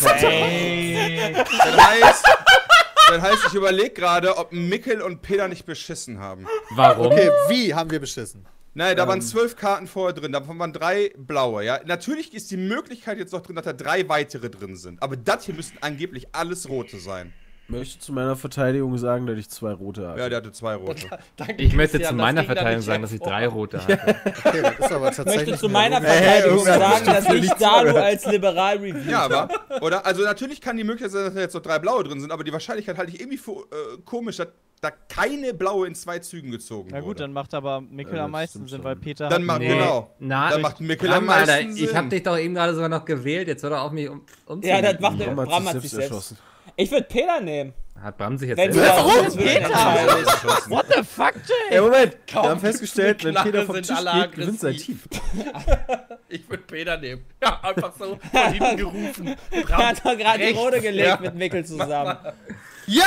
Speaker 3: Dann heißt, ich überlege gerade, ob Mikkel und Peter nicht beschissen haben.
Speaker 2: Warum?
Speaker 6: okay, wie haben wir beschissen?
Speaker 3: Nein, da waren 12 Karten vorher drin, davon waren 3 blaue, ja. Natürlich ist die Möglichkeit jetzt noch drin, dass da 3 weitere drin sind. Aber das hier müssten angeblich alles rote sein.
Speaker 5: Möchte zu meiner Verteidigung sagen, dass ich 2 rote hatte.
Speaker 3: Ja, der hatte 2 rote.
Speaker 4: Danke,
Speaker 2: Ich möchte
Speaker 4: Christian,
Speaker 2: zu
Speaker 4: das
Speaker 2: meiner
Speaker 4: ging da
Speaker 2: Verteidigung
Speaker 4: nicht
Speaker 2: sagen, dass ich 3
Speaker 4: hervor.
Speaker 2: rote hatte.
Speaker 6: Okay, das ist aber
Speaker 1: Ich
Speaker 6: tatsächlich
Speaker 1: möchte zu
Speaker 6: mehr
Speaker 1: meiner
Speaker 6: logisch.
Speaker 1: Verteidigung
Speaker 6: irgendwer
Speaker 1: sagen, dass
Speaker 6: bestimmt
Speaker 1: ich
Speaker 6: nicht
Speaker 1: Dalu
Speaker 6: zuhört.
Speaker 1: als liberal review.
Speaker 3: Ja, aber, oder? Also natürlich kann die Möglichkeit sein, dass da jetzt noch 3 blaue drin sind, aber die Wahrscheinlichkeit halte ich irgendwie für komisch, dass da keine blaue in 2 Zügen gezogen
Speaker 7: na gut,
Speaker 3: wurde.
Speaker 7: dann macht aber Mikkel
Speaker 5: Ja,
Speaker 7: am
Speaker 5: das
Speaker 7: meisten
Speaker 5: stimmt
Speaker 7: Sinn,
Speaker 5: schon.
Speaker 7: weil Peter
Speaker 3: Dann
Speaker 7: hat
Speaker 3: macht,
Speaker 2: Nee.
Speaker 3: genau.
Speaker 2: Na,
Speaker 3: Dann macht Mikkel am
Speaker 2: Bram, Alter,
Speaker 3: meisten
Speaker 2: ich
Speaker 3: Sinn.
Speaker 2: hab dich doch eben gerade sogar noch gewählt, jetzt soll er auf mich umziehen.
Speaker 1: Ja, das macht der
Speaker 5: Bram
Speaker 1: Bram hat
Speaker 5: sich
Speaker 1: sich
Speaker 5: selbst
Speaker 1: selbst.
Speaker 5: erschossen.
Speaker 1: Ich würde Peter nehmen.
Speaker 2: Hat Bram sich jetzt
Speaker 1: Wenn
Speaker 2: selbst...
Speaker 1: du
Speaker 7: Warum?
Speaker 1: das zwischen
Speaker 7: Peter?
Speaker 1: entscheidest.
Speaker 7: What the fuck, Jay?
Speaker 5: Ey, Moment! Wir
Speaker 4: Kaum
Speaker 5: haben festgestellt, wenn
Speaker 4: Knarre
Speaker 5: Peter vom
Speaker 4: sind
Speaker 5: Tisch
Speaker 4: alle
Speaker 5: geht, gewinnt sein
Speaker 4: aggressiv.
Speaker 5: Team.
Speaker 4: Ich würde Peter nehmen. Ja, einfach so von hinten gerufen.
Speaker 1: Er hat doch gerade die
Speaker 4: Rechts.
Speaker 1: Rote gelegt
Speaker 4: Ja.
Speaker 1: mit Mikkel zusammen.
Speaker 6: Ja!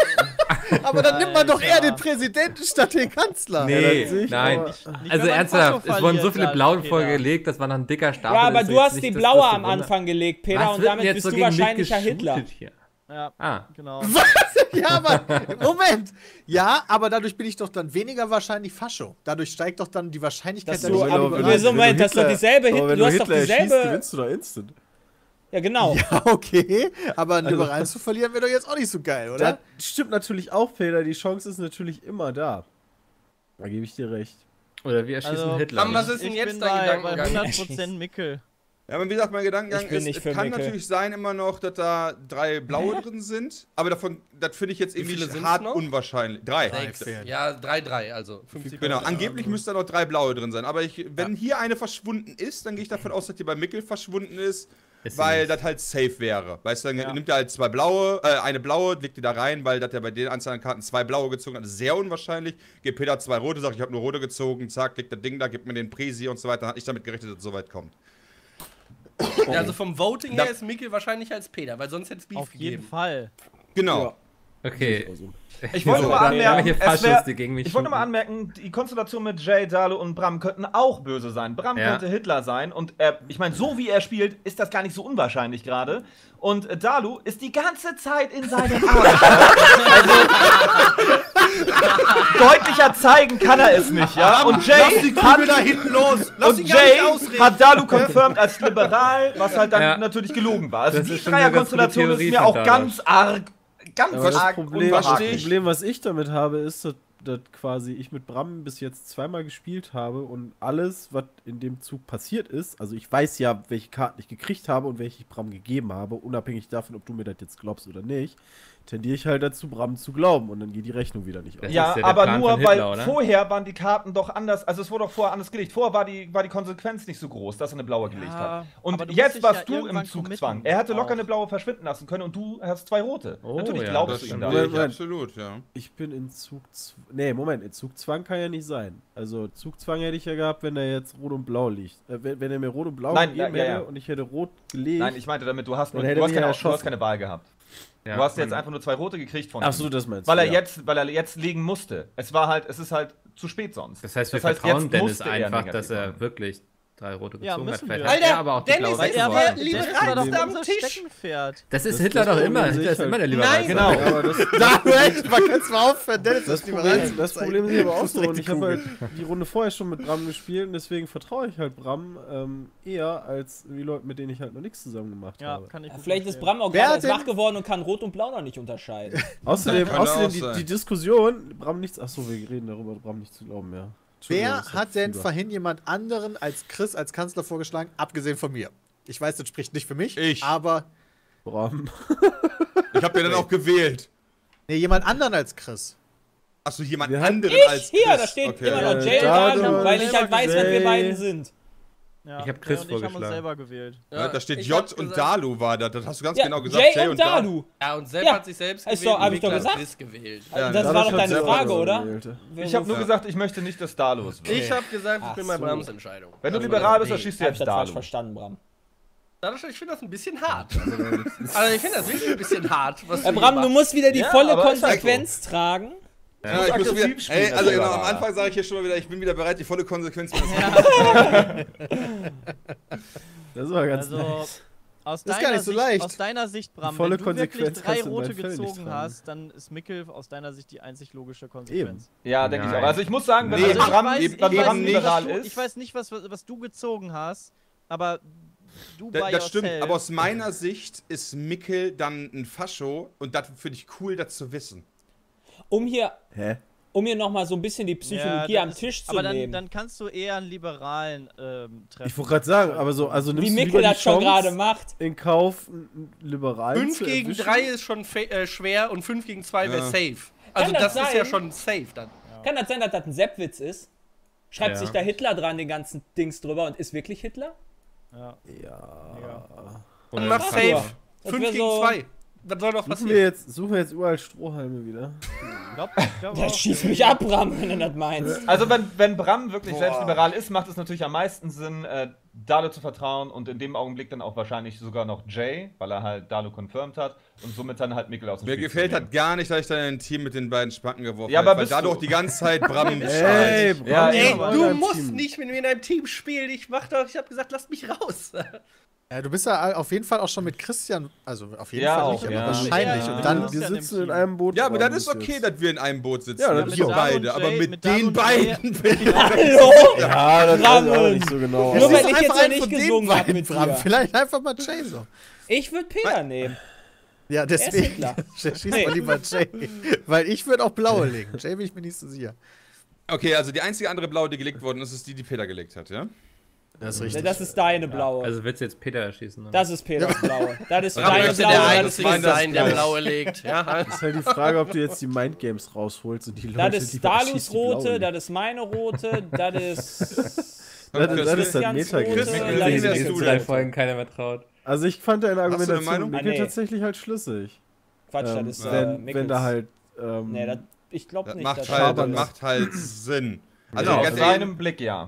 Speaker 6: Aber dann nimmt man doch eher
Speaker 7: Alter.
Speaker 6: den Präsidenten statt den Kanzler.
Speaker 2: Nee,
Speaker 5: das sehe ich,
Speaker 2: nein.
Speaker 5: aber-
Speaker 7: Nicht,
Speaker 2: Also
Speaker 7: wenn man
Speaker 2: ernsthaft,
Speaker 7: Fasso
Speaker 2: es wurden so
Speaker 7: verliert,
Speaker 2: viele
Speaker 7: dann,
Speaker 2: blaue
Speaker 7: Peter.
Speaker 2: vorgelegt, das war noch ein dicker Stapel.
Speaker 1: Ja, aber
Speaker 2: das ist
Speaker 1: du
Speaker 2: jetzt
Speaker 1: hast
Speaker 2: nicht
Speaker 1: die
Speaker 2: das
Speaker 1: blaue
Speaker 2: größte
Speaker 1: am
Speaker 2: Wunder.
Speaker 1: Anfang gelegt, Peter,
Speaker 2: Was
Speaker 1: und
Speaker 2: wird denn
Speaker 1: damit
Speaker 2: jetzt
Speaker 1: bist
Speaker 2: so
Speaker 1: du
Speaker 2: gegen mich
Speaker 1: wahrscheinlicher Hitler.
Speaker 2: geshootet hier?
Speaker 7: Ja,
Speaker 2: Ah.
Speaker 7: genau.
Speaker 6: Ja, aber Moment. Ja, aber dadurch bin ich doch dann weniger wahrscheinlich Fascho. Dadurch steigt doch dann die Wahrscheinlichkeit,
Speaker 1: Dass
Speaker 6: dass
Speaker 1: du
Speaker 6: ich
Speaker 1: aber
Speaker 6: liberal
Speaker 1: wenn
Speaker 6: bin.
Speaker 1: du so Moment, das ist doch dieselbe
Speaker 5: aber
Speaker 1: Hit-
Speaker 5: wenn
Speaker 1: du hast doch
Speaker 5: Hitler erschießt,
Speaker 1: dieselbe-
Speaker 5: gewinnst du doch instant.
Speaker 1: Ja, genau.
Speaker 6: Ja, okay. Aber einen Liberalen zu verlieren wäre doch jetzt auch nicht so geil, oder?
Speaker 5: Das stimmt natürlich auch, Peter. Die Chance ist natürlich immer da. Da gebe ich dir recht.
Speaker 2: Oder wir erschießen
Speaker 7: Also,
Speaker 2: Hitler.
Speaker 4: Bram, was ist denn
Speaker 7: Ich
Speaker 4: jetzt
Speaker 7: bin
Speaker 4: dein
Speaker 7: bei
Speaker 4: Gedankengang?
Speaker 7: 100% Mikkel.
Speaker 3: Ja, aber wie gesagt, mein Gedankengang
Speaker 1: Ich bin
Speaker 3: ist,
Speaker 1: nicht
Speaker 3: es
Speaker 1: für
Speaker 3: kann
Speaker 1: Mikkel.
Speaker 3: natürlich sein immer noch, dass da 3 blaue drin sind, aber davon, das finde ich jetzt
Speaker 4: viele
Speaker 3: irgendwie
Speaker 4: sind's
Speaker 3: hart
Speaker 4: noch?
Speaker 3: unwahrscheinlich. 3.
Speaker 4: Sechs. Ja, 3-3, also 50%.
Speaker 3: Genau, angeblich müssten da noch 3 blaue drin sein, aber wenn hier eine verschwunden ist, dann gehe ich davon aus, dass die bei Mikkel verschwunden ist,
Speaker 2: Ist sie
Speaker 3: weil
Speaker 2: nicht.
Speaker 3: das halt safe wäre. Weißt du, dann
Speaker 7: Ja.
Speaker 3: nimmt er halt 2 blaue, eine blaue, legt die da rein, weil das ja bei den Anzahl an Karten 2 blaue gezogen hat. Das ist sehr unwahrscheinlich. Gibt Peter 2 rote, sagt, ich habe nur rote gezogen, zack, legt das Ding da, gibt mir den Presi und so weiter. Dann hatte ich damit gerechnet, dass es so weit kommt.
Speaker 4: Ja, also vom Voting
Speaker 3: Da-
Speaker 4: her ist Mikkel wahrscheinlich als Peter, weil sonst hätte es Beef
Speaker 7: Auf jeden
Speaker 4: gegeben.
Speaker 7: Fall.
Speaker 3: Genau.
Speaker 2: Okay.
Speaker 5: Also,
Speaker 8: Ich wollte
Speaker 2: So,
Speaker 8: nur mal
Speaker 2: da-
Speaker 8: anmerken,
Speaker 2: welche
Speaker 8: es wär,
Speaker 2: Faschos, die gegen mich
Speaker 8: ich wollte nur mal
Speaker 2: shooten.
Speaker 8: anmerken, die Konstellation mit Jay, Dalu und Bram könnten auch böse sein. Bram
Speaker 2: Ja.
Speaker 8: könnte Hitler sein und ich meine, so wie er spielt, ist das gar nicht so unwahrscheinlich gerade. Und Dalu ist die ganze Zeit in seinem Arsch. Also deutlicher zeigen kann er es nicht, ja. Und Jay hat
Speaker 4: da hinten los! Lass
Speaker 8: und
Speaker 4: ihn gar
Speaker 8: Jay
Speaker 4: nicht ausreden!
Speaker 8: hat Dalu confirmed als liberal, was halt dann
Speaker 2: Ja.
Speaker 8: natürlich gelogen war. Also
Speaker 2: Das
Speaker 8: die
Speaker 2: ist schon eine ganz gute
Speaker 8: Dreierkonstellation ist
Speaker 2: Theorie
Speaker 8: mir
Speaker 2: von
Speaker 8: auch
Speaker 2: Dalu.
Speaker 8: ganz arg
Speaker 5: aber das
Speaker 8: arg
Speaker 5: Problem,
Speaker 8: unbehaglich.
Speaker 5: was ich damit habe, ist, dass quasi ich mit Bram bis jetzt zweimal gespielt habe und alles, was in dem Zug passiert ist, also ich weiß ja, welche Karten ich gekriegt habe und welche ich Bram gegeben habe, unabhängig davon, ob du mir das jetzt glaubst oder nicht, tendiere ich halt dazu, Bram zu glauben und dann geht die Rechnung wieder nicht auf.
Speaker 2: Das
Speaker 8: Ja,
Speaker 2: ist ja der
Speaker 8: aber
Speaker 2: Plan
Speaker 8: nur,
Speaker 2: von Hitler,
Speaker 8: weil
Speaker 2: oder?
Speaker 8: vorher waren die Karten doch anders, also es wurde doch vorher anders gelegt. Vorher war die Konsequenz nicht so groß, dass er eine blaue gelegt hat. Und
Speaker 7: aber du musst
Speaker 8: jetzt
Speaker 7: dich
Speaker 8: warst
Speaker 7: ja
Speaker 8: du im
Speaker 7: irgendwann
Speaker 8: Zugzwang.
Speaker 7: committen
Speaker 8: Er hätte locker
Speaker 7: auch.
Speaker 8: eine blaue verschwinden lassen können und du hast 2 rote.
Speaker 2: Oh,
Speaker 8: Natürlich
Speaker 2: ja,
Speaker 8: glaubst
Speaker 3: Das
Speaker 8: du ihm
Speaker 3: stimmt
Speaker 8: da.
Speaker 5: Moment.
Speaker 3: absolut, ja.
Speaker 5: Ich bin in Zugzwang. Nee, Moment, in Zugzwang kann ja nicht sein. Also Zugzwang hätte ich ja gehabt, wenn er jetzt rot und blau liegt. Wenn er mir rot und blau
Speaker 8: Nein,
Speaker 5: gegeben
Speaker 8: ja, ja.
Speaker 5: hätte und ich hätte rot gelegt.
Speaker 8: Nein, ich meinte damit, du hast,
Speaker 5: Dann hätte er mich ja
Speaker 8: du
Speaker 5: erschossen.
Speaker 8: hast keine Wahl gehabt.
Speaker 2: Ja,
Speaker 8: Du hast jetzt
Speaker 2: man-
Speaker 8: einfach nur 2 rote gekriegt von
Speaker 5: Ach
Speaker 8: ihm.
Speaker 5: so, das meinst
Speaker 8: Weil
Speaker 5: du.
Speaker 8: er jetzt legen musste. Es ist halt zu spät sonst.
Speaker 2: Das heißt, wir vertrauen
Speaker 8: jetzt
Speaker 2: Dennis
Speaker 8: musste er
Speaker 2: einfach,
Speaker 8: negativ
Speaker 2: dass er
Speaker 8: machen.
Speaker 2: wirklich 3 rote
Speaker 7: Ja,
Speaker 2: gezogen hat.
Speaker 7: müssen
Speaker 2: Vielleicht
Speaker 7: wir.
Speaker 2: hat er
Speaker 4: Alter,
Speaker 2: aber auch die
Speaker 4: Dennis,
Speaker 2: blaue
Speaker 4: er
Speaker 2: weggeworfen.
Speaker 4: war
Speaker 7: Dennis
Speaker 4: liberal
Speaker 7: war doch
Speaker 4: am
Speaker 7: unser
Speaker 4: Tisch.
Speaker 7: Steckenpferd.
Speaker 2: Das ist
Speaker 5: Das-
Speaker 2: Hitler
Speaker 5: das
Speaker 2: doch immer.
Speaker 5: Problem
Speaker 2: Hitler ist
Speaker 5: sehe ich
Speaker 2: immer der
Speaker 4: halt-
Speaker 2: Liberalste.
Speaker 4: Nein,
Speaker 6: Genau.
Speaker 5: Aber das,
Speaker 6: Man kann es mal aufhören, Dennis
Speaker 5: das
Speaker 6: ist liberal.
Speaker 5: Das Problem ist aber auch so. Und ich habe
Speaker 6: Kugel.
Speaker 5: halt die Runde vorher schon mit Bram gespielt und deswegen vertraue ich halt Bram eher als die Leute, mit denen ich halt noch nichts zusammen gemacht
Speaker 7: Ja,
Speaker 5: habe.
Speaker 7: kann ich gut
Speaker 1: Vielleicht ist
Speaker 7: verstehen.
Speaker 1: Bram auch
Speaker 6: Wer
Speaker 1: gerade
Speaker 6: hat
Speaker 1: erst wach
Speaker 6: denn-
Speaker 1: geworden und kann Rot und Blau noch nicht unterscheiden.
Speaker 5: Außerdem,
Speaker 3: Kann auch
Speaker 5: die
Speaker 3: sein.
Speaker 5: Diskussion, Bram nichts. Achso, wir reden darüber, Bram nicht zu glauben, ja. Entschuldigung,
Speaker 6: Wer
Speaker 5: das
Speaker 6: hat denn
Speaker 5: Fieber.
Speaker 6: vorhin jemand anderen als Chris als Kanzler vorgeschlagen, abgesehen von mir? Ich weiß, das spricht nicht für mich,
Speaker 3: Ich.
Speaker 6: aber
Speaker 5: Bram.
Speaker 3: Ich habe ja dann auch gewählt.
Speaker 6: nee, jemand anderen als Chris.
Speaker 3: Achso, jemand
Speaker 5: Wir hatten-
Speaker 3: anderen als
Speaker 1: Hier,
Speaker 3: Chris.
Speaker 1: da steht
Speaker 3: Okay.
Speaker 1: immer noch Jay und
Speaker 5: Dalu,
Speaker 1: Dalu, weil ich halt weiß, wer wir
Speaker 5: Jay.
Speaker 1: beiden sind.
Speaker 7: Ja,
Speaker 2: Ich hab Chris
Speaker 7: und ich haben uns
Speaker 2: vorgeschlagen.
Speaker 7: selber gewählt.
Speaker 3: Ja, da steht
Speaker 4: ich
Speaker 3: J
Speaker 4: hab
Speaker 3: und
Speaker 4: gesagt-
Speaker 3: Dalu war da. Das hast du ganz
Speaker 1: Ja,
Speaker 3: genau gesagt.
Speaker 1: Jay und Dalu.
Speaker 4: Ja, und Sepp
Speaker 1: Ja,
Speaker 4: hat sich selbst
Speaker 1: ist doch- hab ich doch
Speaker 4: Mikkel hat
Speaker 1: gesagt.
Speaker 4: Chris gewählt.
Speaker 3: Ja,
Speaker 1: Das war
Speaker 5: Dadurch
Speaker 1: doch
Speaker 5: hat
Speaker 1: deine
Speaker 5: selber
Speaker 1: Frage, oder?
Speaker 5: gewählt.
Speaker 8: Ich habe nur
Speaker 1: Ja.
Speaker 8: gesagt, ich möchte nicht, dass Dalos wird.
Speaker 4: Ich habe gesagt, ich
Speaker 1: Ach
Speaker 4: bin bei
Speaker 1: so.
Speaker 4: Brams Entscheidung.
Speaker 8: Wenn du
Speaker 4: Also,
Speaker 8: liberal bist, dann
Speaker 4: nee.
Speaker 8: schießt du
Speaker 1: Hab ich
Speaker 8: jetzt
Speaker 1: das falsch
Speaker 8: Dalu.
Speaker 1: verstanden, Bram.
Speaker 4: Dadurch, ich finde das ein bisschen hart. Also ich finde das wirklich ein bisschen hart. Was du
Speaker 1: Bram,
Speaker 4: hier
Speaker 1: du
Speaker 4: machst.
Speaker 1: musst wieder die
Speaker 8: Ja,
Speaker 1: volle
Speaker 8: aber ist halt
Speaker 1: Konsequenz tragen.
Speaker 3: Ja, ich muss wieder,
Speaker 8: aggressiv spielen,
Speaker 3: ey, also
Speaker 8: das
Speaker 3: genau,
Speaker 8: ist
Speaker 3: am
Speaker 8: aber-
Speaker 3: Anfang sage ich hier schon mal wieder, ich bin wieder bereit, die volle Konsequenz meines
Speaker 5: Das war ganz
Speaker 7: Also,
Speaker 5: nice.
Speaker 7: aus
Speaker 6: Das ist
Speaker 7: deiner,
Speaker 6: gar nicht so
Speaker 7: Sicht,
Speaker 6: leicht.
Speaker 7: aus deiner Sicht, Bram,
Speaker 5: volle
Speaker 7: wenn du wirklich
Speaker 5: Konsequenz
Speaker 7: 3
Speaker 5: kannst du in
Speaker 7: rote
Speaker 5: deinen Fällen nicht
Speaker 7: gezogen
Speaker 5: tragen.
Speaker 7: hast, dann ist Mikkel aus deiner Sicht die einzig logische Konsequenz.
Speaker 8: Ja, denke ich
Speaker 2: Nein.
Speaker 8: auch. Also ich muss sagen, wenn
Speaker 3: Nee,
Speaker 8: also
Speaker 3: also
Speaker 8: Bram,
Speaker 3: ich
Speaker 8: wenn
Speaker 3: weiß
Speaker 8: Bram
Speaker 3: nicht,
Speaker 8: liberal
Speaker 7: ich
Speaker 8: ist.
Speaker 7: weiß nicht, was du gezogen hast, aber du by
Speaker 3: Das stimmt,
Speaker 7: yourself.
Speaker 3: aber aus meiner Sicht ist Mikkel dann ein Fascho und das finde ich cool, das zu wissen.
Speaker 1: Um hier
Speaker 5: Hä?
Speaker 1: nochmal so ein bisschen die Psychologie
Speaker 7: das
Speaker 1: am
Speaker 7: ist-
Speaker 1: Tisch zu
Speaker 7: aber
Speaker 1: nehmen.
Speaker 7: dann kannst du eher einen liberalen treffen.
Speaker 5: Ich wollte gerade sagen, aber so, also
Speaker 1: Wie
Speaker 5: nimmst du
Speaker 1: Mikkel
Speaker 5: lieber die
Speaker 1: das schon
Speaker 5: Chance
Speaker 1: gerade macht.
Speaker 5: in Kauf, einen Liberalen
Speaker 4: 5
Speaker 5: zu
Speaker 4: gegen
Speaker 5: erwischen?
Speaker 4: 3 ist schon schwer und 5 gegen 2 wäre
Speaker 3: Ja.
Speaker 4: safe. Also
Speaker 1: das
Speaker 4: das ist ja
Speaker 1: sein?
Speaker 4: schon safe dann.
Speaker 1: Kann das sein, dass das ein Seppwitz ist? Schreibt
Speaker 2: Ja.
Speaker 1: sich da Hitler dran, den ganzen Dings drüber und ist wirklich Hitler?
Speaker 7: Ja.
Speaker 5: Ja.
Speaker 4: Und mach
Speaker 1: Ach,
Speaker 4: safe.
Speaker 1: ja. Das
Speaker 4: 5
Speaker 1: wär
Speaker 4: gegen
Speaker 1: so-
Speaker 4: 2. Was soll doch
Speaker 5: Suchen
Speaker 4: passieren?
Speaker 5: wir jetzt überall Strohhalme wieder.
Speaker 7: Ich glaub
Speaker 1: Der
Speaker 7: auch.
Speaker 1: schießt mich ab, Bram, wenn du das meinst.
Speaker 8: Also wenn Bram wirklich selbst liberal ist, macht es natürlich am meisten Sinn, Dalu zu vertrauen und in dem Augenblick dann auch wahrscheinlich sogar noch Jay, weil er halt Dalu confirmed hat und somit dann halt Mikkel aus dem
Speaker 3: Mir
Speaker 8: Spiel
Speaker 3: gefällt
Speaker 8: zu nehmen.
Speaker 3: das gar nicht, dass ich dann in ein Team mit den beiden Spacken geworfen
Speaker 8: Ja, aber
Speaker 3: habe, weil
Speaker 8: bist du-
Speaker 3: dadurch die ganze Zeit Bram
Speaker 5: Ey,
Speaker 3: schreit.
Speaker 5: Bram,
Speaker 8: Ja,
Speaker 4: Ey,
Speaker 5: aber
Speaker 4: du
Speaker 5: dein
Speaker 4: musst
Speaker 5: Team.
Speaker 4: nicht mit mir in einem Team spielen. Ich hab gesagt, lass mich raus.
Speaker 6: Ja, du bist ja auf jeden Fall auch schon mit Christian, also auf jeden
Speaker 8: Ja,
Speaker 6: Fall
Speaker 8: auch,
Speaker 6: nicht, aber
Speaker 8: ja.
Speaker 6: wahrscheinlich.
Speaker 7: Ja.
Speaker 6: Und dann,
Speaker 7: Ja.
Speaker 5: Wir
Speaker 7: Ja,
Speaker 5: sitzen
Speaker 7: im
Speaker 5: in
Speaker 7: Team.
Speaker 5: einem Boot.
Speaker 3: Ja, aber
Speaker 5: Bram,
Speaker 3: das ist
Speaker 5: bis
Speaker 3: okay,
Speaker 5: jetzt.
Speaker 3: dass wir in einem Boot sitzen.
Speaker 5: Ja, das
Speaker 3: wir
Speaker 5: ist okay.
Speaker 3: beide. Aber
Speaker 7: Jay-
Speaker 3: mit
Speaker 7: mit Dalu
Speaker 3: den
Speaker 7: und
Speaker 3: beiden bin ich
Speaker 1: Hallo!
Speaker 5: Ja, das weiß ich auch
Speaker 1: Ramon.
Speaker 5: nicht so genau.
Speaker 1: Nur
Speaker 5: aber-
Speaker 1: weil ich jetzt ja nicht
Speaker 6: von den
Speaker 1: gesungen hab
Speaker 6: beiden,
Speaker 1: mit
Speaker 6: Bram.
Speaker 1: dir.
Speaker 6: Vielleicht einfach mal Jay so.
Speaker 1: Ich würde Peter nehmen.
Speaker 6: Ja,
Speaker 1: Er ist
Speaker 6: deswegen
Speaker 1: Hitler.
Speaker 6: schieß
Speaker 1: Nee.
Speaker 6: mal lieber Jay. Weil ich würde auch blaue legen. Jay bin ich mir nicht so sicher.
Speaker 3: Okay, also die einzige andere blaue, die gelegt worden ist, ist die, die Peter gelegt hat, ja?
Speaker 6: Das ist
Speaker 1: Ja,
Speaker 6: richtig.
Speaker 1: das ist deine blaue.
Speaker 2: Also willst du jetzt Peter erschießen? Oder?
Speaker 1: Das ist Peters blaue. Das ist
Speaker 4: Bram
Speaker 1: deine
Speaker 4: möchte
Speaker 1: blaue.
Speaker 4: der
Speaker 1: Das ist
Speaker 4: Einzige
Speaker 3: meine
Speaker 4: sein, der
Speaker 3: das-
Speaker 4: blaue legt. Ja, halt.
Speaker 5: ist halt die Frage, ob du jetzt die Mindgames rausholst und die Leute,
Speaker 1: Das
Speaker 5: die
Speaker 1: ist Dalus
Speaker 5: die blaue
Speaker 1: rote,
Speaker 5: liegen.
Speaker 1: das ist meine rote, das ist.
Speaker 5: Das ist
Speaker 1: Christians
Speaker 5: das Metagame.
Speaker 1: rote,
Speaker 3: Mikkel,
Speaker 1: das
Speaker 3: wie
Speaker 1: ist
Speaker 3: wärst
Speaker 1: Mickels
Speaker 3: du
Speaker 2: drei
Speaker 3: denn?
Speaker 2: Folgen keiner mehr traut.
Speaker 5: Also ich fand deine
Speaker 3: du eine
Speaker 5: Argumentation
Speaker 3: Meinung?
Speaker 5: Mikkel
Speaker 1: Ah, nee.
Speaker 5: tatsächlich halt schlüssig.
Speaker 1: Quatsch, das ist
Speaker 5: wenn
Speaker 1: Mickels.
Speaker 5: da halt
Speaker 1: Nee, das, ich glaube
Speaker 3: Das
Speaker 1: nicht.
Speaker 3: macht
Speaker 1: dass
Speaker 3: halt, das
Speaker 5: Schabern
Speaker 3: macht halt Sinn. Also
Speaker 8: Genau, aus
Speaker 3: ganz ehrlich,
Speaker 8: seinem Blick, ja.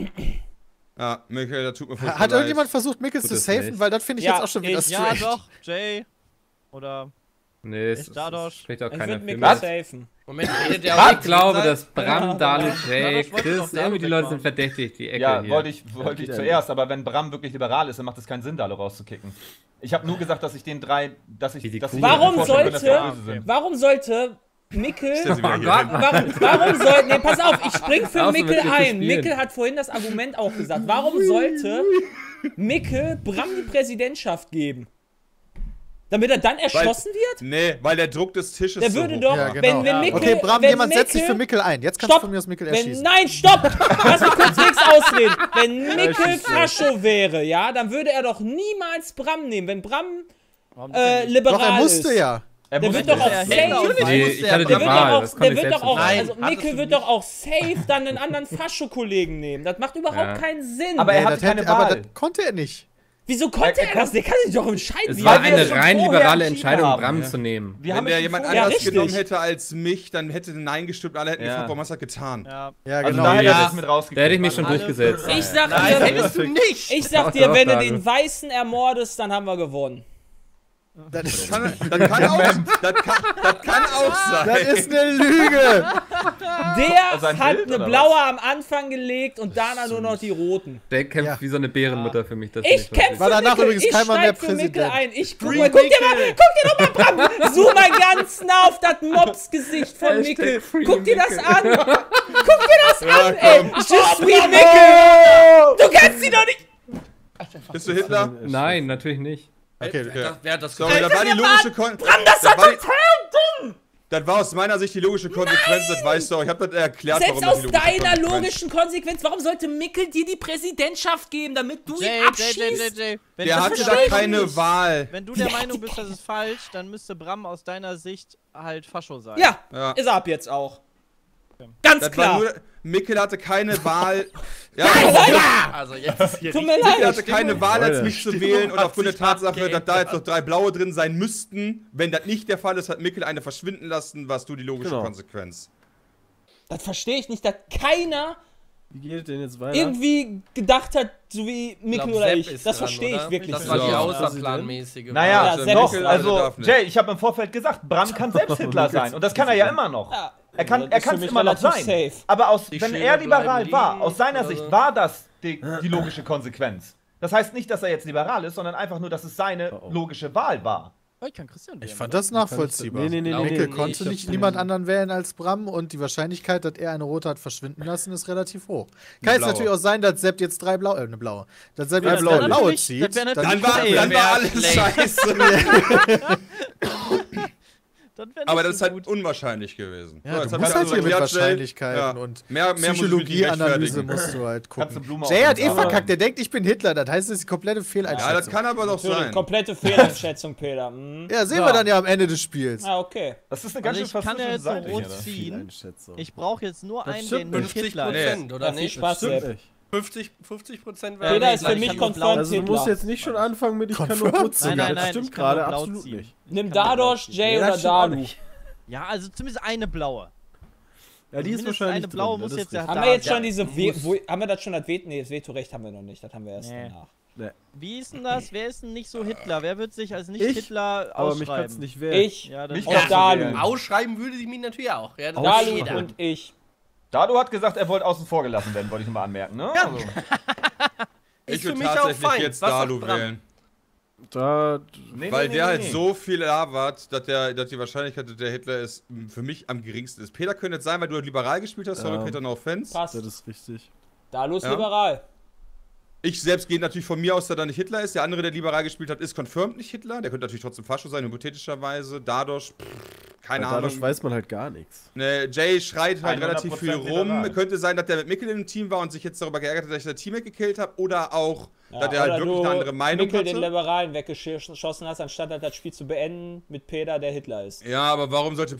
Speaker 3: Ja, Mikkel, das tut mir
Speaker 6: Hat irgendjemand versucht, Mickels
Speaker 2: Tut
Speaker 6: zu
Speaker 2: es
Speaker 6: safen?
Speaker 2: nicht.
Speaker 6: Weil das finde ich
Speaker 1: Ja,
Speaker 6: jetzt auch schon wieder
Speaker 1: ich-
Speaker 6: strange.
Speaker 7: Ja, doch, Jay. Oder.
Speaker 2: Nee, es
Speaker 7: Echt Dadosch?
Speaker 2: spricht auch
Speaker 1: Ich
Speaker 2: keiner
Speaker 1: würde
Speaker 2: für
Speaker 1: Mikkel
Speaker 2: mich.
Speaker 1: safen.
Speaker 4: Moment, redet der
Speaker 2: Ich glaube, dass Bram,
Speaker 1: Ja.
Speaker 2: Dalu,
Speaker 7: Ja,
Speaker 2: Jay,
Speaker 7: das wollte
Speaker 2: Chris,
Speaker 7: doch Dalu
Speaker 2: irgendwie die Leute
Speaker 7: wegmachen.
Speaker 2: sind verdächtig, die Ecke
Speaker 8: Ja,
Speaker 2: hier.
Speaker 8: wollte ich
Speaker 5: die denn?
Speaker 8: zuerst, aber wenn Bram wirklich liberal ist, dann macht es keinen Sinn, Dalu rauszukicken. Ich habe nur gesagt, dass ich den drei, dass ich
Speaker 2: Wie die
Speaker 8: dass ich
Speaker 2: Kuh.
Speaker 8: mir
Speaker 1: Warum
Speaker 8: vorstellen kann, dass die
Speaker 1: sollte-
Speaker 8: böse sind.
Speaker 1: Warum sollte Mikkel.
Speaker 3: Stell sie wieder hier hin.
Speaker 1: Warum sollte. Nee, pass auf, ich spring für
Speaker 2: Außen
Speaker 1: Mikkel
Speaker 2: wird nicht
Speaker 1: ein.
Speaker 2: gespielt.
Speaker 1: Mikkel hat vorhin das Argument auch gesagt. Warum sollte Mikkel Bram die Präsidentschaft geben? Damit er dann erschossen wird?
Speaker 3: Nee, weil der Druck des Tisches
Speaker 1: Der
Speaker 3: so
Speaker 1: würde
Speaker 3: hoch
Speaker 1: doch,
Speaker 6: Ja, genau.
Speaker 1: wenn Mikkel.
Speaker 6: Okay, Bram,
Speaker 1: wenn
Speaker 6: jemand setzt sich
Speaker 1: Mikkel-
Speaker 6: für Mikkel ein. Jetzt kannst
Speaker 1: Stopp!
Speaker 6: du von mir aus Mikkel
Speaker 1: Wenn,
Speaker 6: erschießen.
Speaker 1: nein, stopp! Lass mich kurz nichts ausreden. Wenn Mikkel Fascho wäre, ja, dann würde er doch niemals Bram nehmen. Wenn Bram
Speaker 7: Warum nicht?
Speaker 1: liberal
Speaker 6: Doch, er musste
Speaker 1: ist.
Speaker 6: ja.
Speaker 8: Er
Speaker 1: Der
Speaker 8: muss
Speaker 1: wird doch
Speaker 8: nicht.
Speaker 1: auch
Speaker 7: Ja,
Speaker 1: safe.
Speaker 7: Hitler
Speaker 2: Nee,
Speaker 7: muss
Speaker 2: ich
Speaker 7: der
Speaker 2: hatte
Speaker 1: Der
Speaker 2: die
Speaker 1: wird
Speaker 2: Wahl,
Speaker 1: doch auch,
Speaker 2: das konnte
Speaker 1: der
Speaker 2: ich
Speaker 1: wird
Speaker 2: selbst
Speaker 1: doch auch,
Speaker 2: entscheiden.
Speaker 4: Nein,
Speaker 1: also
Speaker 4: hattest
Speaker 1: Mikkel
Speaker 4: du
Speaker 1: wird
Speaker 4: nicht.
Speaker 1: doch auch safe dann einen anderen Fascho-Kollegen nehmen. Das macht überhaupt
Speaker 2: Ja.
Speaker 1: keinen Sinn.
Speaker 8: Aber er
Speaker 6: Nee,
Speaker 8: hatte
Speaker 6: das
Speaker 8: keine
Speaker 6: hätte, aber
Speaker 8: Wahl.
Speaker 6: das konnte er nicht.
Speaker 1: Wieso konnte
Speaker 8: Er
Speaker 1: er das? Der kann sich doch entscheiden.
Speaker 2: Es
Speaker 1: wie
Speaker 2: war
Speaker 1: er will.
Speaker 2: eine
Speaker 8: schon
Speaker 2: rein
Speaker 8: vorher
Speaker 2: liberale
Speaker 8: entschieden
Speaker 2: Entscheidung,
Speaker 8: haben,
Speaker 2: Bram
Speaker 3: ja.
Speaker 2: zu nehmen.
Speaker 8: Wir
Speaker 3: Wenn
Speaker 8: haben
Speaker 3: der
Speaker 8: es
Speaker 3: jemand
Speaker 8: vorher-
Speaker 3: anders
Speaker 1: richtig.
Speaker 3: genommen hätte als mich, dann hätte Nein gestimmt, alle hätten
Speaker 8: Ja.
Speaker 3: gefragt, warum hast du das getan?
Speaker 7: Ja.
Speaker 6: Ja,
Speaker 8: Also
Speaker 6: genau.
Speaker 8: da hätte er
Speaker 6: ja.
Speaker 8: das mit rausgekriegt.
Speaker 2: Da hätte ich mich schon
Speaker 7: Alle
Speaker 2: durchgesetzt.
Speaker 1: Ich sag
Speaker 4: Nein,
Speaker 1: dir,
Speaker 4: hättest du nicht.
Speaker 1: ich sag
Speaker 2: Doch,
Speaker 1: dir,
Speaker 2: doch,
Speaker 1: wenn du
Speaker 2: Dalu.
Speaker 1: den Weißen ermordest, dann haben wir gewonnen.
Speaker 6: Das ist,
Speaker 3: Das kann auch sein.
Speaker 6: das ist eine Lüge.
Speaker 1: Der
Speaker 8: Sein
Speaker 1: hat
Speaker 8: Bild,
Speaker 1: eine
Speaker 8: oder
Speaker 1: blaue am Anfang gelegt und danach nur noch die roten.
Speaker 2: Der kämpft
Speaker 6: Ja.
Speaker 2: wie so eine Bärenmutter für mich. Das
Speaker 1: Ich kämpfe
Speaker 6: War
Speaker 1: für
Speaker 6: danach
Speaker 1: Mickel.
Speaker 6: übrigens
Speaker 1: Ich
Speaker 6: keiner mehr
Speaker 1: steig für Mickel
Speaker 6: Präsident.
Speaker 1: ein. Guck
Speaker 4: Free
Speaker 1: dir doch
Speaker 4: Mickel.
Speaker 1: mal, Bram. Zoom mal ganz nah auf das Mobs-Gesicht von Mickel. Guck dir das an. Guck dir das an, ey. Just wie Mickel. Du kennst sie doch nicht.
Speaker 3: Bist du Hitler?
Speaker 2: Nein, natürlich nicht.
Speaker 3: Okay.
Speaker 4: Wer hat das
Speaker 3: Sorry, da war die logische Konsequenz. Das war aus meiner Sicht die logische Konsequenz, das weißt du auch. Ich hab das erklärt,
Speaker 1: Selbst
Speaker 3: warum das
Speaker 1: aus
Speaker 3: die logische
Speaker 1: deiner
Speaker 3: Konsequenz
Speaker 1: logischen Konsequenz, warum sollte Mickel dir die Präsidentschaft geben, damit du ihn
Speaker 7: Jay. Wenn
Speaker 3: Der
Speaker 7: du
Speaker 3: hatte
Speaker 7: der
Speaker 3: da
Speaker 7: Meinung
Speaker 3: keine
Speaker 7: bist-
Speaker 3: Wahl.
Speaker 7: Wenn du der Meinung bist, das ist falsch, dann müsste Bram aus deiner Sicht halt Fascho sein.
Speaker 1: Ja,
Speaker 3: Ja.
Speaker 1: ist er ab jetzt auch. Ganz
Speaker 3: Das
Speaker 1: klar.
Speaker 3: war nur, Mickel hatte keine Wahl. Ja,
Speaker 4: Also jetzt ist hier
Speaker 1: Tut mir
Speaker 3: Mickel
Speaker 1: leid.
Speaker 3: hatte keine Wahl, als mich zu wählen. Und
Speaker 4: hat
Speaker 3: aufgrund der
Speaker 4: sich
Speaker 3: Tatsache,
Speaker 4: abgeändert.
Speaker 3: dass da jetzt noch 3 Blaue drin sein müssten, wenn das nicht der Fall ist, hat Mickel eine verschwinden lassen, warst du die logische
Speaker 5: Genau.
Speaker 3: Konsequenz.
Speaker 1: Das verstehe ich nicht, dass keiner
Speaker 5: Wie geht es denn jetzt weiter?
Speaker 1: irgendwie gedacht hat, so wie Mickel
Speaker 4: glaub,
Speaker 1: oder
Speaker 4: Sepp
Speaker 1: ich.
Speaker 4: ist
Speaker 1: Das
Speaker 4: dran,
Speaker 1: verstehe ich
Speaker 4: oder?
Speaker 1: wirklich
Speaker 4: Das war
Speaker 1: nicht.
Speaker 4: die
Speaker 3: Ja.
Speaker 4: außerplanmäßige.
Speaker 8: Naja,
Speaker 1: Ja, Sepp
Speaker 8: doch,
Speaker 1: ist-
Speaker 8: also,
Speaker 3: darf nicht.
Speaker 8: Jay, ich habe im Vorfeld gesagt, Bram kann selbst Hitler sein. Und das kann er ja immer noch.
Speaker 1: Ja,
Speaker 8: Er kann
Speaker 1: das ist für
Speaker 8: es
Speaker 1: mich
Speaker 8: immer noch
Speaker 1: relativ
Speaker 8: sein.
Speaker 1: safe.
Speaker 8: Aber
Speaker 4: Die
Speaker 8: wenn
Speaker 4: Schere
Speaker 8: er liberal
Speaker 4: bleiben
Speaker 8: war,
Speaker 4: liegen
Speaker 8: aus seiner
Speaker 4: oder
Speaker 8: Sicht
Speaker 4: so.
Speaker 8: war das die logische Konsequenz. Das heißt nicht, dass er jetzt liberal ist, sondern einfach nur, dass es seine logische Wahl war.
Speaker 7: Oh, ich kann Christian wählen.
Speaker 6: Ich fand das nachvollziehbar.
Speaker 5: Nee.
Speaker 6: Mickel
Speaker 4: nee,
Speaker 6: konnte nicht niemand anderen wählen als Bram und die Wahrscheinlichkeit, dass er eine rote hat verschwinden lassen, ist relativ hoch. Kann jetzt
Speaker 3: blaue.
Speaker 6: natürlich auch sein, dass Sepp jetzt 3 blaue, eine blaue. Dass Sepp
Speaker 5: Ja,
Speaker 6: jetzt
Speaker 5: blaue.
Speaker 6: 3 blaue
Speaker 7: natürlich-
Speaker 6: zieht.
Speaker 7: das wär
Speaker 6: dann
Speaker 7: natürlich-
Speaker 3: Dann war alles
Speaker 4: schlecht.
Speaker 3: scheiße.
Speaker 7: Das wär nicht
Speaker 3: Aber
Speaker 7: so
Speaker 3: das ist halt
Speaker 7: gut.
Speaker 3: unwahrscheinlich gewesen.
Speaker 6: Ja,
Speaker 3: jetzt
Speaker 6: du
Speaker 3: haben
Speaker 6: musst
Speaker 3: wir
Speaker 6: halt hier mit
Speaker 3: erklärt, Jay.
Speaker 6: Wahrscheinlichkeiten
Speaker 3: Ja.
Speaker 6: und
Speaker 3: mehr muss ich nicht
Speaker 6: Psychologie-Analyse
Speaker 3: rechtfertigen.
Speaker 6: musst du halt
Speaker 8: Kannst du
Speaker 6: gucken.
Speaker 8: Blume
Speaker 6: Jay
Speaker 8: auf
Speaker 6: hat
Speaker 8: den
Speaker 6: eh
Speaker 8: Samen.
Speaker 6: verkackt, der denkt, ich bin Hitler. Das heißt, es ist die komplette
Speaker 3: Ja, das
Speaker 6: Fehleinschätzung.
Speaker 3: kann aber doch
Speaker 1: Natürlich,
Speaker 3: sein.
Speaker 1: komplette Fehleinschätzung, Peter. Hm.
Speaker 6: Ja, sehen wir dann ja am Ende des Spiels.
Speaker 1: Ah, okay.
Speaker 8: Das ist eine ganz
Speaker 7: Also
Speaker 8: schön
Speaker 7: ich kann ja
Speaker 8: verpfiffene
Speaker 7: jetzt
Speaker 8: Seite
Speaker 7: so rot
Speaker 8: hier.
Speaker 7: ziehen.
Speaker 5: Fehleinschätzung.
Speaker 7: Ich brauche jetzt nur
Speaker 5: Das
Speaker 7: einen,
Speaker 5: stimmt
Speaker 7: der
Speaker 5: nicht.
Speaker 7: nicht Hitler ist.
Speaker 4: 50%, oder
Speaker 1: Ja, viel
Speaker 4: nicht?
Speaker 1: Spaß,
Speaker 5: Stimmt
Speaker 1: Sepp.
Speaker 5: nicht.
Speaker 4: 50%
Speaker 1: Peter ist für
Speaker 7: gleich.
Speaker 1: mich
Speaker 7: Ich hab nur
Speaker 1: confirmed
Speaker 5: Also du musst
Speaker 1: Hitler.
Speaker 5: jetzt nicht schon anfangen mit, ich kann nur
Speaker 6: Confirmed?
Speaker 5: rot ziehen.
Speaker 7: Nein,
Speaker 5: Das
Speaker 7: ich
Speaker 5: stimmt
Speaker 7: kann
Speaker 5: gerade
Speaker 7: nur blau
Speaker 5: absolut
Speaker 7: ziehen.
Speaker 5: nicht.
Speaker 1: Nimm
Speaker 7: kann nur blau
Speaker 1: Dadosh,
Speaker 7: ziehen.
Speaker 1: Jay
Speaker 5: Ja, das
Speaker 1: oder
Speaker 5: stimmt auch
Speaker 1: Dalu.
Speaker 5: nicht.
Speaker 7: Ja, also zumindest eine blaue.
Speaker 5: Ja, die ist
Speaker 7: Mindestens
Speaker 5: wahrscheinlich
Speaker 7: eine blaue
Speaker 5: drin,
Speaker 7: muss
Speaker 5: das
Speaker 7: jetzt
Speaker 5: ist
Speaker 7: ja
Speaker 5: richtig.
Speaker 1: Haben wir jetzt
Speaker 7: da
Speaker 1: schon diese
Speaker 7: sein.
Speaker 1: haben wir das schon das Veto? Nee, das Vetorecht haben wir noch nicht. Das haben wir erst
Speaker 7: Nee.
Speaker 1: danach.
Speaker 7: Wie ist denn das? Wer ist denn nicht so Hitler? Wer wird sich als
Speaker 5: Ich?
Speaker 7: Nicht-Hitler
Speaker 5: Aber mich kannst
Speaker 7: ausschreiben?
Speaker 5: du nicht wählen.
Speaker 1: Ich
Speaker 7: Ja, dann
Speaker 8: Mich
Speaker 1: und
Speaker 8: kannst du
Speaker 1: Dalu.
Speaker 8: wählen.
Speaker 4: Ausschreiben würde sie mich natürlich auch. Ja, das weiß
Speaker 1: Dalu
Speaker 4: jeder.
Speaker 1: und ich.
Speaker 8: Dado hat gesagt, er wollte außen vor gelassen werden, wollte ich nochmal anmerken. Ne? Also.
Speaker 4: Ist
Speaker 3: Ich
Speaker 4: für
Speaker 3: würde
Speaker 4: mich auch
Speaker 3: tatsächlich
Speaker 4: fein.
Speaker 3: jetzt
Speaker 4: Was sagt
Speaker 3: Dalu
Speaker 4: Bram?
Speaker 3: wählen.
Speaker 5: Da,
Speaker 8: Nee,
Speaker 3: Weil
Speaker 8: nee,
Speaker 3: der
Speaker 8: nee,
Speaker 3: halt
Speaker 8: nee.
Speaker 3: so viel labert, dass die Wahrscheinlichkeit, dass der Hitler ist, für mich am geringsten ist. Peter könnte jetzt sein, weil du halt liberal gespielt hast. Sorry,
Speaker 5: Ja.
Speaker 3: Peter, no offense.
Speaker 1: Passt.
Speaker 5: das ist richtig.
Speaker 1: Dalu ist
Speaker 3: Ja.
Speaker 1: liberal.
Speaker 3: Ich selbst gehe natürlich von mir aus, dass er nicht Hitler ist. Der andere, der liberal gespielt hat, ist confirmed nicht Hitler. Der könnte natürlich trotzdem Fascho sein, hypothetischerweise. Dadosh, keine Ahnung.
Speaker 5: Dadurch weiß man halt gar nichts.
Speaker 3: Ne, Jay schreit halt
Speaker 8: 100%
Speaker 3: relativ viel rum.
Speaker 8: liberal.
Speaker 3: Könnte sein, dass der mit Mickel im Team war und sich jetzt darüber geärgert hat, dass ich das Teammate gekillt habe. Oder auch, dass der halt
Speaker 1: oder
Speaker 3: wirklich
Speaker 1: du
Speaker 3: eine andere Meinung
Speaker 1: Mickel den
Speaker 3: hatte.
Speaker 1: Liberalen weggeschossen hast, anstatt halt das Spiel zu beenden mit Peter, der Hitler ist.
Speaker 3: Ja, aber warum sollte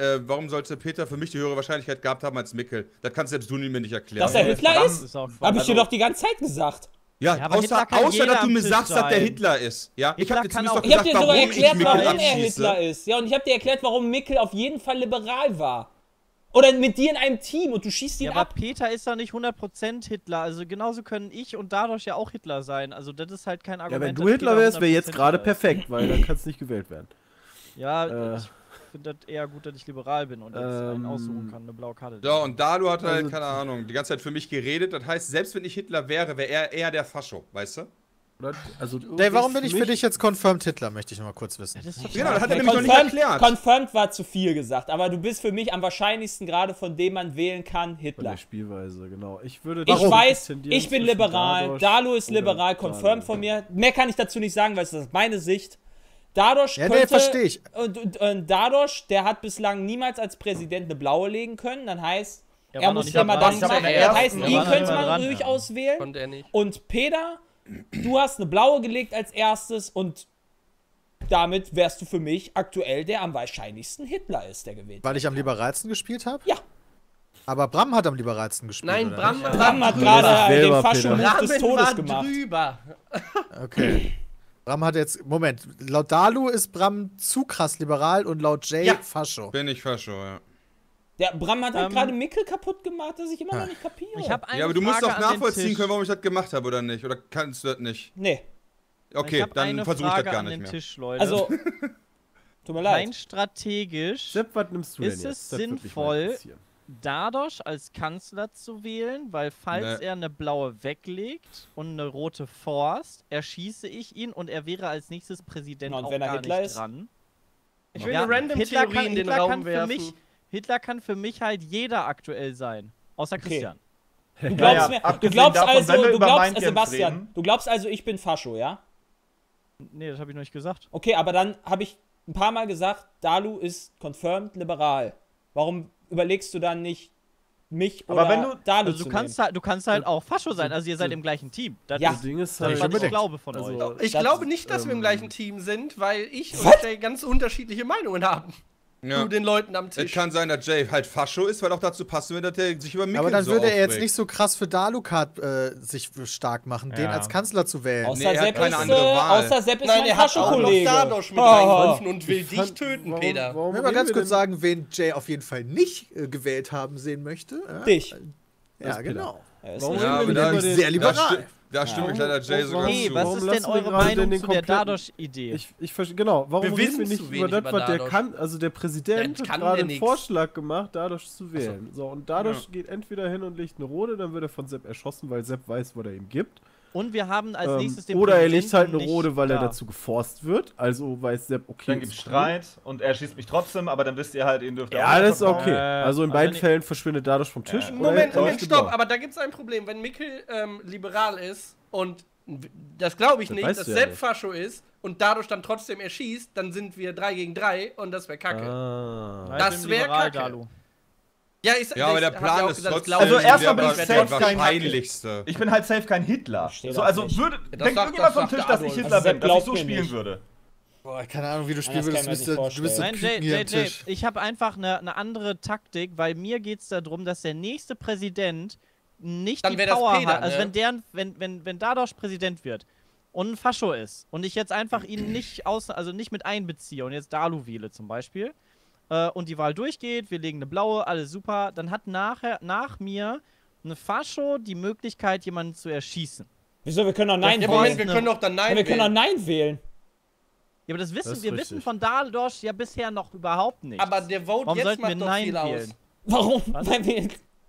Speaker 3: Peter für mich die höhere Wahrscheinlichkeit gehabt haben als Mickel? Das kannst selbst du mir nicht erklären.
Speaker 1: Dass er Hitler
Speaker 8: Bram
Speaker 1: ist?
Speaker 7: ist auch
Speaker 1: Hab ich dir
Speaker 8: Also-
Speaker 1: doch die ganze Zeit gesagt.
Speaker 3: Ja,
Speaker 7: Ja, aber Hitler kann
Speaker 3: außer
Speaker 7: jeder
Speaker 3: dass du
Speaker 7: am
Speaker 3: mir
Speaker 7: Tisch
Speaker 3: sagst, dass der
Speaker 7: sein.
Speaker 3: Hitler ist. Ja, ich
Speaker 7: Hitler
Speaker 3: hab dir
Speaker 7: kann
Speaker 3: zumindest
Speaker 7: auch-
Speaker 3: doch
Speaker 1: Ich hab
Speaker 3: gesagt,
Speaker 1: dir sogar
Speaker 3: warum ich
Speaker 1: erklärt,
Speaker 3: Mickel
Speaker 1: warum er
Speaker 3: abschieße.
Speaker 1: Hitler ist. Ja, und ich hab dir erklärt, warum Mickel auf jeden Fall liberal war. Oder mit dir in einem Team und du schießt ihn
Speaker 7: Ja, aber
Speaker 1: ab.
Speaker 7: Peter ist doch nicht 100% Hitler. Also genauso können ich und dadurch ja auch Hitler sein. Also das ist halt kein
Speaker 5: Ja,
Speaker 7: Argument.
Speaker 5: wenn du
Speaker 7: dass
Speaker 5: Hitler
Speaker 7: Peter
Speaker 5: wärst, wäre jetzt
Speaker 7: 100%
Speaker 5: gerade
Speaker 7: Hitler ist.
Speaker 5: perfekt, weil dann kannst du nicht gewählt werden.
Speaker 7: Ja, ich finde das eher gut, dass ich liberal bin und jetzt einen aussuchen kann, eine blaue Karte.
Speaker 3: Ja, und Dalu hat halt,
Speaker 5: Also-
Speaker 3: keine Ahnung, die ganze Zeit für mich geredet. Das heißt, selbst wenn ich Hitler wäre, wäre er eher der Fascho, weißt du?
Speaker 5: Oder? Also,
Speaker 6: Dave, warum bin ich für dich jetzt confirmed Hitler, möchte ich noch mal kurz wissen.
Speaker 7: Das ist
Speaker 3: Genau, das hat er
Speaker 1: Okay,
Speaker 3: nämlich noch nicht erklärt.
Speaker 1: Confirmed war zu viel gesagt, aber du bist für mich am wahrscheinlichsten gerade, von dem man wählen kann,
Speaker 5: von
Speaker 1: Hitler.
Speaker 5: der Spielweise, genau. Ich würde
Speaker 1: Ich
Speaker 5: tatsächlich
Speaker 1: weiß,
Speaker 5: tendieren
Speaker 1: ich bin
Speaker 5: zwischen
Speaker 1: liberal,
Speaker 5: Dadosh
Speaker 1: Dalu ist
Speaker 5: oder
Speaker 1: liberal,
Speaker 5: Dalu.
Speaker 1: confirmed von mir. Mehr kann ich dazu nicht sagen, weil es ist meine Sicht. Dadosh
Speaker 6: Ja, nee,
Speaker 1: könnte,
Speaker 6: versteh ich.
Speaker 1: Und Dadosh, der hat bislang niemals als Präsident eine blaue legen können, dann heißt,
Speaker 7: Er
Speaker 1: er
Speaker 7: war noch
Speaker 1: muss
Speaker 7: nicht
Speaker 1: ja mal
Speaker 7: dabei.
Speaker 1: dann
Speaker 7: Ich hab
Speaker 1: sein.
Speaker 7: in der
Speaker 1: Das
Speaker 7: ersten-
Speaker 1: heißt,
Speaker 7: er
Speaker 1: ihn
Speaker 7: war noch
Speaker 1: könnte
Speaker 7: nicht mal
Speaker 1: man
Speaker 7: dran.
Speaker 1: durchaus wählen.
Speaker 4: Konnte er nicht.
Speaker 1: Und Peter, du hast eine blaue gelegt als erstes und damit wärst du für mich aktuell der am wahrscheinlichsten Hitler ist, der gewählt.
Speaker 6: Weil ich am liberalsten gespielt habe?
Speaker 1: Ja.
Speaker 6: Aber Bram hat am liberalsten gespielt.
Speaker 4: Nein,
Speaker 6: oder
Speaker 4: Bram,
Speaker 6: nicht?
Speaker 1: Bram hat
Speaker 4: drüber.
Speaker 1: gerade den
Speaker 5: Wählbar,
Speaker 1: Fascho-Move
Speaker 5: Peter.
Speaker 1: des
Speaker 4: Bram
Speaker 1: Todes
Speaker 4: war
Speaker 1: gemacht.
Speaker 4: drüber.
Speaker 6: Okay. Bram hat jetzt. Moment, laut Dalu ist Bram zu krass liberal und laut Jay
Speaker 4: Ja.
Speaker 6: Fascho.
Speaker 3: Bin ich Fascho, ja.
Speaker 1: Der Bram hat halt gerade Mickel kaputt gemacht, dass ich immer noch nicht kapiere.
Speaker 7: Ich habe eine
Speaker 3: Ja, aber du musst
Speaker 7: Frage
Speaker 3: doch
Speaker 7: an den
Speaker 3: nachvollziehen
Speaker 7: Tisch.
Speaker 3: können, warum ich das gemacht habe, oder nicht? Oder kannst du das nicht?
Speaker 1: Nee,
Speaker 7: Ich
Speaker 3: Okay,
Speaker 7: hab
Speaker 3: dann
Speaker 7: eine
Speaker 3: versuche ich
Speaker 7: Frage
Speaker 3: das gar
Speaker 7: an
Speaker 3: nicht
Speaker 7: den
Speaker 3: mehr.
Speaker 7: Tisch, Leute.
Speaker 1: also, tut mir leid.
Speaker 7: Rein strategisch
Speaker 5: Sepp, was nimmst du
Speaker 7: Ist
Speaker 5: denn
Speaker 7: es
Speaker 5: jetzt? Das würd mich mal
Speaker 7: sinnvoll,
Speaker 5: interessieren.
Speaker 7: Dadosch als Kanzler zu wählen, weil falls er eine blaue weglegt und eine rote forst, erschieße ich ihn und er wäre als nächstes Präsident
Speaker 1: und
Speaker 7: auch
Speaker 1: wenn er
Speaker 7: gar
Speaker 1: Hitler
Speaker 7: nicht
Speaker 1: ist?
Speaker 7: dran.
Speaker 4: Ich will eine Random-Theorie in den Raum werfen.
Speaker 7: Hitler kann für mich halt jeder aktuell sein. Außer Christian.
Speaker 1: Du glaubst mir, du glaubst
Speaker 8: davon, wenn wir über
Speaker 1: also,
Speaker 8: Mindgames
Speaker 1: Sebastian,
Speaker 8: reden.
Speaker 1: du glaubst also, ich bin Fascho, ja?
Speaker 7: Nee, das habe ich noch nicht gesagt.
Speaker 1: Okay, aber dann habe ich ein paar Mal gesagt, Dalu ist confirmed liberal. Warum überlegst du dann nicht, mich
Speaker 8: Aber
Speaker 1: oder
Speaker 8: wenn du-
Speaker 1: Dalu
Speaker 7: Also
Speaker 1: zu
Speaker 7: du kannst halt auch Fascho sein, also ihr seid im gleichen Team. Das
Speaker 1: Ja.
Speaker 7: ist
Speaker 5: Das Ding ist
Speaker 7: das,
Speaker 5: halt,
Speaker 7: was ich glaube von
Speaker 5: Also,
Speaker 7: euch.
Speaker 4: Ich
Speaker 1: Das-
Speaker 4: glaube nicht, dass wir im gleichen Team sind, weil ich und Jay ganz unterschiedliche Meinungen haben.
Speaker 3: Ja.
Speaker 4: Zu den Leuten am
Speaker 3: Es
Speaker 4: Tisch.
Speaker 3: kann sein, dass Jay halt Fascho ist, weil auch dazu passen würde, dass er sich über Mikkel
Speaker 6: Aber dann
Speaker 3: so
Speaker 6: würde er jetzt
Speaker 3: aufregt.
Speaker 6: nicht so krass für Dalukat sich stark machen, den
Speaker 8: Ja.
Speaker 6: als Kanzler zu wählen.
Speaker 1: Außer
Speaker 3: Nee, er hat
Speaker 1: Sepp
Speaker 3: keine
Speaker 1: ist,
Speaker 3: andere Wahl.
Speaker 1: außer Sepp ist
Speaker 4: Nein,
Speaker 1: mein
Speaker 4: er hat auch noch
Speaker 1: Fascho-Kollege.
Speaker 4: Dadosch mit
Speaker 1: Oh.
Speaker 4: reingerufen und will
Speaker 5: Ich
Speaker 4: dich
Speaker 5: fand-
Speaker 4: töten,
Speaker 5: warum-
Speaker 4: Peter.
Speaker 5: warum
Speaker 6: Ich will mal
Speaker 5: reden
Speaker 6: ganz
Speaker 5: wir
Speaker 6: kurz
Speaker 5: denn-
Speaker 6: sagen, wen Jay auf jeden Fall nicht gewählt haben sehen möchte.
Speaker 1: Dich.
Speaker 6: Ja, genau.
Speaker 1: Er ist
Speaker 5: Warum
Speaker 1: nicht-
Speaker 3: Ja, aber
Speaker 5: reden wir
Speaker 3: da,
Speaker 5: denn über
Speaker 6: sehr
Speaker 5: den-
Speaker 6: liberal.
Speaker 3: da stimme ich leider Jay sogar
Speaker 7: Nee,
Speaker 3: zu.
Speaker 7: was
Speaker 5: Warum
Speaker 7: ist
Speaker 5: lassen
Speaker 7: denn
Speaker 5: wir
Speaker 7: eure
Speaker 5: gerade
Speaker 7: Meinung
Speaker 5: den
Speaker 7: zu der
Speaker 5: kompletten-
Speaker 7: Dadosch-Idee?
Speaker 5: Ich verstehe, genau, warum
Speaker 4: Wir
Speaker 5: reden wir
Speaker 4: wissen
Speaker 5: nicht
Speaker 4: zu
Speaker 5: über
Speaker 4: wenig
Speaker 5: das,
Speaker 4: über
Speaker 5: was der
Speaker 4: Dadosch.
Speaker 5: kann? Also der Präsident
Speaker 4: Der
Speaker 5: hat
Speaker 4: kann
Speaker 5: gerade
Speaker 4: der
Speaker 5: einen
Speaker 4: nix.
Speaker 5: Vorschlag gemacht, Dadosch zu wählen. So, und Dadosch geht entweder hin und legt eine Rode, dann wird er von Sepp erschossen, weil Sepp weiß, was er ihm gibt.
Speaker 7: Und wir haben als nächstes den
Speaker 5: Oder er legt halt eine
Speaker 7: Präsidenten
Speaker 5: Rode, weil er
Speaker 7: nicht da.
Speaker 5: dazu geforst wird. Also weiß Sepp, okay.
Speaker 8: Dann
Speaker 5: ist
Speaker 8: gibt's
Speaker 5: cool.
Speaker 8: Streit und er schießt mich trotzdem, aber dann wisst ihr halt, ihn dürft ihr
Speaker 5: Ja,
Speaker 8: auch
Speaker 5: das ist
Speaker 8: vertrauen.
Speaker 5: okay. Also in
Speaker 7: aber
Speaker 5: beiden
Speaker 7: wenn-
Speaker 5: Fällen verschwindet Dadosch vom Tisch. oder
Speaker 4: Moment,
Speaker 5: er
Speaker 4: Moment,
Speaker 5: legt
Speaker 4: stopp.
Speaker 5: blau.
Speaker 4: Aber da gibt es ein Problem. Wenn Mikkel liberal ist und das glaube ich
Speaker 5: Das
Speaker 4: nicht,
Speaker 5: weißt
Speaker 4: dass
Speaker 5: du ja
Speaker 4: Sepp
Speaker 5: nicht.
Speaker 4: Fascho ist und dadurch dann trotzdem erschießt, dann sind wir 3 gegen 3 und das wäre kacke.
Speaker 5: Ah.
Speaker 7: Ja, ich
Speaker 4: Das
Speaker 7: bin
Speaker 4: wär
Speaker 7: liberal,
Speaker 4: kacke.
Speaker 7: Dalu.
Speaker 4: Ja,
Speaker 3: Ja, aber der
Speaker 4: hab
Speaker 3: Plan
Speaker 4: ja auch
Speaker 3: ist
Speaker 4: gesagt, ich
Speaker 3: trotzdem
Speaker 8: Also erstmal
Speaker 3: der
Speaker 8: bin ich safe kein
Speaker 3: wahrscheinlichste.
Speaker 8: Ich bin halt safe kein Hitler.
Speaker 1: Verstehe
Speaker 8: So,
Speaker 1: das
Speaker 8: also
Speaker 1: nicht.
Speaker 8: würde.
Speaker 4: das
Speaker 8: Denkt
Speaker 4: sagt-
Speaker 8: irgendjemand vom
Speaker 4: das
Speaker 8: Tisch,
Speaker 4: sagt
Speaker 8: dass ich
Speaker 4: Adolf.
Speaker 8: Hitler
Speaker 1: Also Sepp
Speaker 8: bin, dass ich
Speaker 1: glaubt
Speaker 8: so
Speaker 1: mir
Speaker 8: spielen
Speaker 1: nicht.
Speaker 8: würde?
Speaker 6: Boah, keine Ahnung, wie du spielen
Speaker 1: das
Speaker 6: würdest.
Speaker 1: kann man sich
Speaker 6: Du bist so
Speaker 7: Nein,
Speaker 6: Küken hier am Tisch.
Speaker 7: Ich habe einfach eine andere Taktik, weil mir geht es darum, dass der nächste Präsident nicht
Speaker 4: Dann
Speaker 7: die
Speaker 4: wär das
Speaker 7: Power
Speaker 4: Peter,
Speaker 7: hat. Also
Speaker 4: ne?
Speaker 7: wenn Dadosch Präsident wird und ein Fascho ist und ich jetzt einfach ihn nicht nicht mit einbeziehe und jetzt Dalu wähle zum Beispiel und die Wahl durchgeht, wir legen eine blaue, alles super, dann hat nach mir eine Fascho die Möglichkeit, jemanden zu erschießen.
Speaker 1: Wieso, wir können doch Nein
Speaker 4: Ja,
Speaker 1: wählen.
Speaker 4: Moment, wir können doch dann
Speaker 1: Ja,
Speaker 4: Nein
Speaker 1: wir können doch
Speaker 4: wählen.
Speaker 1: Nein wählen.
Speaker 7: Ja, aber das wissen
Speaker 5: Das ist
Speaker 7: wir
Speaker 5: richtig.
Speaker 7: wissen von Dadosch ja bisher noch überhaupt nicht.
Speaker 4: Aber der Vote
Speaker 7: Warum
Speaker 4: jetzt
Speaker 7: sollten wir
Speaker 4: macht doch
Speaker 7: Nein
Speaker 4: viel
Speaker 7: wählen?
Speaker 4: aus.
Speaker 1: Warum? Weil wir...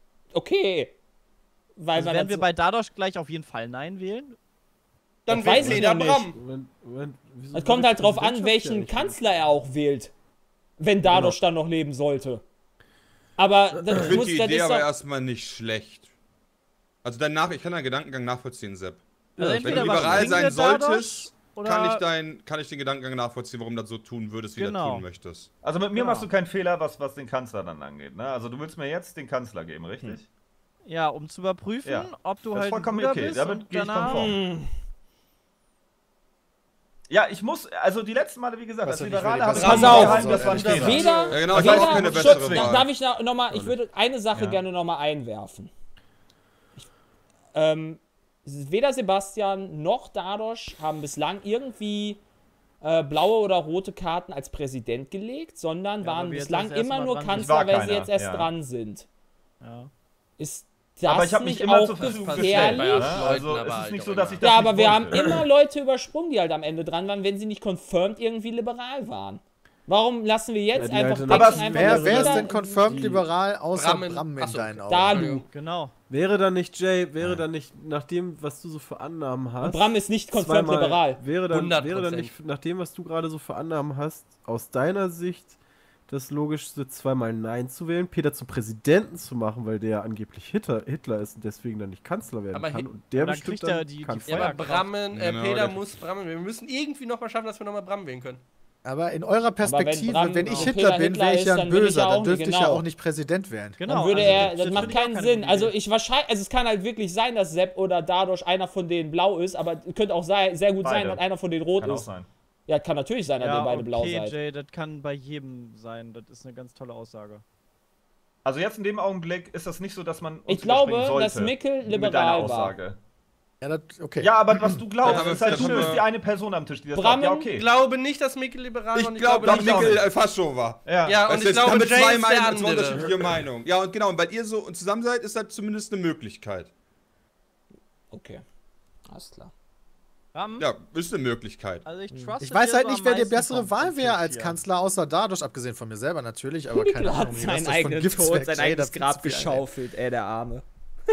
Speaker 1: Okay. Weil
Speaker 7: Also
Speaker 1: man
Speaker 7: werden
Speaker 1: das
Speaker 7: wir
Speaker 1: so-
Speaker 7: bei Dadosch gleich auf jeden Fall Nein wählen?
Speaker 4: Dann
Speaker 1: Das weiß
Speaker 4: wählt
Speaker 1: ich
Speaker 4: Peter
Speaker 1: noch
Speaker 4: Bram.
Speaker 5: Wieso
Speaker 1: Es kommt
Speaker 5: wird
Speaker 1: halt drauf an,
Speaker 5: Präsidentschaft
Speaker 1: welchen
Speaker 5: ja nicht
Speaker 1: Kanzler er auch wählt. Wenn Dadosch dann noch leben sollte. Aber
Speaker 3: Ich
Speaker 1: das
Speaker 3: finde
Speaker 1: muss
Speaker 3: die
Speaker 1: das
Speaker 3: Idee
Speaker 1: ist
Speaker 3: aber
Speaker 1: doch,
Speaker 3: erstmal nicht schlecht. Also ich kann deinen Gedankengang nachvollziehen, Sepp.
Speaker 7: Also
Speaker 3: Wenn
Speaker 7: entweder
Speaker 3: du
Speaker 7: was
Speaker 3: liberal
Speaker 7: bringt
Speaker 3: sein
Speaker 7: der Dadosch,
Speaker 3: solltest,
Speaker 7: oder
Speaker 3: kann ich den Gedankengang nachvollziehen, warum du das so tun würdest, wie du
Speaker 7: Genau.
Speaker 3: das tun möchtest.
Speaker 8: Also mit mir
Speaker 7: Genau.
Speaker 8: machst du keinen Fehler, was den Kanzler dann angeht. Ne? Also du willst mir jetzt den Kanzler geben, richtig?
Speaker 7: ja, um zu überprüfen,
Speaker 8: Ja.
Speaker 7: ob du
Speaker 8: Das ist
Speaker 7: halt ein
Speaker 8: vollkommen
Speaker 7: Bruder
Speaker 8: okay,
Speaker 7: bist
Speaker 8: damit
Speaker 7: und
Speaker 8: gehe ich
Speaker 7: danach
Speaker 8: konform. Ja, ich muss, also die letzten Male, wie gesagt,
Speaker 6: Was
Speaker 8: als
Speaker 6: doch nicht
Speaker 8: Liberale
Speaker 6: für
Speaker 8: habe
Speaker 6: die
Speaker 8: ich
Speaker 1: Pass
Speaker 8: immer
Speaker 1: auf.
Speaker 8: gehalten, das war ein Fehler.
Speaker 1: weder,
Speaker 3: Ja, genau, ich
Speaker 8: Also
Speaker 3: habe auch
Speaker 8: auch
Speaker 3: keine
Speaker 1: Schutz,
Speaker 3: bessere Wahl.
Speaker 1: darf ich noch mal, ich würde eine Sache
Speaker 8: Ja.
Speaker 1: gerne noch mal einwerfen. Weder Sebastian noch Dadosch haben bislang irgendwie blaue oder rote Karten als Präsident gelegt, sondern
Speaker 7: Ja,
Speaker 1: waren
Speaker 7: weil wir jetzt
Speaker 1: bislang
Speaker 7: das erste
Speaker 1: immer
Speaker 7: Mal
Speaker 1: nur
Speaker 7: dran sind.
Speaker 1: Kanzler,
Speaker 8: War
Speaker 1: weil sie
Speaker 8: keiner,
Speaker 1: jetzt erst
Speaker 8: ja.
Speaker 1: dran sind.
Speaker 7: Ja.
Speaker 1: Ist das
Speaker 8: Aber ich habe mich
Speaker 1: nicht
Speaker 8: immer
Speaker 1: auch
Speaker 8: zur Verfügung gestellt.
Speaker 1: gefährlich?
Speaker 8: Ne? Also
Speaker 4: Leuten,
Speaker 8: es
Speaker 4: aber
Speaker 8: ist nicht
Speaker 4: halt
Speaker 8: so,
Speaker 4: auch
Speaker 8: dass ich das
Speaker 1: Ja,
Speaker 8: nicht
Speaker 1: aber wir haben
Speaker 8: wollte.
Speaker 1: immer Leute übersprungen, die halt am Ende dran waren, wenn sie nicht confirmed irgendwie liberal waren. Warum lassen wir jetzt
Speaker 5: Ja, die
Speaker 1: einfach
Speaker 5: Alternative-
Speaker 1: denken,
Speaker 6: Wer
Speaker 1: dass
Speaker 6: ist
Speaker 1: jeder-
Speaker 6: denn confirmed
Speaker 5: die-
Speaker 6: liberal außer
Speaker 4: Bram
Speaker 6: Bram in
Speaker 4: Achso,
Speaker 6: deinen Augen?
Speaker 1: Dalu.
Speaker 7: Genau.
Speaker 5: Wäre dann nicht, Jay, nach dem, was du so für Annahmen hast.
Speaker 1: Bram ist nicht confirmed
Speaker 5: zweimal-
Speaker 1: liberal.
Speaker 5: Wäre dann
Speaker 4: 100%.
Speaker 5: nicht, nach dem, was du gerade so für Annahmen hast, aus deiner Sicht das Logischste, zweimal Nein zu wählen, Peter zum Präsidenten zu machen, weil der angeblich Hitler ist und deswegen dann nicht Kanzler werden
Speaker 4: Aber
Speaker 5: kann.
Speaker 4: Hit-
Speaker 5: Und der
Speaker 7: Aber dann
Speaker 5: bestimmt
Speaker 7: kriegt er
Speaker 5: dann
Speaker 7: die
Speaker 5: kann
Speaker 4: Ja, aber
Speaker 7: Feuerkraft.
Speaker 4: Brammen,
Speaker 3: Genau,
Speaker 4: Peter
Speaker 3: der-
Speaker 4: muss Brammen. Wir müssen irgendwie noch mal schaffen, dass wir noch mal Bram wählen können.
Speaker 6: Aber in eurer Perspektive,
Speaker 1: Bram-
Speaker 6: wenn ich
Speaker 1: wenn
Speaker 6: Hitler
Speaker 1: Peter
Speaker 6: bin, wäre ich
Speaker 1: Hitler
Speaker 6: ja
Speaker 1: ist,
Speaker 6: ein
Speaker 1: dann will ich
Speaker 6: Böser.
Speaker 1: ja auch
Speaker 6: Dann dürfte
Speaker 1: nicht,
Speaker 6: ich ja
Speaker 1: genau.
Speaker 6: auch nicht Präsident werden.
Speaker 7: Genau.
Speaker 1: Dann würde
Speaker 7: also
Speaker 1: er,
Speaker 7: das
Speaker 1: das macht
Speaker 7: finde ich auch
Speaker 1: keinen
Speaker 7: keine
Speaker 1: Sinn.
Speaker 7: gute
Speaker 1: Also
Speaker 7: Idee.
Speaker 1: es kann halt wirklich sein, dass Sepp oder Dadosch einer von denen blau ist, aber könnte auch sehr gut sein,
Speaker 8: Beide.
Speaker 1: dass einer von denen rot
Speaker 8: Kann auch
Speaker 1: ist.
Speaker 8: sein.
Speaker 1: Ja, kann natürlich sein, dass ihr beide blau
Speaker 7: okay,
Speaker 1: seid.
Speaker 7: Jay, das kann bei jedem sein. Das ist eine ganz tolle Aussage.
Speaker 8: Also jetzt in dem Augenblick ist das nicht so, dass man uns
Speaker 1: Ich glaube,
Speaker 8: überspringen
Speaker 1: dass
Speaker 8: sollte
Speaker 1: Mikkel
Speaker 8: mit deiner
Speaker 1: liberal war.
Speaker 8: Aussage.
Speaker 6: Ja, okay.
Speaker 8: Ja, aber was du glaubst,
Speaker 3: Ja,
Speaker 8: ist halt,
Speaker 3: das
Speaker 8: du
Speaker 3: haben
Speaker 8: bist
Speaker 3: wir-
Speaker 8: die eine Person am Tisch, die das
Speaker 1: Brammen
Speaker 8: glaubt. Ja, okay.
Speaker 4: Ich glaube nicht, dass Mikkel liberal
Speaker 3: Ich
Speaker 4: war und
Speaker 3: glaube, dass
Speaker 4: nicht, dass
Speaker 3: Mikkel Fascho war.
Speaker 8: Ja.
Speaker 4: Ja, und
Speaker 3: Weißt
Speaker 4: ich
Speaker 3: du, jetzt
Speaker 4: glaube,
Speaker 3: haben wir
Speaker 4: Jay
Speaker 3: zwei
Speaker 4: ist der
Speaker 3: Meinungen, zwei
Speaker 4: andere.
Speaker 3: unterschiedliche Meinungen. Ja, und genau, und weil ihr so zusammen seid, ist das zumindest eine Möglichkeit.
Speaker 1: Okay. Alles klar.
Speaker 3: Ja, ist eine Möglichkeit.
Speaker 7: Also ich truste
Speaker 6: Ich weiß
Speaker 7: dir
Speaker 6: halt
Speaker 7: so
Speaker 6: nicht,
Speaker 7: am
Speaker 6: wer die
Speaker 7: meisten
Speaker 6: bessere
Speaker 7: vom
Speaker 6: Wahl wäre als
Speaker 7: Tisch hier.
Speaker 6: Kanzler, außer Dadosch, abgesehen von mir selber natürlich, aber keine
Speaker 1: Niklas hat
Speaker 6: Ahnung. wie
Speaker 1: seinen
Speaker 6: das von
Speaker 1: eigenen
Speaker 6: Gifts
Speaker 1: Tod,
Speaker 6: weg,
Speaker 1: sein
Speaker 6: ey,
Speaker 1: eigenes
Speaker 6: da
Speaker 1: Grab
Speaker 6: find's wieder, ey.
Speaker 1: geschaufelt, der Arme.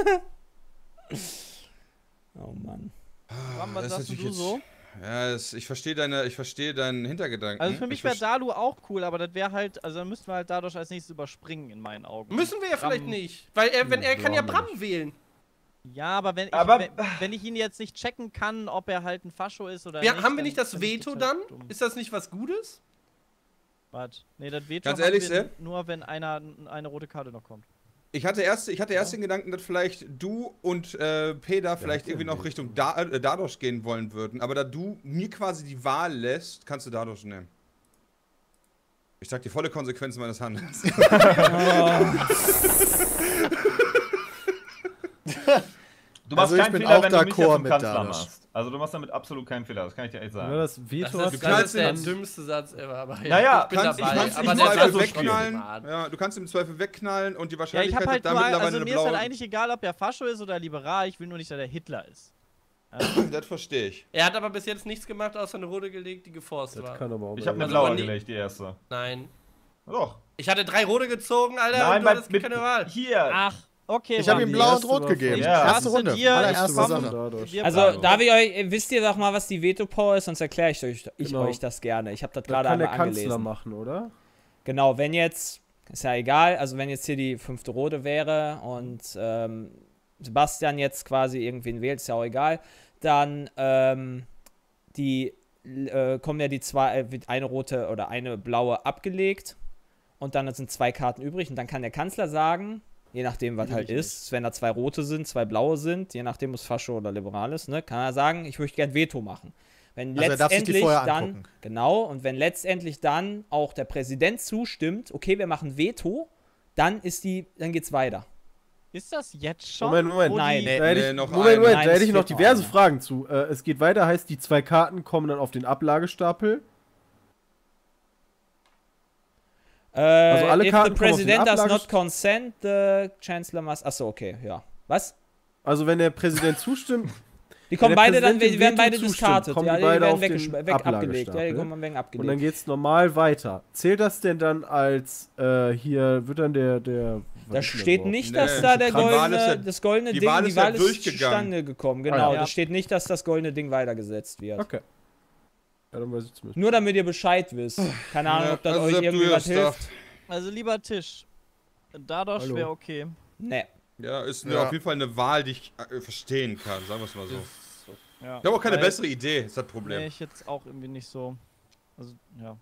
Speaker 1: Oh Mann.
Speaker 7: Bram, was
Speaker 3: Das ist
Speaker 7: sagst du
Speaker 3: natürlich
Speaker 7: so?
Speaker 3: Ja, ich verstehe deinen Hintergedanken.
Speaker 7: Also für mich
Speaker 3: Ich
Speaker 7: wäre
Speaker 3: verste-
Speaker 7: Dalu auch cool, aber das wäre halt, also dann müssten wir halt dadurch als nächstes überspringen in meinen Augen.
Speaker 4: Müssen wir ja
Speaker 7: Bram-
Speaker 4: vielleicht nicht. Weil er kann ja Bram wählen.
Speaker 7: Ja, aber
Speaker 8: Aber-
Speaker 7: wenn ich ihn jetzt nicht checken kann, ob er halt ein Fascho ist oder
Speaker 4: Ja,
Speaker 7: nicht.
Speaker 4: haben wir
Speaker 7: dann
Speaker 4: nicht das
Speaker 7: find ich
Speaker 4: Veto
Speaker 7: halt
Speaker 4: dann?
Speaker 7: dumm.
Speaker 4: Ist das nicht was Gutes?
Speaker 7: Warte. Nee, das Veto
Speaker 3: Ganz
Speaker 7: haben
Speaker 3: ehrlich,
Speaker 7: wir
Speaker 3: Sepp?
Speaker 7: nur, wenn eine rote Karte noch kommt.
Speaker 3: Ich hatte erst den Gedanken, dass vielleicht du und Peter vielleicht irgendwie noch Richtung Dadosch gehen wollen würden. Aber da du mir quasi die Wahl lässt, kannst du Dadosch nehmen. Ich sag die volle Konsequenz meines Handelns.
Speaker 8: Du machst
Speaker 6: Also ich
Speaker 8: keinen
Speaker 6: bin
Speaker 8: Fehler,
Speaker 6: auch
Speaker 8: wenn du mich jetzt
Speaker 6: d'accord
Speaker 8: zum
Speaker 6: mit
Speaker 8: Kanzler
Speaker 6: Dadosch.
Speaker 8: machst. Also du machst damit absolut keinen Fehler, das kann ich dir echt
Speaker 5: Ja,
Speaker 8: sagen.
Speaker 5: das Veto
Speaker 4: Das
Speaker 5: hast
Speaker 4: ist,
Speaker 5: du
Speaker 3: kannst
Speaker 4: der
Speaker 3: ihn-
Speaker 4: dümmste Satz ever. Aber
Speaker 8: Naja,
Speaker 4: ich bin
Speaker 3: kannst
Speaker 4: dabei.
Speaker 3: im
Speaker 4: Aber der
Speaker 3: Zweifel
Speaker 4: Satz ist
Speaker 3: wegknallen.
Speaker 4: smart.
Speaker 3: Ja, du kannst im Zweifel wegknallen und die
Speaker 7: Ja, ich
Speaker 3: Wahrscheinlichkeit,
Speaker 7: hab halt
Speaker 3: dass
Speaker 7: nur,
Speaker 3: da mittlerweile
Speaker 7: also
Speaker 3: eine
Speaker 7: mir ist halt
Speaker 3: blaue...
Speaker 7: eigentlich egal, ob er Fascho ist oder liberal, ich will nur nicht, dass er Hitler ist.
Speaker 3: Das verstehe ich.
Speaker 4: Er hat aber bis jetzt nichts gemacht, außer eine rote gelegt, die geforst
Speaker 5: Das
Speaker 4: war.
Speaker 5: kann aber auch
Speaker 8: Ich habe eine
Speaker 4: Also
Speaker 8: blaue
Speaker 4: aber nie-
Speaker 8: gelegt, die erste.
Speaker 4: Nein.
Speaker 8: Doch.
Speaker 4: Ich hatte 3 rote gezogen, Alter,
Speaker 8: Nein,
Speaker 4: und du hattest keine Wahl.
Speaker 8: Hier.
Speaker 7: Ach, okay.
Speaker 6: Ich habe ihm
Speaker 5: die
Speaker 6: blau und
Speaker 5: erste
Speaker 6: rot
Speaker 5: war
Speaker 6: gegeben.
Speaker 5: von-
Speaker 8: Ja.
Speaker 6: Erste Runde,
Speaker 7: Dir,
Speaker 6: allererste
Speaker 7: komm,
Speaker 6: Sache.
Speaker 5: Dadurch.
Speaker 7: Wir-
Speaker 1: Also,
Speaker 8: Bravo.
Speaker 1: darf ich euch, wisst ihr doch mal, was die Veto-Power ist, sonst erkläre ich
Speaker 5: Genau.
Speaker 1: euch das gerne. Ich habe das
Speaker 5: Das
Speaker 1: gerade
Speaker 5: kann der
Speaker 1: einmal
Speaker 5: Kanzler
Speaker 1: angelesen.
Speaker 5: machen, oder?
Speaker 1: Genau, wenn jetzt, ist ja egal, also wenn jetzt hier die 5. Rote wäre und Sebastian jetzt quasi irgendwen wählt, ist ja auch egal, dann kommen ja die wird eine rote oder eine blaue abgelegt und dann sind 2 Karten übrig und dann kann der Kanzler sagen, je nachdem, was halt ist, wenn da 2 rote sind, 2 blaue sind, je nachdem, ob es Fascho oder liberal ist, ne, kann er sagen, ich möchte gern Veto machen. Wenn
Speaker 6: Also er darf sich die
Speaker 1: letztendlich
Speaker 6: vorher
Speaker 1: dann,
Speaker 6: angucken.
Speaker 1: genau, und wenn letztendlich dann auch der Präsident zustimmt, okay, wir machen Veto, dann geht's weiter.
Speaker 7: Ist das jetzt schon?
Speaker 5: Moment.
Speaker 7: wo
Speaker 1: Nein.
Speaker 7: die-
Speaker 1: Nee.
Speaker 5: Da hätte ich,
Speaker 3: noch
Speaker 5: Moment,
Speaker 3: einen.
Speaker 5: Moment,
Speaker 1: Nein,
Speaker 5: da hätte
Speaker 1: es
Speaker 5: ich noch
Speaker 1: fehlt noch
Speaker 5: diverse
Speaker 1: einer.
Speaker 5: Fragen zu. Es geht weiter, heißt, die 2 Karten kommen dann auf den Ablagestapel.
Speaker 1: Also
Speaker 5: alle
Speaker 1: if
Speaker 5: Karten
Speaker 1: the
Speaker 5: kommen auf den
Speaker 1: president does
Speaker 5: Ablage-
Speaker 1: not consent, the chancellor must. Achso, okay, ja. Was?
Speaker 5: Also wenn der Präsident zustimmt,
Speaker 1: Die kommen
Speaker 5: der
Speaker 1: beide dann,
Speaker 5: Präsident
Speaker 1: die werden
Speaker 5: dem
Speaker 1: beide
Speaker 5: Veto zustimmt,
Speaker 1: diskartet.
Speaker 5: kommen
Speaker 1: Ja,
Speaker 5: die
Speaker 1: die
Speaker 5: beide
Speaker 1: werden
Speaker 5: auf den
Speaker 1: abgelegt. Ja, die
Speaker 5: Ablagestapel.
Speaker 1: kommen weg
Speaker 5: und dann
Speaker 1: abgelegt.
Speaker 5: geht's normal weiter. Zählt das denn dann als, hier wird dann der
Speaker 1: Da
Speaker 5: was ist denn
Speaker 1: steht
Speaker 5: überhaupt?
Speaker 1: nicht,
Speaker 3: Nee,
Speaker 1: dass da
Speaker 3: die Wahl ist ja-
Speaker 1: das goldene
Speaker 3: die
Speaker 1: Ding,
Speaker 3: Wahl
Speaker 1: die
Speaker 3: ist ja
Speaker 1: Wahl ist
Speaker 3: durchgegangen.
Speaker 1: zustande gekommen. Genau,
Speaker 5: Ah, ja.
Speaker 1: da steht nicht, dass das goldene Ding weitergesetzt wird.
Speaker 5: Okay. Ja, dann weiß ich zumindest.
Speaker 1: Nur damit ihr Bescheid wisst. Keine Ahnung, ob das
Speaker 3: Also,
Speaker 1: euch
Speaker 3: Sepp, du
Speaker 1: irgendwie was
Speaker 3: erst darf.
Speaker 1: hilft.
Speaker 7: Also lieber Tisch. Dadurch
Speaker 5: Hallo.
Speaker 7: wäre okay.
Speaker 1: Nee.
Speaker 3: Ja, ist
Speaker 6: Ja.
Speaker 3: auf jeden Fall eine Wahl, die ich verstehen kann, sagen wir es mal so.
Speaker 7: Ja.
Speaker 3: Ich habe auch keine
Speaker 7: Weil-
Speaker 3: bessere Idee, ist das Problem.
Speaker 7: Nee, ich jetzt auch irgendwie nicht so. Also, ja.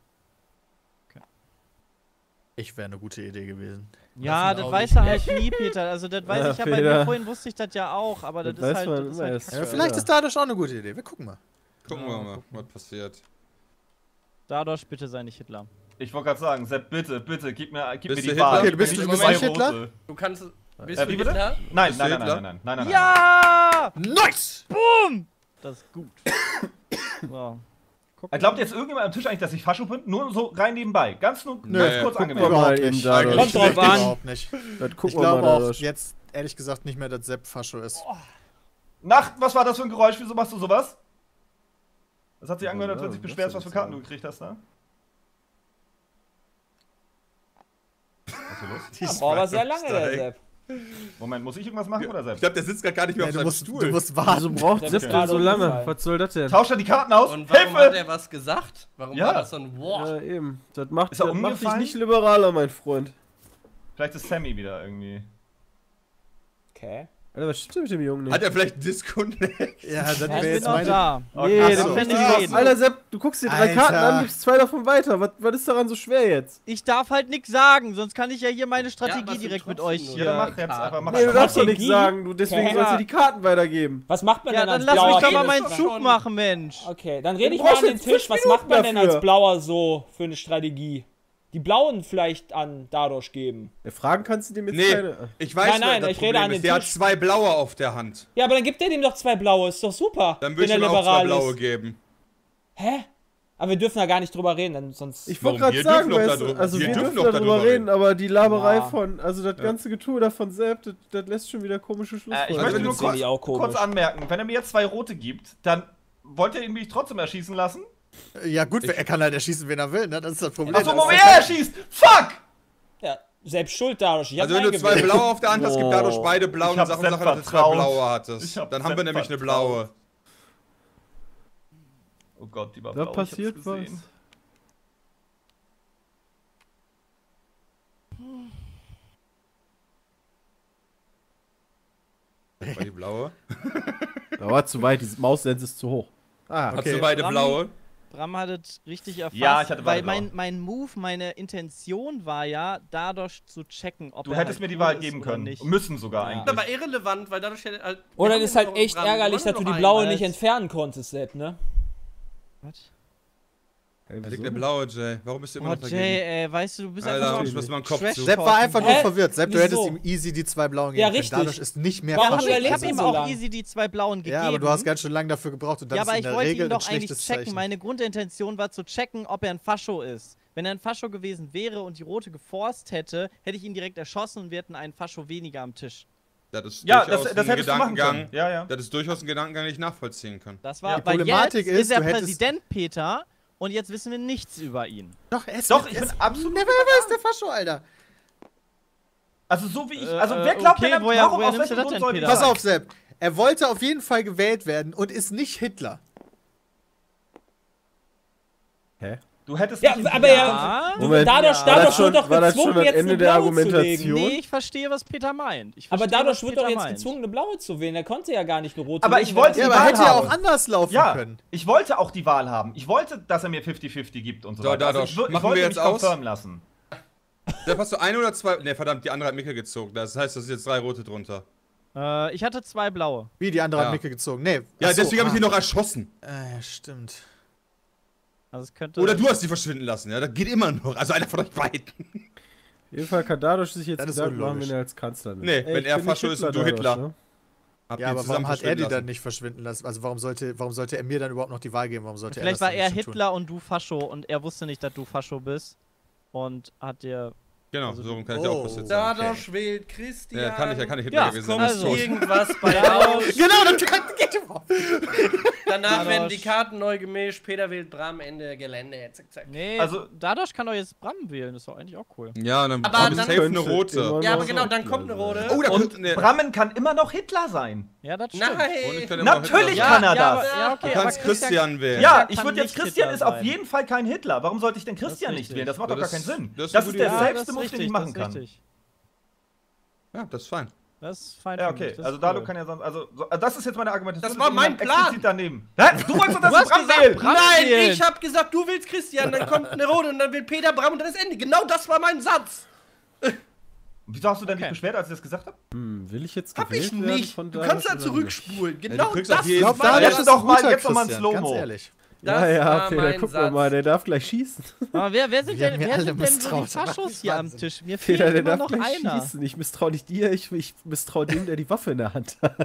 Speaker 6: Ich wäre eine gute Idee gewesen.
Speaker 7: Ja,
Speaker 4: ihn
Speaker 7: das
Speaker 4: auch
Speaker 7: weiß
Speaker 4: nicht
Speaker 7: er halt nie, Peter. Also, das weiß
Speaker 5: Ja,
Speaker 7: ich ja bei mir.
Speaker 5: Peter.
Speaker 7: Vorhin wusste ich das ja auch, aber das,
Speaker 5: Das
Speaker 7: ist
Speaker 5: weiß
Speaker 7: halt.
Speaker 5: man
Speaker 7: Das ist
Speaker 5: immer
Speaker 7: halt
Speaker 5: erst.
Speaker 7: Kacke.
Speaker 6: Ja, vielleicht ist Dadosch auch eine gute Idee. Wir gucken mal.
Speaker 3: Gucken wir mal, was passiert.
Speaker 7: Dadurch bitte sei nicht Hitler.
Speaker 8: Ich wollte gerade sagen, Sepp, bitte, gib mir
Speaker 3: Bist
Speaker 8: die
Speaker 3: du
Speaker 8: Wahl.
Speaker 3: Hitler?
Speaker 6: Okay, du bist
Speaker 8: Gib mir
Speaker 6: nicht
Speaker 8: zwei
Speaker 6: Hitler?
Speaker 8: rote.
Speaker 4: Du kannst. Bist
Speaker 8: Wie
Speaker 4: du
Speaker 8: bitte?
Speaker 4: Hitler?
Speaker 8: Nein,
Speaker 3: Bist du Hitler?
Speaker 7: Ja!
Speaker 6: Nice!
Speaker 7: Das ist gut. So.
Speaker 8: Glaubt jetzt irgendjemand am Tisch eigentlich, dass ich Fascho bin? Nur so rein nebenbei. Ganz
Speaker 6: Nö,
Speaker 8: kurz
Speaker 5: guck
Speaker 8: angemerkt.
Speaker 5: mal
Speaker 6: Überhaupt
Speaker 5: eben
Speaker 6: nicht.
Speaker 5: Dadurch.
Speaker 1: Kommt drauf an.
Speaker 6: Überhaupt nicht.
Speaker 5: Das gucken
Speaker 6: Ich
Speaker 5: wir
Speaker 6: glaube
Speaker 5: mal
Speaker 6: auch
Speaker 5: dadurch.
Speaker 6: jetzt, ehrlich gesagt, nicht mehr, dass Sepp Fascho ist.
Speaker 8: Nacht, was war das für ein Geräusch? Wieso machst du sowas? Das hat sich angehört, als
Speaker 5: Ja,
Speaker 8: wenn sich
Speaker 5: das
Speaker 8: beschwerst,
Speaker 5: ist
Speaker 8: was für
Speaker 5: jetzt
Speaker 8: Karten
Speaker 5: so.
Speaker 8: du gekriegt hast, ne? Was ist hier los?
Speaker 1: Boah, aber sehr lange, der Sepp.
Speaker 8: Moment, muss ich irgendwas machen oder
Speaker 3: Ich
Speaker 8: selbst?
Speaker 3: glaube, der sitzt gerade gar nicht mehr
Speaker 6: Nee,
Speaker 3: auf
Speaker 6: du,
Speaker 3: seinem
Speaker 6: musst,
Speaker 3: Stuhl.
Speaker 6: du musst
Speaker 5: Wieso
Speaker 6: warten.
Speaker 5: braucht
Speaker 1: Der
Speaker 5: Sepp
Speaker 1: ist
Speaker 5: denn
Speaker 1: gerade
Speaker 5: so lange?
Speaker 1: umgefallen.
Speaker 5: Was soll das denn?
Speaker 8: Tauscht er die Karten aus?
Speaker 4: Und warum hat
Speaker 8: Hilfe!
Speaker 4: er was gesagt? Warum
Speaker 8: Ja.
Speaker 4: war das so ein Wow?
Speaker 5: Ja, eben. Das macht,
Speaker 8: Ist er
Speaker 5: das macht dich
Speaker 8: umgefallen?
Speaker 5: nicht liberaler, mein Freund.
Speaker 8: Vielleicht ist Sammy wieder irgendwie.
Speaker 1: Okay.
Speaker 5: Alter, was stimmt denn mit dem Jungen nicht?
Speaker 3: Hat er vielleicht einen Disconnect?
Speaker 6: Ja, das
Speaker 7: Ja,
Speaker 6: wäre
Speaker 7: ich bin
Speaker 6: jetzt
Speaker 7: noch
Speaker 6: meine.
Speaker 7: da.
Speaker 5: Nee,
Speaker 8: Ach
Speaker 5: das
Speaker 8: so.
Speaker 5: kann
Speaker 7: nicht
Speaker 5: nicht
Speaker 7: reden.
Speaker 5: Alter, Sepp, du guckst dir 3
Speaker 6: Alter.
Speaker 5: Karten an, gibst 2 davon weiter. Was ist daran so schwer jetzt?
Speaker 7: Ich darf halt nichts sagen, sonst kann ich ja hier meine Strategie
Speaker 4: aber es sind
Speaker 7: direkt mit
Speaker 4: trotzdem
Speaker 7: euch
Speaker 4: nur-
Speaker 8: Ja,
Speaker 7: hier.
Speaker 8: dann mach jetzt einfach, mach
Speaker 5: Nee, du
Speaker 8: einfach.
Speaker 5: darfst doch nichts
Speaker 1: Strategie?
Speaker 5: sagen. Du, deswegen
Speaker 1: Okay.
Speaker 5: sollst du die Karten weitergeben.
Speaker 1: Was macht man
Speaker 7: Ja,
Speaker 1: denn
Speaker 7: dann
Speaker 1: als
Speaker 7: lass
Speaker 1: blauer?
Speaker 7: mich doch mal
Speaker 4: das
Speaker 7: meinen
Speaker 4: doch
Speaker 7: Zug
Speaker 4: schon.
Speaker 7: machen, Mensch.
Speaker 1: Okay, dann rede ich
Speaker 5: Du
Speaker 1: mal
Speaker 5: brauchst
Speaker 1: an den
Speaker 5: jetzt
Speaker 1: Tisch.
Speaker 5: 5
Speaker 1: Was macht man denn
Speaker 5: Minuten
Speaker 1: als Blauer so für eine Strategie? Die Blauen vielleicht an Dadurch geben.
Speaker 5: Ja, Fragen kannst du dem jetzt
Speaker 3: Nee,
Speaker 5: keine.
Speaker 3: ich weiß,
Speaker 1: Nein,
Speaker 3: was das
Speaker 1: ich rede
Speaker 3: Problem
Speaker 1: an den
Speaker 3: ist. Der hat
Speaker 1: Tisch.
Speaker 3: 2 Blaue auf der Hand.
Speaker 1: Ja, aber dann gibt er dem doch 2 Blaue. Ist doch super.
Speaker 3: Dann würde ich
Speaker 1: wenn
Speaker 3: ihm
Speaker 1: er
Speaker 3: auch 2
Speaker 1: liberal
Speaker 3: Blaue
Speaker 1: ist.
Speaker 3: geben.
Speaker 1: Hä? Aber wir dürfen da gar nicht drüber reden, denn sonst.
Speaker 5: Ich wollte
Speaker 3: Warum?
Speaker 5: gerade
Speaker 3: Wir
Speaker 5: sagen,
Speaker 3: dürfen doch
Speaker 5: weißt du,
Speaker 3: darüber-
Speaker 5: also
Speaker 3: wir
Speaker 5: wir
Speaker 3: dürfen
Speaker 5: dürfen
Speaker 3: doch
Speaker 5: darüber
Speaker 3: darüber
Speaker 5: reden, aber die Laberei
Speaker 1: Ja.
Speaker 5: von, also das ganze Getue da von Sepp, das lässt schon wieder komische
Speaker 8: Ich
Speaker 5: Schlussfolgerungen.
Speaker 8: möchte nur
Speaker 1: das finde ich auch
Speaker 8: kurz
Speaker 1: komisch.
Speaker 8: anmerken, wenn er mir jetzt 2 rote gibt, dann wollt ihr ihn mich trotzdem erschießen lassen?
Speaker 6: Ja gut, er kann halt erschießen, wen er will, ne? Das ist das Problem.
Speaker 8: Achso, wo er erschießt! Fuck!
Speaker 1: Ja, selbst schuld dadurch.
Speaker 3: Also wenn du 2 blaue auf der Hand hast, gibt dadurch beide blaue
Speaker 8: Ich hab
Speaker 3: Sache,
Speaker 8: Sepp
Speaker 3: dass du 2
Speaker 8: vertraut.
Speaker 3: blaue hattest.
Speaker 8: Ich hab
Speaker 3: Dann haben wir
Speaker 8: Sepp
Speaker 3: nämlich eine
Speaker 8: vertraut.
Speaker 3: blaue.
Speaker 8: Oh Gott, die war
Speaker 5: Da
Speaker 8: blau.
Speaker 5: passiert
Speaker 8: ich hab's
Speaker 5: was.
Speaker 8: gesehen.
Speaker 3: War die blaue?
Speaker 5: Da war zu weit, diese Maussense ist zu hoch. Ah,
Speaker 3: Hast du beide
Speaker 7: Bram-
Speaker 3: blaue?
Speaker 7: Bram hat es richtig erfasst,
Speaker 8: Ja, ich hatte
Speaker 7: weil
Speaker 8: beide
Speaker 7: mein Move, meine Intention war ja, dadurch zu checken, ob
Speaker 8: Du
Speaker 7: er
Speaker 8: hättest
Speaker 7: halt
Speaker 8: mir die
Speaker 7: cool
Speaker 8: Wahl
Speaker 7: ist
Speaker 8: geben
Speaker 7: oder
Speaker 8: können.
Speaker 7: nicht.
Speaker 8: Müssen sogar
Speaker 1: Ja.
Speaker 8: eigentlich.
Speaker 4: Aber irrelevant, weil dadurch halt.
Speaker 1: Oder das ist halt echt ärgerlich, dass du die blaue nicht
Speaker 7: Weiß.
Speaker 1: entfernen konntest, Sepp, ne?
Speaker 7: Was?
Speaker 5: Ey,
Speaker 3: Da
Speaker 5: wieso
Speaker 3: liegt der
Speaker 5: denn?
Speaker 3: blaue, Jay. Warum bist du immer
Speaker 7: Oh,
Speaker 3: noch dagegen?
Speaker 7: Jay, ey, weißt du, du bist
Speaker 3: Alter,
Speaker 7: einfach
Speaker 3: ich
Speaker 7: so
Speaker 3: muss mal einen Kopf zu.
Speaker 6: Sepp war einfach nur
Speaker 1: Hä?
Speaker 6: verwirrt. Sepp, du
Speaker 1: Wieso?
Speaker 6: hättest ihm easy die 2 blauen geben
Speaker 1: Ja,
Speaker 6: können.
Speaker 1: richtig.
Speaker 6: Dadurch ist nicht mehr
Speaker 1: Warum
Speaker 6: Fascho.
Speaker 1: überlegst
Speaker 7: Ich hab
Speaker 1: du
Speaker 7: ihm
Speaker 1: so
Speaker 7: auch
Speaker 1: lang?
Speaker 7: easy die 2 blauen gegeben.
Speaker 6: Ja, aber du hast ganz schön lange dafür gebraucht und dann
Speaker 7: Ja,
Speaker 6: ist
Speaker 7: aber
Speaker 6: in
Speaker 7: ich
Speaker 6: der
Speaker 7: wollte
Speaker 6: Regel
Speaker 7: ihn
Speaker 6: ein
Speaker 7: doch eigentlich
Speaker 6: schlechtes
Speaker 7: checken.
Speaker 6: Zeichen.
Speaker 7: Meine Grundintention war zu checken, ob er ein Fascho ist. Wenn er ein Fascho gewesen wäre und die rote geforst hätte, hätte ich ihn direkt erschossen und wir hätten einen Fascho weniger am Tisch.
Speaker 3: Das ist
Speaker 8: Ja,
Speaker 3: durchaus
Speaker 8: das
Speaker 3: ein
Speaker 8: hättest du machen
Speaker 3: Gedankengang.
Speaker 8: können. Ja, ja.
Speaker 3: Das ist durchaus ein Gedankengang, den ich nachvollziehen kann.
Speaker 7: Das war,
Speaker 6: Die
Speaker 7: weil
Speaker 6: Problematik
Speaker 7: jetzt ist er
Speaker 6: du hättest-
Speaker 7: Präsident Peter und jetzt wissen wir nichts über ihn.
Speaker 6: Doch, er ist
Speaker 8: Doch, ich bin absolut.
Speaker 6: Never ever ist der Fascho, Alter.
Speaker 8: Also so wie ich. Also wer glaubt
Speaker 7: okay,
Speaker 8: denn,
Speaker 7: woher
Speaker 8: warum aus
Speaker 7: nimmst du
Speaker 8: welchem
Speaker 7: das
Speaker 8: Grund
Speaker 7: denn,
Speaker 8: soll ich
Speaker 7: Peter?
Speaker 6: Pass auf, Sepp. Er wollte auf jeden Fall gewählt werden und ist nicht Hitler.
Speaker 5: Hä?
Speaker 8: Du hättest
Speaker 1: Ja,
Speaker 8: mich
Speaker 1: aber
Speaker 7: Ja.
Speaker 5: Moment,
Speaker 1: dadurch
Speaker 5: war das
Speaker 1: wird doch
Speaker 5: war das
Speaker 1: gezwungen,
Speaker 5: schon das
Speaker 1: jetzt
Speaker 5: Ende
Speaker 1: eine
Speaker 5: der
Speaker 1: blaue zu legen.
Speaker 5: Argumentation?
Speaker 7: Nee, ich verstehe, was Peter meint. Ich
Speaker 1: Aber
Speaker 7: verstehe,
Speaker 1: dadurch
Speaker 7: was
Speaker 1: wird
Speaker 7: Peter
Speaker 1: doch jetzt
Speaker 7: meint.
Speaker 1: gezwungen, eine blaue zu wählen. Er konnte ja gar nicht eine rote
Speaker 8: Aber
Speaker 1: legen,
Speaker 8: ich
Speaker 1: wenn
Speaker 8: wollte
Speaker 1: er-
Speaker 6: Ja,
Speaker 8: die
Speaker 6: aber
Speaker 8: Wahl
Speaker 6: hätte ja
Speaker 8: haben.
Speaker 6: auch anders laufen
Speaker 8: Ja,
Speaker 6: können.
Speaker 8: ich wollte auch die Wahl haben. Ich wollte, dass er mir 50-50 gibt und so
Speaker 3: So,
Speaker 8: weiter.
Speaker 3: dadurch.
Speaker 8: ich
Speaker 3: Machen wir
Speaker 8: wollte
Speaker 3: jetzt
Speaker 8: mich
Speaker 3: aus?
Speaker 8: confirmen lassen.
Speaker 3: Sepp, hast du 1 oder 2? Ne, verdammt, die andere hat Mikkel gezogen. Das heißt, das sind jetzt 3 rote drunter.
Speaker 7: Ich hatte 2 blaue.
Speaker 6: Wie, die andere
Speaker 3: Ja.
Speaker 6: hat Micke gezogen. Nee.
Speaker 3: Ja,
Speaker 6: achso,
Speaker 3: deswegen habe ich ihn noch erschossen.
Speaker 6: Ja, stimmt.
Speaker 7: Also es könnte.
Speaker 3: Oder du hast die verschwinden lassen, ja? Das geht immer noch. Also einer von euch beiden.
Speaker 5: Auf jeden Fall kann dadurch sich jetzt
Speaker 6: Das ist
Speaker 5: Gedanken machen,
Speaker 6: unlogisch.
Speaker 5: wenn er als Kanzler nimmt.
Speaker 3: Nee, wenn
Speaker 5: ich
Speaker 3: er
Speaker 5: bin nicht
Speaker 3: Fascho ist und du
Speaker 5: dadurch,
Speaker 3: Hitler.
Speaker 5: ne?
Speaker 3: Habt
Speaker 6: Ja,
Speaker 3: ihr
Speaker 6: aber
Speaker 3: zusammen
Speaker 6: warum hat er
Speaker 3: verschwinden
Speaker 6: die dann
Speaker 3: lassen.
Speaker 6: nicht verschwinden lassen? Also warum sollte er mir dann überhaupt noch die Wahl geben? Warum sollte
Speaker 7: Vielleicht
Speaker 6: er
Speaker 7: war
Speaker 6: das
Speaker 7: er
Speaker 6: dann nicht tun?
Speaker 7: Hitler und du Fascho und er wusste nicht, dass du Fascho bist. Und hat dir.
Speaker 3: Genau, so rum kann ich dir auch passiert sein.
Speaker 4: Dadurch wählt Christian.
Speaker 3: Ja, kann ich Hitler
Speaker 7: Ja,
Speaker 3: gewesen sein.
Speaker 4: Kommt
Speaker 3: ist tot.
Speaker 4: irgendwas bei raus.
Speaker 6: Genau, das geht überhaupt.
Speaker 4: Danach werden
Speaker 7: Dadurch-
Speaker 4: die Karten neu gemischt. Peter wählt Bram, Ende Gelände. Zack, zack.
Speaker 7: Nee,
Speaker 8: Also-
Speaker 7: dadurch kann doch jetzt Bram wählen. Das ist doch eigentlich auch cool.
Speaker 3: Ja, und dann
Speaker 4: Aber
Speaker 3: hab ich
Speaker 4: dann
Speaker 3: safe eine
Speaker 5: könnte
Speaker 3: rote.
Speaker 5: immer
Speaker 4: Ja, aber
Speaker 5: noch
Speaker 4: genau,
Speaker 5: so
Speaker 4: dann kommt eine rote.
Speaker 3: Oh, da
Speaker 8: Und
Speaker 3: kommt ne.
Speaker 8: Brammen kann immer noch Hitler sein.
Speaker 7: Ja, das stimmt.
Speaker 3: Und ich
Speaker 4: Nein.
Speaker 3: kann immer noch
Speaker 8: Natürlich
Speaker 3: Hitler
Speaker 8: kann
Speaker 3: sein.
Speaker 8: er das.
Speaker 7: aber, ja, okay,
Speaker 3: Du kannst
Speaker 7: aber
Speaker 3: Christian wählen.
Speaker 8: Ja,
Speaker 7: kann
Speaker 8: ich würde jetzt
Speaker 7: nicht
Speaker 8: Christian
Speaker 7: Hitler
Speaker 8: ist auf
Speaker 7: sein.
Speaker 8: jeden Fall kein Hitler. Warum sollte ich denn Christian
Speaker 7: ist
Speaker 8: nicht
Speaker 7: richtig.
Speaker 8: wählen? Das macht
Speaker 3: Ja,
Speaker 8: doch gar
Speaker 3: das-
Speaker 8: keinen Sinn.
Speaker 3: das ist
Speaker 8: Das
Speaker 3: eine
Speaker 8: ist
Speaker 3: gute
Speaker 8: der
Speaker 3: Idee.
Speaker 8: selbste Move, den ich machen kann.
Speaker 7: Richtig.
Speaker 3: Ja, das ist fein.
Speaker 7: Das ist fein.
Speaker 8: Ja,
Speaker 7: für mich,
Speaker 8: okay.
Speaker 7: das
Speaker 8: Also
Speaker 7: ist
Speaker 8: Dado
Speaker 7: cool.
Speaker 8: kann ja sonst. Also, das ist jetzt meine Argumentation.
Speaker 4: Das war mein
Speaker 8: deswegen
Speaker 4: Plan.
Speaker 8: explizit daneben. Hä? Du wolltest doch, dass
Speaker 7: hast
Speaker 8: ich Bram
Speaker 7: gesagt,
Speaker 8: wähle.
Speaker 7: Bram
Speaker 4: Nein,
Speaker 7: wählen.
Speaker 4: ich hab gesagt, du willst Christian, dann kommt eine rote und dann will Peter Bram und dann ist Ende. Genau das war mein Satz.
Speaker 8: Wieso hast du denn dich
Speaker 7: Okay.
Speaker 8: beschwert, als ich das gesagt habe?
Speaker 5: Will ich jetzt
Speaker 4: Hab ich
Speaker 5: gewählt werden
Speaker 4: nicht.
Speaker 5: von
Speaker 4: Du kannst da
Speaker 5: Dadurch oder nicht?
Speaker 4: zurückspulen.
Speaker 3: du
Speaker 4: Genau
Speaker 3: kriegst
Speaker 4: das
Speaker 3: auf jeden
Speaker 6: Ich glaube,
Speaker 3: Fall-
Speaker 6: da
Speaker 8: Jetzt
Speaker 6: ist
Speaker 8: doch
Speaker 6: ein
Speaker 8: mal-
Speaker 6: guter
Speaker 8: jetzt noch mal ein
Speaker 6: Christian,
Speaker 8: Slow-Mo.
Speaker 6: ganz ehrlich.
Speaker 5: Ja,
Speaker 4: Das
Speaker 5: ja,
Speaker 4: war
Speaker 5: Peter,
Speaker 4: mein
Speaker 5: guck
Speaker 4: Satz.
Speaker 5: mal, der darf gleich schießen.
Speaker 7: Aber wer sind
Speaker 6: Wir
Speaker 7: denn,
Speaker 6: haben ja
Speaker 7: wer
Speaker 6: alle
Speaker 7: sind denn so die
Speaker 6: misstraut, das macht
Speaker 7: Faschos
Speaker 6: mich
Speaker 7: hier am
Speaker 6: wahnsinnig.
Speaker 7: Tisch? Mir
Speaker 5: Peter,
Speaker 7: fehlt
Speaker 5: der
Speaker 7: immer
Speaker 5: darf
Speaker 7: noch
Speaker 5: gleich
Speaker 7: einer.
Speaker 5: schießen. Ich misstraue nicht dir, ich misstraue dem, der die Waffe in der Hand hat.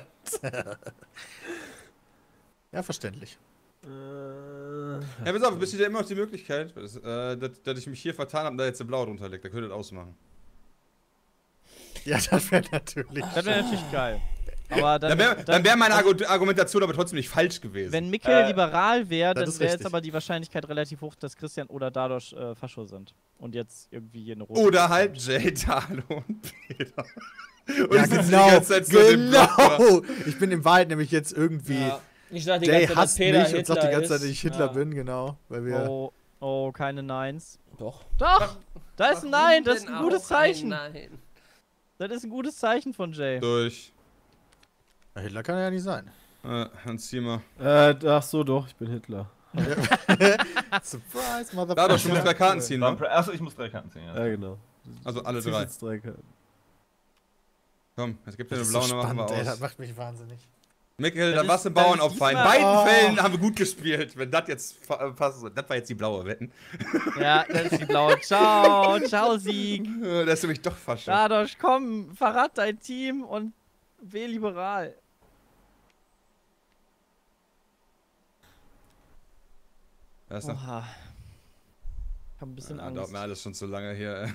Speaker 6: Ja, verständlich.
Speaker 3: Ja, pass auf, besteht ja immer noch die Möglichkeit, dass ich mich hier vertan habe und da jetzt eine blaue drunter liegt. Da könnt ihr das ausmachen.
Speaker 6: Ja, das wäre natürlich.
Speaker 7: Das wäre natürlich geil. Aber dann,
Speaker 3: Dann wär meine Argumentation aber trotzdem nicht falsch gewesen.
Speaker 7: wenn Mikkel liberal wäre,
Speaker 6: das
Speaker 7: dann
Speaker 6: ist
Speaker 7: wäre jetzt
Speaker 6: richtig.
Speaker 7: aber die Wahrscheinlichkeit relativ hoch, dass Christian oder Dadurch Fascho sind. Und jetzt irgendwie hier eine rote.
Speaker 3: Oder halt Jay, Dalo und Peter. Und
Speaker 6: Ja,
Speaker 3: ich sitze
Speaker 6: genau.
Speaker 3: die ganze Zeit so in dem Block da.
Speaker 6: Genau. Ich bin im Wald nämlich jetzt irgendwie.
Speaker 1: Ja. Ich dachte die
Speaker 6: Jay
Speaker 1: ganze Zeit, dass
Speaker 6: hasst
Speaker 1: Peter
Speaker 6: mich und sagt die ganze Zeit, dass ich Hitler
Speaker 1: Ja.
Speaker 6: bin, genau. Weil wir.
Speaker 7: Oh, keine Neins.
Speaker 1: Doch.
Speaker 7: Doch! Da ist ein Nein, das ist ein gutes Zeichen.
Speaker 4: Nein.
Speaker 7: Das ist ein gutes Zeichen von Jay.
Speaker 3: Durch.
Speaker 6: Hitler kann er ja nicht sein.
Speaker 3: Hans Zimmer.
Speaker 5: Ach so, doch, ich bin Hitler.
Speaker 6: Surprise, Motherfucker.
Speaker 3: Dalo, du musst 3 Karten ziehen, ne?
Speaker 8: Achso, ich muss 3 Karten ziehen. Ja.
Speaker 5: Ja, genau.
Speaker 3: Also alle
Speaker 5: Zieh
Speaker 3: 3.
Speaker 5: jetzt 3 Karten.
Speaker 3: Komm, jetzt gibt
Speaker 6: Das
Speaker 3: eine
Speaker 6: ist
Speaker 3: blaue,
Speaker 6: so
Speaker 3: dann machen wir
Speaker 6: spannend, ey, das
Speaker 3: aus.
Speaker 6: macht mich wahnsinnig.
Speaker 3: Mikkel,
Speaker 7: Das
Speaker 3: da
Speaker 7: ist-
Speaker 3: warst du ein
Speaker 7: das ist
Speaker 3: Bauernopfer. In
Speaker 7: diesmal-
Speaker 3: beiden
Speaker 6: Oh.
Speaker 3: Fällen haben wir gut gespielt. Wenn das jetzt passt, das war jetzt die blaue Wetten.
Speaker 7: Ja, das ist die blaue. Ciao, ciao, Sieg.
Speaker 3: Das ist nämlich doch fast schon.
Speaker 7: Dadurch, komm, verrat dein Team und wähl liberal.
Speaker 3: Das ist noch,
Speaker 7: Oha. Ich hab ein bisschen
Speaker 3: dauert
Speaker 7: Angst.
Speaker 3: mir alles schon zu lange hier.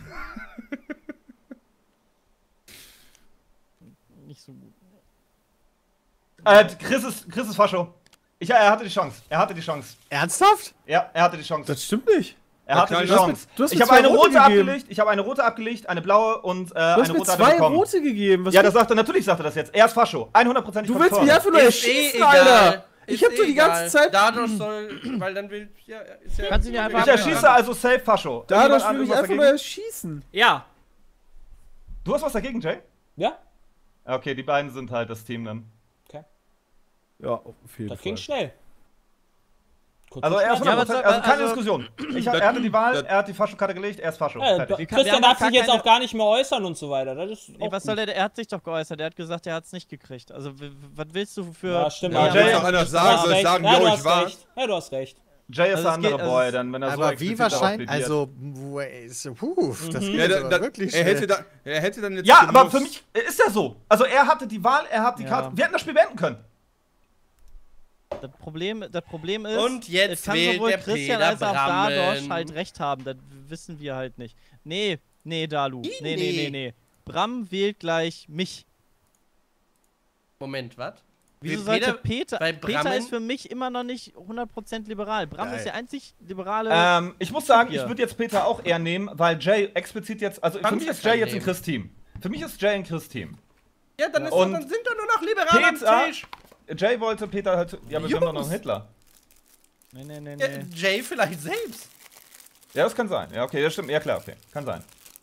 Speaker 7: Nicht so gut.
Speaker 8: Chris ist Fascho. Er hatte die Chance. Er hatte die Chance.
Speaker 6: Ernsthaft?
Speaker 8: Ja, er hatte die Chance.
Speaker 5: Das stimmt nicht.
Speaker 8: Er hatte die
Speaker 3: du hast
Speaker 8: Chance.
Speaker 5: du hast
Speaker 8: Ich
Speaker 5: mir
Speaker 8: habe
Speaker 5: zwei
Speaker 8: eine
Speaker 5: rote
Speaker 8: rote
Speaker 5: gegeben.
Speaker 8: abgelegt, ich habe eine rote abgelegt, eine blaue und
Speaker 5: Du hast
Speaker 8: eine
Speaker 5: mir
Speaker 8: rote hat er
Speaker 5: 2
Speaker 8: bekommen.
Speaker 5: rote gegeben. Was
Speaker 8: Ja, natürlich sagt er das jetzt. Er ist Fascho. 100%.
Speaker 5: du willst mich einfach nur erschießen, Alter. Ich hab dir die ganze Zeit...
Speaker 4: Dadurch soll, weil dann will, ja, ist ja.
Speaker 7: Kannst du ihn einfach
Speaker 8: Ich erschieße also safe Fascho.
Speaker 5: Dadurch
Speaker 8: Irgendjemand
Speaker 5: will ich
Speaker 8: was
Speaker 5: einfach nur
Speaker 8: dagegen?
Speaker 5: erschießen.
Speaker 1: Ja.
Speaker 8: Du hast was dagegen, Jay?
Speaker 1: Ja?
Speaker 8: Okay, die beiden sind halt das Team dann.
Speaker 5: Ja, auf jeden
Speaker 1: Das
Speaker 5: Fall.
Speaker 1: ging schnell. Kurz
Speaker 8: Also
Speaker 1: und
Speaker 8: er ist 100%,
Speaker 7: Ja,
Speaker 8: also keine
Speaker 7: also-
Speaker 8: Diskussion. Er hatte die Wahl, er hat die Fascho-Karte gelegt, er ist Fascho.
Speaker 1: Ja,
Speaker 8: Fertig.
Speaker 7: wir
Speaker 1: Christian
Speaker 7: haben
Speaker 1: darf
Speaker 7: auch gar
Speaker 1: sich jetzt
Speaker 7: keine-
Speaker 1: auch gar nicht mehr äußern und so weiter. Das ist
Speaker 7: Nee,
Speaker 1: auch
Speaker 7: was
Speaker 1: gut.
Speaker 7: soll der hat sich doch geäußert, der hat gesagt, er hat es nicht gekriegt. Also, was willst du für...
Speaker 1: Ja, stimmt.
Speaker 3: Ja,
Speaker 1: aber
Speaker 3: Jay
Speaker 1: du
Speaker 3: auch einer
Speaker 1: hast
Speaker 3: sagen, soll ich
Speaker 1: recht.
Speaker 3: sagen,
Speaker 1: Ja,
Speaker 3: yo,
Speaker 1: du
Speaker 3: ich
Speaker 1: hast
Speaker 3: war.
Speaker 1: recht. Ja, du hast recht.
Speaker 8: Jay ist
Speaker 7: Also
Speaker 8: der
Speaker 7: es
Speaker 8: andere
Speaker 7: geht-
Speaker 8: Boy,
Speaker 7: also-
Speaker 8: dann, wenn er so
Speaker 6: Aber wie
Speaker 8: explizit darauf
Speaker 6: wahrscheinlich,
Speaker 8: plädiert.
Speaker 6: also, das geht
Speaker 3: Ja,
Speaker 6: jetzt aber wirklich
Speaker 3: er,
Speaker 6: schnell.
Speaker 3: hätte dann jetzt.
Speaker 8: Ja, aber
Speaker 3: gemusst.
Speaker 8: für mich ist er so. Also er hatte die Wahl, er hat die
Speaker 7: Ja.
Speaker 8: Karte. Wir hätten das Spiel beenden können.
Speaker 7: Das Problem ist,
Speaker 4: Und jetzt
Speaker 7: es kann
Speaker 4: wählt
Speaker 7: sowohl
Speaker 4: der
Speaker 7: Christian
Speaker 4: Peter
Speaker 7: als auch
Speaker 4: Brammen.
Speaker 7: Dadosch halt recht haben. Das wissen wir halt nicht. Nee, Dalu. Nee. Bram wählt gleich mich.
Speaker 4: Moment, was?
Speaker 7: Wieso
Speaker 4: Peter-
Speaker 7: sollte Peter...
Speaker 4: bei
Speaker 7: Peter
Speaker 4: Brammen-
Speaker 7: ist für mich immer noch nicht 100% liberal. Bram
Speaker 6: Geil.
Speaker 7: ist der einzig liberale...
Speaker 8: Ich muss sagen,
Speaker 7: Hier.
Speaker 8: ich würde jetzt Peter auch eher nehmen, weil Jay explizit jetzt, also für
Speaker 4: Kannst
Speaker 8: mich
Speaker 4: du
Speaker 8: ist Jay
Speaker 4: keinen
Speaker 8: jetzt ein
Speaker 4: nehmen.
Speaker 8: Chris-Team. Für mich ist Jay ein Chris-Team.
Speaker 4: Ja, dann,
Speaker 8: Und
Speaker 4: dann sind doch nur noch Liberale am
Speaker 8: Peter,
Speaker 4: Tisch.
Speaker 8: Jay wollte Peter halt, ja, aber wir haben doch noch einen Hitler.
Speaker 7: Nee.
Speaker 4: Ja, Jay vielleicht selbst.
Speaker 8: Ja, das kann sein. Ja, okay, das stimmt. Ja, klar, okay. Kann sein.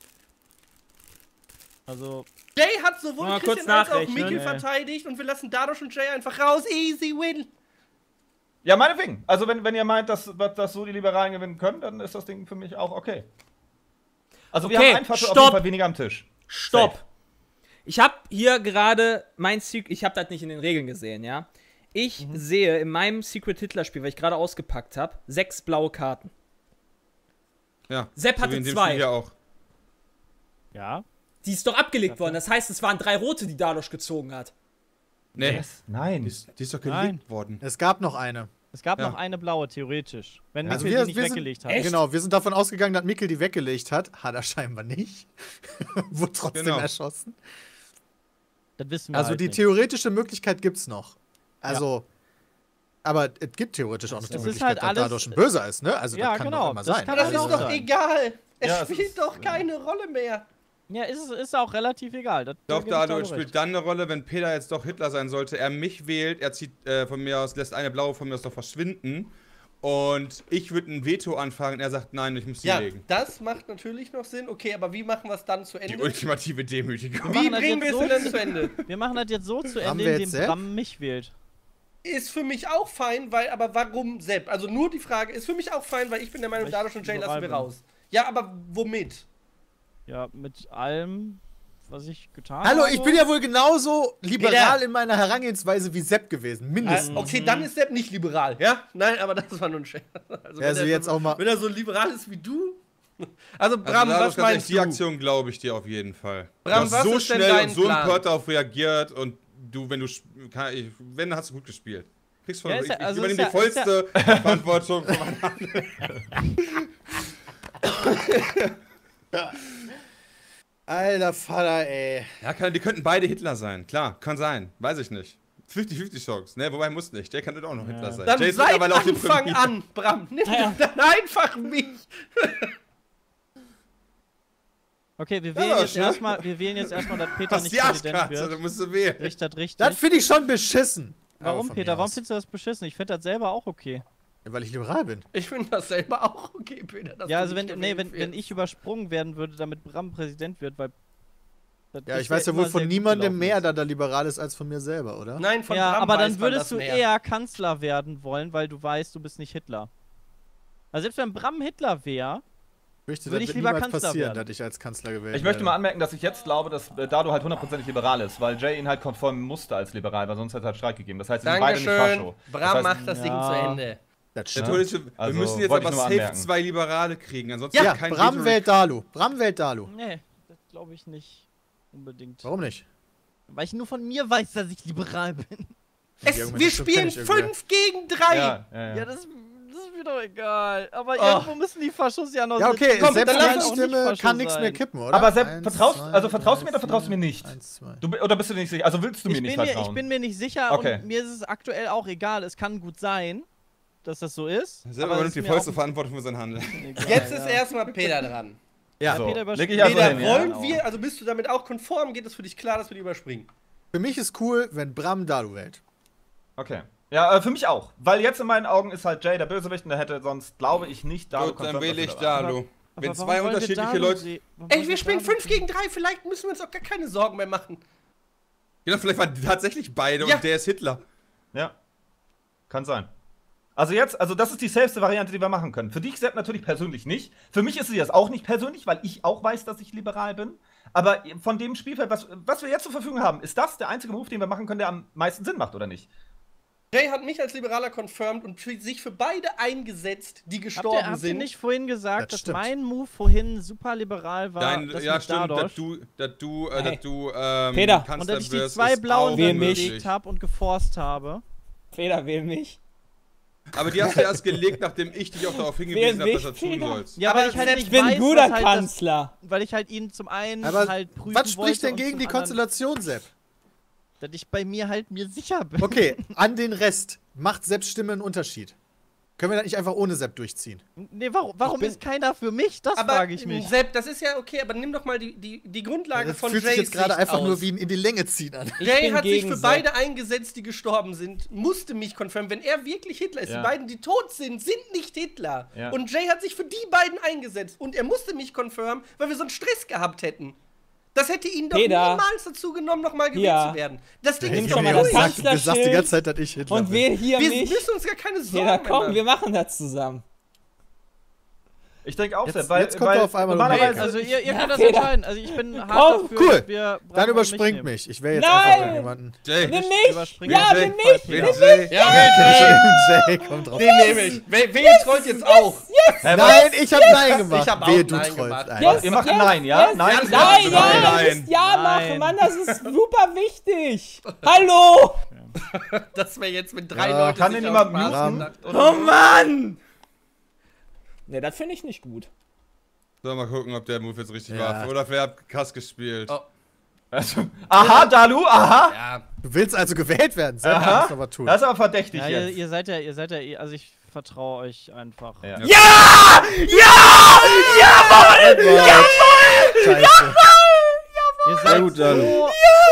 Speaker 7: Also,
Speaker 4: Jay hat sowohl
Speaker 1: Mal kurz
Speaker 4: Christian als auch
Speaker 1: nachrechnen.
Speaker 4: Mickey
Speaker 7: Nee.
Speaker 4: verteidigt und wir lassen Dadosch und Jay einfach raus. Easy win.
Speaker 8: Ja, meinetwegen. Also, wenn ihr meint, dass so die Liberalen gewinnen können, dann ist das Ding für mich auch okay. Also, wir
Speaker 1: Okay,
Speaker 8: haben einfach auf
Speaker 1: stopp.
Speaker 8: jeden Fall weniger am Tisch.
Speaker 1: Stopp!
Speaker 8: Safe.
Speaker 1: Ich habe hier gerade mein Secret, ich habe das nicht in den Regeln gesehen, ja. Ich sehe in meinem Secret Hitler-Spiel, weil ich gerade ausgepackt habe, 6 blaue Karten.
Speaker 3: Ja.
Speaker 1: Sepp
Speaker 3: so
Speaker 1: hatte
Speaker 3: wie in dem
Speaker 1: 2.
Speaker 3: Spiel hier auch.
Speaker 7: ja.
Speaker 1: Die ist doch abgelegt worden. Das heißt, es waren 3 rote, die Dadosch gezogen hat.
Speaker 3: Nee.
Speaker 8: Nein.
Speaker 3: Die ist doch
Speaker 7: Nein.
Speaker 3: gelegt worden.
Speaker 6: Es gab noch eine.
Speaker 7: Es gab
Speaker 3: Ja.
Speaker 7: noch eine blaue, theoretisch. Wenn
Speaker 6: Also
Speaker 7: Mikkel
Speaker 6: wir-
Speaker 7: die nicht
Speaker 6: wir sind-
Speaker 7: weggelegt hat.
Speaker 1: Echt?
Speaker 6: Genau, wir sind davon ausgegangen, dass Mikkel die weggelegt hat. Hat er scheinbar nicht. Wurde trotzdem
Speaker 3: Genau.
Speaker 6: erschossen.
Speaker 7: Das wissen wir
Speaker 6: Also
Speaker 7: halt
Speaker 6: die
Speaker 7: nicht.
Speaker 6: theoretische Möglichkeit gibt's noch. Also, aber es gibt theoretisch auch noch die
Speaker 7: Es ist
Speaker 6: Möglichkeit,
Speaker 7: halt
Speaker 6: dass
Speaker 7: alles-
Speaker 6: Dadosch ein Böser ist, ne? Also
Speaker 7: Ja,
Speaker 6: das kann
Speaker 7: genau,
Speaker 6: doch immer
Speaker 7: das
Speaker 6: sein.
Speaker 7: kann
Speaker 4: Das
Speaker 7: alles
Speaker 4: ist
Speaker 6: Also,
Speaker 4: doch
Speaker 7: sein.
Speaker 4: egal. Es
Speaker 8: Ja, es
Speaker 4: spielt
Speaker 8: ist-
Speaker 4: doch keine Rolle mehr.
Speaker 7: Ja, ist auch relativ egal. Das,
Speaker 3: Ich glaube,
Speaker 7: da gebe ich
Speaker 3: Dadosch
Speaker 7: Dalu recht.
Speaker 3: spielt dann eine Rolle, wenn Peter jetzt doch Hitler sein sollte, er mich wählt, er zieht von mir aus, lässt eine blaue von mir aus doch verschwinden. Und ich würde ein Veto anfangen, er sagt, nein, ich muss sie
Speaker 4: Ja,
Speaker 3: legen.
Speaker 4: das macht natürlich noch Sinn. Okay, aber wie machen wir es dann zu
Speaker 3: Die
Speaker 4: Ende?
Speaker 3: ultimative Demütigung.
Speaker 4: Wie
Speaker 7: machen das
Speaker 4: bringen wir
Speaker 7: jetzt
Speaker 4: es
Speaker 7: so
Speaker 4: denn zu Ende?
Speaker 7: Wir machen das jetzt so zu
Speaker 6: Bram
Speaker 7: Ende,
Speaker 6: wählt
Speaker 7: indem
Speaker 6: Sepp?
Speaker 7: Bram mich wählt.
Speaker 4: Ist für mich auch fein, weil, aber warum Sepp? Also nur die Frage, ist für mich auch fein, weil ich bin der Meinung,
Speaker 7: Weil ich
Speaker 4: Dadosch und Jay lassen wir
Speaker 7: liberal bin.
Speaker 4: raus. Ja, aber womit?
Speaker 7: Ja, mit allem, was ich getan
Speaker 6: Hallo,
Speaker 7: habe.
Speaker 6: ich bin ja wohl genauso liberal
Speaker 4: Peter.
Speaker 6: in meiner Herangehensweise wie Sepp gewesen. Mindestens.
Speaker 4: Okay, dann ist Sepp nicht liberal, ja? Nein, aber das war nur ein Scherz. Also,
Speaker 6: Also
Speaker 4: er
Speaker 6: jetzt
Speaker 4: so,
Speaker 6: auch mal-
Speaker 4: Wenn er so liberal ist wie du. Also,
Speaker 3: Also
Speaker 4: Bram,
Speaker 3: Dadosch,
Speaker 4: was
Speaker 3: ganz ehrlich,
Speaker 4: meinst
Speaker 3: die
Speaker 4: du?
Speaker 3: Aktion glaube ich dir auf jeden Fall.
Speaker 4: Bram,
Speaker 3: du hast
Speaker 4: was
Speaker 3: so
Speaker 4: ist denn
Speaker 3: schnell
Speaker 4: dein
Speaker 3: und so
Speaker 4: Plan?
Speaker 3: empört darauf reagiert und du, wenn, hast du gut gespielt. Kriegst von,
Speaker 7: Ja, ist ja-
Speaker 3: ich
Speaker 7: also
Speaker 3: übernehme
Speaker 7: ist
Speaker 3: die
Speaker 7: ja- ist
Speaker 3: vollste Verantwortung von meiner Hand.
Speaker 6: Alter Vater, ey.
Speaker 3: Ja, die könnten beide Hitler sein. Klar, kann sein. Weiß ich nicht. 50-50 Chance, ne? Wobei muss nicht. Der kann auch noch Hitler sein.
Speaker 4: Dann
Speaker 3: Jay ist
Speaker 4: seit
Speaker 3: mittlerweile auch die
Speaker 4: Anfang
Speaker 3: Premier.
Speaker 4: an, Bram. Nimm dann einfach mich.
Speaker 7: Okay, wir
Speaker 3: Ja,
Speaker 7: wählen, jetzt
Speaker 3: schnell.
Speaker 7: erstmal, dass Peter
Speaker 3: Hast
Speaker 7: nicht
Speaker 3: die
Speaker 7: Präsident
Speaker 3: Arschkarte, da
Speaker 7: wird.
Speaker 3: musst du wählen.
Speaker 7: Richtig.
Speaker 6: Das finde ich schon beschissen. Aber
Speaker 7: Warum,
Speaker 6: von
Speaker 7: Peter?
Speaker 6: mir
Speaker 7: Warum
Speaker 6: aus.
Speaker 7: findest du das beschissen? Ich finde das selber auch okay.
Speaker 6: Ja, weil ich liberal bin.
Speaker 4: Ich finde das selber auch okay, Peter. dass
Speaker 7: Ja,
Speaker 4: du
Speaker 7: also
Speaker 4: nicht gewählt
Speaker 7: wenn
Speaker 4: wirst.
Speaker 7: ich übersprungen werden würde, damit Bram Präsident wird, weil... das
Speaker 6: Ja, ich
Speaker 7: bisher
Speaker 6: weiß ja
Speaker 7: immer
Speaker 6: wohl von
Speaker 7: sehr gut
Speaker 6: niemandem
Speaker 7: gelaufen
Speaker 6: mehr,
Speaker 7: ist.
Speaker 6: da liberal ist, als von mir selber, oder?
Speaker 4: Nein, von
Speaker 7: Ja,
Speaker 4: Bram
Speaker 7: aber
Speaker 4: weiß
Speaker 7: dann
Speaker 4: man
Speaker 7: würdest
Speaker 4: das
Speaker 7: du
Speaker 4: mehr.
Speaker 7: eher Kanzler werden wollen, weil du weißt, du bist nicht Hitler. Also selbst wenn Bram Hitler wäre,
Speaker 6: Möchte,
Speaker 7: Würde
Speaker 6: das
Speaker 7: ich
Speaker 6: wird
Speaker 7: lieber
Speaker 6: niemals
Speaker 7: Kanzler
Speaker 6: passieren,
Speaker 7: werden.
Speaker 6: dass ich als Kanzler gewählt
Speaker 8: Ich möchte
Speaker 6: werde.
Speaker 8: mal anmerken, dass ich jetzt glaube, dass Dado halt 100% liberal ist, weil Jay ihn halt konform musste als liberal, weil sonst hätte er halt Streit gegeben. Das heißt, sie sind beide nicht
Speaker 4: Dankeschön.
Speaker 8: Fascho.
Speaker 4: Bram
Speaker 8: Das heißt,
Speaker 4: macht das Ding
Speaker 7: Ja.
Speaker 4: zu Ende.
Speaker 6: Das
Speaker 3: Der
Speaker 6: stimmt.
Speaker 3: Tod ist, wir
Speaker 8: Also,
Speaker 3: müssen jetzt
Speaker 8: wollte
Speaker 3: aber
Speaker 8: ich nur
Speaker 3: safe
Speaker 8: anmerken.
Speaker 3: 2 Liberale kriegen, ansonsten
Speaker 6: Ja,
Speaker 3: kein
Speaker 6: Bram
Speaker 3: Veto-
Speaker 6: wählt Dalu. Bram wählt Dalu.
Speaker 7: nee, das glaube ich nicht unbedingt.
Speaker 6: Warum nicht?
Speaker 7: Weil ich nur von mir weiß, dass ich liberal bin.
Speaker 6: Die Argumente
Speaker 4: Wir
Speaker 6: stimmt,
Speaker 4: spielen
Speaker 6: kenn ich irgendwie.
Speaker 4: 5 gegen 3.
Speaker 8: ja, ja, ja.
Speaker 7: Ja, das ist mir doch egal. Aber irgendwo müssen die Faschos ja noch
Speaker 6: Ja, okay,
Speaker 7: sitzen.
Speaker 6: selbst
Speaker 7: Dann lass
Speaker 6: meine
Speaker 7: uns
Speaker 6: Stimme
Speaker 7: nicht Fascho
Speaker 6: kann nichts
Speaker 7: sein.
Speaker 6: mehr kippen, oder?
Speaker 8: Aber Sepp,
Speaker 6: 1,
Speaker 8: vertraust
Speaker 6: 2,
Speaker 8: du mir oder
Speaker 6: 3,
Speaker 8: vertraust du mir nicht?
Speaker 6: 1, 2.
Speaker 8: Oder bist du dir nicht sicher? Also willst du mir nicht vertrauen?
Speaker 7: Ich bin mir nicht sicher
Speaker 8: Okay.
Speaker 7: und mir ist es aktuell auch egal. Es kann gut sein, dass das so ist.
Speaker 3: Selber
Speaker 7: aber
Speaker 3: übernimmt
Speaker 7: es
Speaker 3: die
Speaker 7: ist mir
Speaker 3: vollste
Speaker 7: auch
Speaker 3: Verantwortung für sein Handeln.
Speaker 7: egal,
Speaker 4: Jetzt
Speaker 7: ja.
Speaker 4: ist erstmal Peter dran.
Speaker 6: Ja,
Speaker 8: So,
Speaker 7: Peter
Speaker 8: leg
Speaker 7: überspringt.
Speaker 8: ich also
Speaker 4: Peter,
Speaker 8: hin, ja?
Speaker 4: wollen wir, also bist du damit auch konform? Geht es für dich klar, dass wir die überspringen?
Speaker 6: für mich ist cool, wenn Bram Dalu wählt.
Speaker 8: Okay. Ja, für mich auch. Weil jetzt in meinen Augen ist halt Jay der Bösewicht und der hätte sonst, glaube ich, nicht Dalu
Speaker 3: Gut, dann
Speaker 8: confirmed,
Speaker 3: wähle ich
Speaker 8: dass er da war.
Speaker 3: Dalu.
Speaker 7: Aber
Speaker 3: Wenn
Speaker 7: warum
Speaker 3: zwei
Speaker 7: wollen wir
Speaker 3: unterschiedliche
Speaker 7: Dalu
Speaker 3: Leute.
Speaker 7: warum wollen
Speaker 4: Ey, wir spielen
Speaker 7: Dalu
Speaker 4: 5 gegen 3, vielleicht müssen wir uns auch gar keine Sorgen mehr machen.
Speaker 3: Ja, vielleicht waren die tatsächlich beide
Speaker 4: Ja.
Speaker 3: und der ist Hitler.
Speaker 8: Ja. Kann sein. Also jetzt, also das ist die safeste Variante, die wir machen können. Für dich, Sepp, natürlich persönlich nicht. Für mich ist sie das auch nicht persönlich, weil ich auch weiß, dass ich liberal bin. Aber von dem Spielfeld, was wir jetzt zur Verfügung haben, ist das der einzige Move, den wir machen können, der am meisten Sinn macht, oder nicht?
Speaker 4: Jay hat mich als Liberaler confirmed und sich für beide eingesetzt, die gestorben
Speaker 7: Habt ihr
Speaker 4: sind.
Speaker 7: nicht vorhin gesagt,
Speaker 6: Das
Speaker 7: dass
Speaker 6: stimmt.
Speaker 7: mein Move vorhin super liberal war?
Speaker 3: Dein,
Speaker 7: das
Speaker 3: ja,
Speaker 7: mit
Speaker 3: stimmt,
Speaker 7: Dadosch?
Speaker 3: dass du
Speaker 1: Peter.
Speaker 3: Kanzler
Speaker 7: Und dass ich die
Speaker 3: wirst,
Speaker 7: 2
Speaker 3: ist
Speaker 7: blauen
Speaker 3: auch
Speaker 1: Wähl
Speaker 3: möglich.
Speaker 7: gelegt habe und geforst habe.
Speaker 1: Feder, wähl mich.
Speaker 3: Aber die hast du erst gelegt, nachdem ich dich auch darauf hingewiesen habe, dass du das tun
Speaker 1: Fehler.
Speaker 3: sollst.
Speaker 7: Ja,
Speaker 4: Aber
Speaker 7: weil ich halt
Speaker 4: selbst
Speaker 7: nicht
Speaker 1: Ich bin
Speaker 7: weiß,
Speaker 1: ein guter
Speaker 7: was halt
Speaker 1: Kanzler.
Speaker 7: weil ich halt ihn zum einen
Speaker 6: Aber
Speaker 7: halt prüfen
Speaker 6: was spricht denn
Speaker 7: wollte
Speaker 6: gegen
Speaker 7: und
Speaker 6: die
Speaker 7: zum anderen,
Speaker 6: Konstellation, Sepp?
Speaker 7: dass ich bei mir halt mir sicher bin.
Speaker 6: Okay, an den Rest. Macht Sepps Stimme einen Unterschied? Können wir das nicht einfach ohne Sepp durchziehen?
Speaker 7: Nee, warum ist keiner für mich? Das
Speaker 4: Aber
Speaker 7: frage ich mich.
Speaker 4: Sepp, das ist ja okay, aber nimm doch mal die Grundlage
Speaker 6: Das
Speaker 4: von
Speaker 6: fühlt sich
Speaker 4: Jays
Speaker 6: jetzt gerade
Speaker 4: Sicht
Speaker 6: einfach
Speaker 4: aus.
Speaker 6: nur wie ein in die Länge ziehen an.
Speaker 1: Ich
Speaker 4: Jay
Speaker 1: bin
Speaker 4: hat sich
Speaker 1: gegen
Speaker 4: für
Speaker 1: Sepp.
Speaker 4: beide eingesetzt, die gestorben sind, musste mich confirmen. Wenn er wirklich Hitler ist,
Speaker 8: Ja.
Speaker 4: die beiden, die tot sind, sind nicht Hitler.
Speaker 8: Ja.
Speaker 4: Und Jay hat sich für die beiden eingesetzt. Und er musste mich confirmen, weil wir so einen Stress gehabt hätten. Das hätte ihn doch
Speaker 1: Peter.
Speaker 4: niemals dazu genommen, nochmal gewählt
Speaker 1: Ja.
Speaker 4: zu werden. Das Ding
Speaker 1: Nimm
Speaker 4: ist
Speaker 1: schon mal
Speaker 4: doch
Speaker 1: das
Speaker 4: durch.
Speaker 1: Kanzlerschild.
Speaker 6: Du sagst die ganze Zeit, dass ich Hitler
Speaker 1: Und
Speaker 6: bin.
Speaker 1: wähl hier
Speaker 4: Wir
Speaker 1: mich.
Speaker 4: müssen uns gar keine Sorgen
Speaker 1: Peter,
Speaker 4: mehr
Speaker 1: komm,
Speaker 4: machen.
Speaker 1: wir machen das zusammen.
Speaker 8: Ich denke auch,
Speaker 6: Jetzt-
Speaker 8: Sepp, weil,
Speaker 6: jetzt kommt
Speaker 8: weil
Speaker 6: er auf einmal um die
Speaker 8: normalerweise,
Speaker 6: Ecke.
Speaker 7: Also ihr könnt das
Speaker 1: Peter.
Speaker 7: entscheiden. Also ich bin hart
Speaker 1: Komm,
Speaker 7: dafür,
Speaker 6: cool.
Speaker 7: dass wir Bram
Speaker 6: Dann
Speaker 7: und
Speaker 6: überspringt
Speaker 7: nehmen.
Speaker 6: mich. Ich wähle jetzt
Speaker 1: Nein!
Speaker 6: einfach irgendjemanden.
Speaker 3: Jay,
Speaker 1: Nimm mich!
Speaker 7: Überspringen.
Speaker 1: Ja,
Speaker 3: Jay.
Speaker 1: nimm mich!
Speaker 6: Wähl
Speaker 1: Nimm
Speaker 6: Jay.
Speaker 4: Ja, wählt
Speaker 6: Jay, komm drauf.
Speaker 4: Den nehme ich. Wer jetzt rollt jetzt auch?
Speaker 6: Nein, ich hab Nein gemacht.
Speaker 4: Ich hab auch
Speaker 6: Wehe, du
Speaker 4: Nein
Speaker 6: trollst
Speaker 4: gemacht.
Speaker 6: ein.
Speaker 1: Yes,
Speaker 8: ihr macht
Speaker 1: yes,
Speaker 8: Nein, ja?
Speaker 1: yes.
Speaker 8: Nein,
Speaker 1: Nein,
Speaker 3: Nein,
Speaker 1: ja,
Speaker 3: nein.
Speaker 1: das Ja
Speaker 7: Nein.
Speaker 1: machen, Mann, das ist super wichtig. Hallo!
Speaker 4: Dass wir jetzt mit 3
Speaker 6: Ja,
Speaker 4: Leuten
Speaker 8: kann
Speaker 4: sich
Speaker 8: denn
Speaker 4: auf
Speaker 8: jemand
Speaker 4: Spaß
Speaker 8: muten?
Speaker 4: gedacht,
Speaker 1: Oh
Speaker 4: oder?
Speaker 1: Mann! Ne, das finde ich nicht gut.
Speaker 3: So, mal gucken, ob der Move jetzt richtig
Speaker 6: Ja.
Speaker 3: war. Oder wer hat Kass gespielt?
Speaker 4: Oh.
Speaker 8: Also, aha, Dalu, aha!
Speaker 4: Ja,
Speaker 6: Du willst also gewählt werden. Sepp,
Speaker 8: Aha.
Speaker 6: musst du aber tun.
Speaker 8: Das ist aber verdächtig
Speaker 7: Ja,
Speaker 8: jetzt.
Speaker 7: ihr seid ja, also ich vertraue euch einfach.
Speaker 8: Ja.
Speaker 6: Scheiße.
Speaker 7: Ihr seid
Speaker 5: gut,
Speaker 7: so
Speaker 5: Dalu.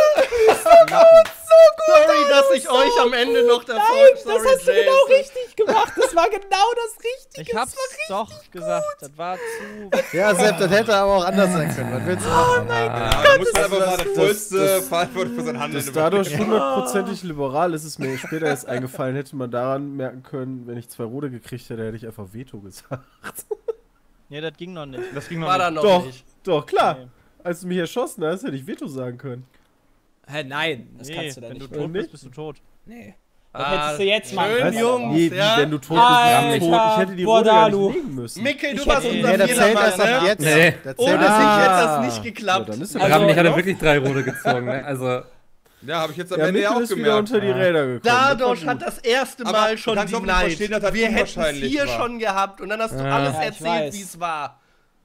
Speaker 4: sorry, dass ich euch am Ende noch davor...
Speaker 1: Das
Speaker 4: sorry,
Speaker 1: hast du
Speaker 4: Jay.
Speaker 1: genau richtig gemacht. Das war genau das Richtige.
Speaker 7: Ich hab's doch gesagt, das war zu.
Speaker 6: Ja, Sepp, das hätte aber auch anders sein können. Was willst du machen?
Speaker 3: Ja, da muss man einfach mal
Speaker 5: das-
Speaker 3: die vollste
Speaker 5: das-
Speaker 3: Verantwortung für sein Handeln
Speaker 5: Dass dadurch
Speaker 3: übernehmen.
Speaker 5: 100%ig liberal ist, ist mir später erst eingefallen. Hätte man daran merken können, wenn ich 2 Rote gekriegt hätte, hätte ich einfach Veto gesagt.
Speaker 7: Nee, das ging noch nicht.
Speaker 8: Das ging noch
Speaker 4: War da
Speaker 8: nicht.
Speaker 4: noch
Speaker 5: Doch,
Speaker 4: nicht.
Speaker 5: doch, klar.
Speaker 7: Nee.
Speaker 5: Als du mich erschossen hast, hätte ich Veto sagen können.
Speaker 1: Hä, nein, das
Speaker 7: Nee,
Speaker 1: kannst du da
Speaker 7: wenn
Speaker 1: nicht.
Speaker 7: du tot
Speaker 5: Nicht?
Speaker 7: bist, bist du tot.
Speaker 1: Nee. Das hättest du jetzt machen
Speaker 4: schön,
Speaker 1: können.
Speaker 4: Jungs.
Speaker 5: Nee, wie,
Speaker 4: ja.
Speaker 5: wenn du tot bist,
Speaker 1: Alter,
Speaker 5: bist du tot. Ich hätte die Rote gar
Speaker 1: Bordalu.
Speaker 5: nicht legen müssen.
Speaker 4: Mikkel, du
Speaker 1: Ich
Speaker 4: warst
Speaker 1: hätte-
Speaker 4: unser
Speaker 6: Nee, das zählt erst ab
Speaker 4: Vierermann,
Speaker 6: jetzt.
Speaker 8: Nee.
Speaker 6: Das
Speaker 4: Ohne
Speaker 6: zählt
Speaker 4: dich
Speaker 6: erst ab
Speaker 4: hätte
Speaker 6: jetzt.
Speaker 4: das nicht
Speaker 5: Ja,
Speaker 4: geklappt.
Speaker 5: dann ist ja
Speaker 1: Also-
Speaker 2: Bram, ich hatte wirklich 3 Rote gezogen, ne? Also,
Speaker 3: Ja, habe ich jetzt am
Speaker 5: Ja,
Speaker 3: Ende ja
Speaker 5: Mikkel
Speaker 3: auch
Speaker 5: ist wieder
Speaker 3: gemerkt.
Speaker 5: unter die Räder gekommen. Das war
Speaker 4: Dadosch
Speaker 5: gut.
Speaker 4: hat das erste
Speaker 3: Aber
Speaker 4: Mal schon
Speaker 3: kannst du auch nicht
Speaker 4: denied.
Speaker 3: verstehen, dass das
Speaker 4: Wir hätten es
Speaker 3: unwahrscheinlich
Speaker 4: hier
Speaker 3: war.
Speaker 4: schon gehabt und dann hast du
Speaker 2: Ja.
Speaker 4: alles
Speaker 1: Ja, ich
Speaker 4: erzählt,
Speaker 1: weiß.
Speaker 4: wie es war.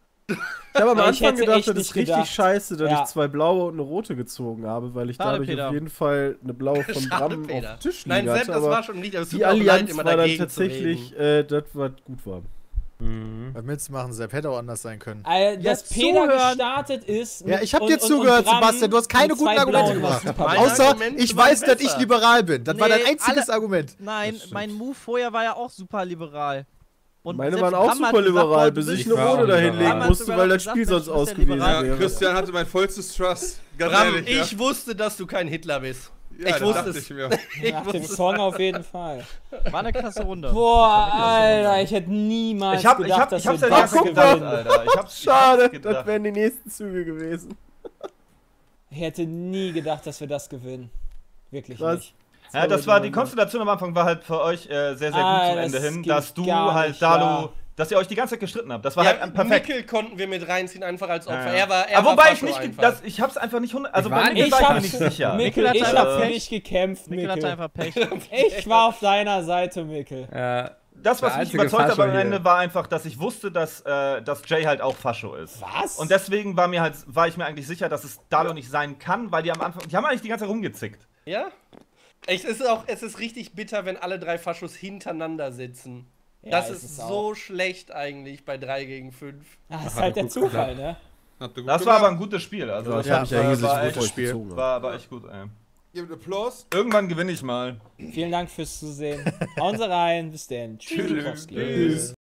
Speaker 5: Ich habe am
Speaker 1: Ja, ich
Speaker 5: Anfang
Speaker 1: hätte
Speaker 5: gedacht,
Speaker 1: echt
Speaker 5: das
Speaker 1: nicht
Speaker 5: ist richtig
Speaker 1: gedacht.
Speaker 5: scheiße, dass
Speaker 1: Ja.
Speaker 5: ich 2 blaue und eine rote gezogen habe, weil ich
Speaker 7: Schade,
Speaker 5: dadurch
Speaker 7: Peter.
Speaker 5: auf jeden Fall eine blaue von
Speaker 4: Schade,
Speaker 5: Bram auf
Speaker 4: Peter.
Speaker 5: dem Tisch
Speaker 4: Nein,
Speaker 5: liegen
Speaker 4: Sepp,
Speaker 5: hatte,
Speaker 4: das
Speaker 5: aber
Speaker 4: war schon nicht. aber es tut
Speaker 5: die
Speaker 4: mir auch leid,
Speaker 5: Allianz
Speaker 4: immer
Speaker 5: war dann
Speaker 4: dagegen zu
Speaker 5: tatsächlich
Speaker 4: reden.
Speaker 5: das, was gut war.
Speaker 6: Was willst du machen, Sepp? Hätte auch anders sein können.
Speaker 1: Dass
Speaker 7: Jetzt
Speaker 1: Peter
Speaker 7: zuhören.
Speaker 1: gestartet ist.
Speaker 6: Ja, ich hab
Speaker 1: und-
Speaker 6: dir
Speaker 1: und-
Speaker 6: zugehört,
Speaker 1: und Bram
Speaker 6: Sebastian. Du hast keine
Speaker 1: mit 2
Speaker 6: guten Argumente
Speaker 1: Blauen
Speaker 6: gebracht.
Speaker 1: war super.
Speaker 4: Mein
Speaker 6: Außer,
Speaker 4: Argumente
Speaker 6: ich
Speaker 4: waren
Speaker 6: weiß, dass ich
Speaker 4: besser.
Speaker 6: liberal bin. Das war dein
Speaker 7: Nee,
Speaker 6: einziges
Speaker 7: alle-
Speaker 6: Argument.
Speaker 7: Nein, mein Move vorher war ja auch super liberal. Und
Speaker 5: Meine
Speaker 7: selbst
Speaker 5: waren auch
Speaker 7: Bram hat
Speaker 5: super
Speaker 7: gesagt,
Speaker 5: liberal,
Speaker 7: boah, du
Speaker 5: bis
Speaker 7: bist-
Speaker 5: ich eine
Speaker 2: war
Speaker 5: Rote
Speaker 2: auch
Speaker 5: da
Speaker 2: liberal.
Speaker 5: hinlegen
Speaker 7: Bram hat
Speaker 5: musste,
Speaker 7: sogar
Speaker 5: weil
Speaker 7: noch
Speaker 5: das
Speaker 7: gesagt,
Speaker 5: Spiel
Speaker 7: Mensch,
Speaker 5: sonst
Speaker 7: du bist
Speaker 5: aus
Speaker 7: ja
Speaker 5: gewesen
Speaker 7: liberal.
Speaker 3: Ja,
Speaker 5: wäre.
Speaker 3: Christian hatte mein vollstes Trust. Ganz
Speaker 4: Bram,
Speaker 3: ehrlich.
Speaker 4: ich
Speaker 3: ja.
Speaker 4: wusste, dass du kein Hitler bist.
Speaker 3: Ja,
Speaker 4: ich
Speaker 3: das
Speaker 4: wusste
Speaker 3: dachte
Speaker 4: es.
Speaker 3: ich mir.
Speaker 4: Ich
Speaker 1: Nach dem
Speaker 4: wusste
Speaker 1: Song auf jeden Fall.
Speaker 7: War eine klasse Runde.
Speaker 1: Boah, Alter, ich hätte niemals
Speaker 8: Ich
Speaker 1: gedacht,
Speaker 8: hab's
Speaker 1: dass
Speaker 8: ja
Speaker 1: wir
Speaker 8: die
Speaker 1: das
Speaker 8: ganze Zeit
Speaker 5: guck
Speaker 8: gedacht,
Speaker 1: gewinnen.
Speaker 8: Alter. Ich hab's
Speaker 5: Schade,
Speaker 8: gedacht.
Speaker 5: das wären die nächsten Züge gewesen.
Speaker 1: Ich hätte nie gedacht, dass wir das gewinnen. Wirklich
Speaker 5: Krass.
Speaker 1: nicht.
Speaker 8: Ja, das war die Konstellation am Anfang war halt für euch sehr, sehr gut
Speaker 1: Ah,
Speaker 8: zum Ende
Speaker 1: das
Speaker 8: hin,
Speaker 1: geht
Speaker 8: dass du
Speaker 1: gar
Speaker 8: halt
Speaker 1: nicht,
Speaker 8: Dalu,
Speaker 1: ja.
Speaker 8: dass ihr euch die ganze Zeit gestritten habt. Das war
Speaker 4: Ja,
Speaker 8: halt perfekt.
Speaker 4: Mikkel konnten wir mit reinziehen, einfach als Opfer.
Speaker 8: Ja.
Speaker 4: Er war
Speaker 8: Aber wobei ich
Speaker 4: Fascho
Speaker 8: nicht,
Speaker 4: einfach.
Speaker 8: ich hab's einfach nicht 100, also
Speaker 2: Ich war
Speaker 8: bei mir
Speaker 1: Ich
Speaker 8: war ich mir
Speaker 1: hab's,
Speaker 8: nicht sicher.
Speaker 1: Mikkel,
Speaker 7: hat
Speaker 1: ich
Speaker 7: einfach
Speaker 1: hab für
Speaker 7: Pech.
Speaker 1: dich gekämpft,
Speaker 7: Mikkel hatte
Speaker 1: Mikkel.
Speaker 7: einfach Pech.
Speaker 1: Ich war auf deiner Seite, Mikkel.
Speaker 2: ja,
Speaker 8: Das, was
Speaker 2: Der
Speaker 8: mich
Speaker 2: einzige
Speaker 8: überzeugt hat am
Speaker 2: Fascho
Speaker 8: Ende,
Speaker 2: hier.
Speaker 8: war einfach, dass ich wusste, dass Jay halt auch Fascho ist.
Speaker 1: Was?
Speaker 8: Und deswegen war ich mir eigentlich sicher, dass es Dalo nicht sein kann, weil die am Anfang, die haben eigentlich die ganze Zeit rumgezickt.
Speaker 4: Ja? Es ist richtig bitter, wenn alle 3 Faschos hintereinander sitzen.
Speaker 1: Ja,
Speaker 4: das
Speaker 1: ist
Speaker 4: ist
Speaker 1: es
Speaker 4: so schlecht eigentlich bei 3 gegen 5.
Speaker 1: Das ist halt der Zufall, ne?
Speaker 8: Das war aber ein gutes Spiel. Also das
Speaker 5: hab ich eigentlich
Speaker 8: war
Speaker 5: gut
Speaker 8: echt
Speaker 5: Spiel.
Speaker 8: war echt gut, ey.
Speaker 3: Gebt Applaus.
Speaker 8: Irgendwann gewinne ich mal.
Speaker 1: Vielen Dank fürs Zusehen. Hauen Sie rein. Bis dann. Tschüss.
Speaker 8: Tschüss.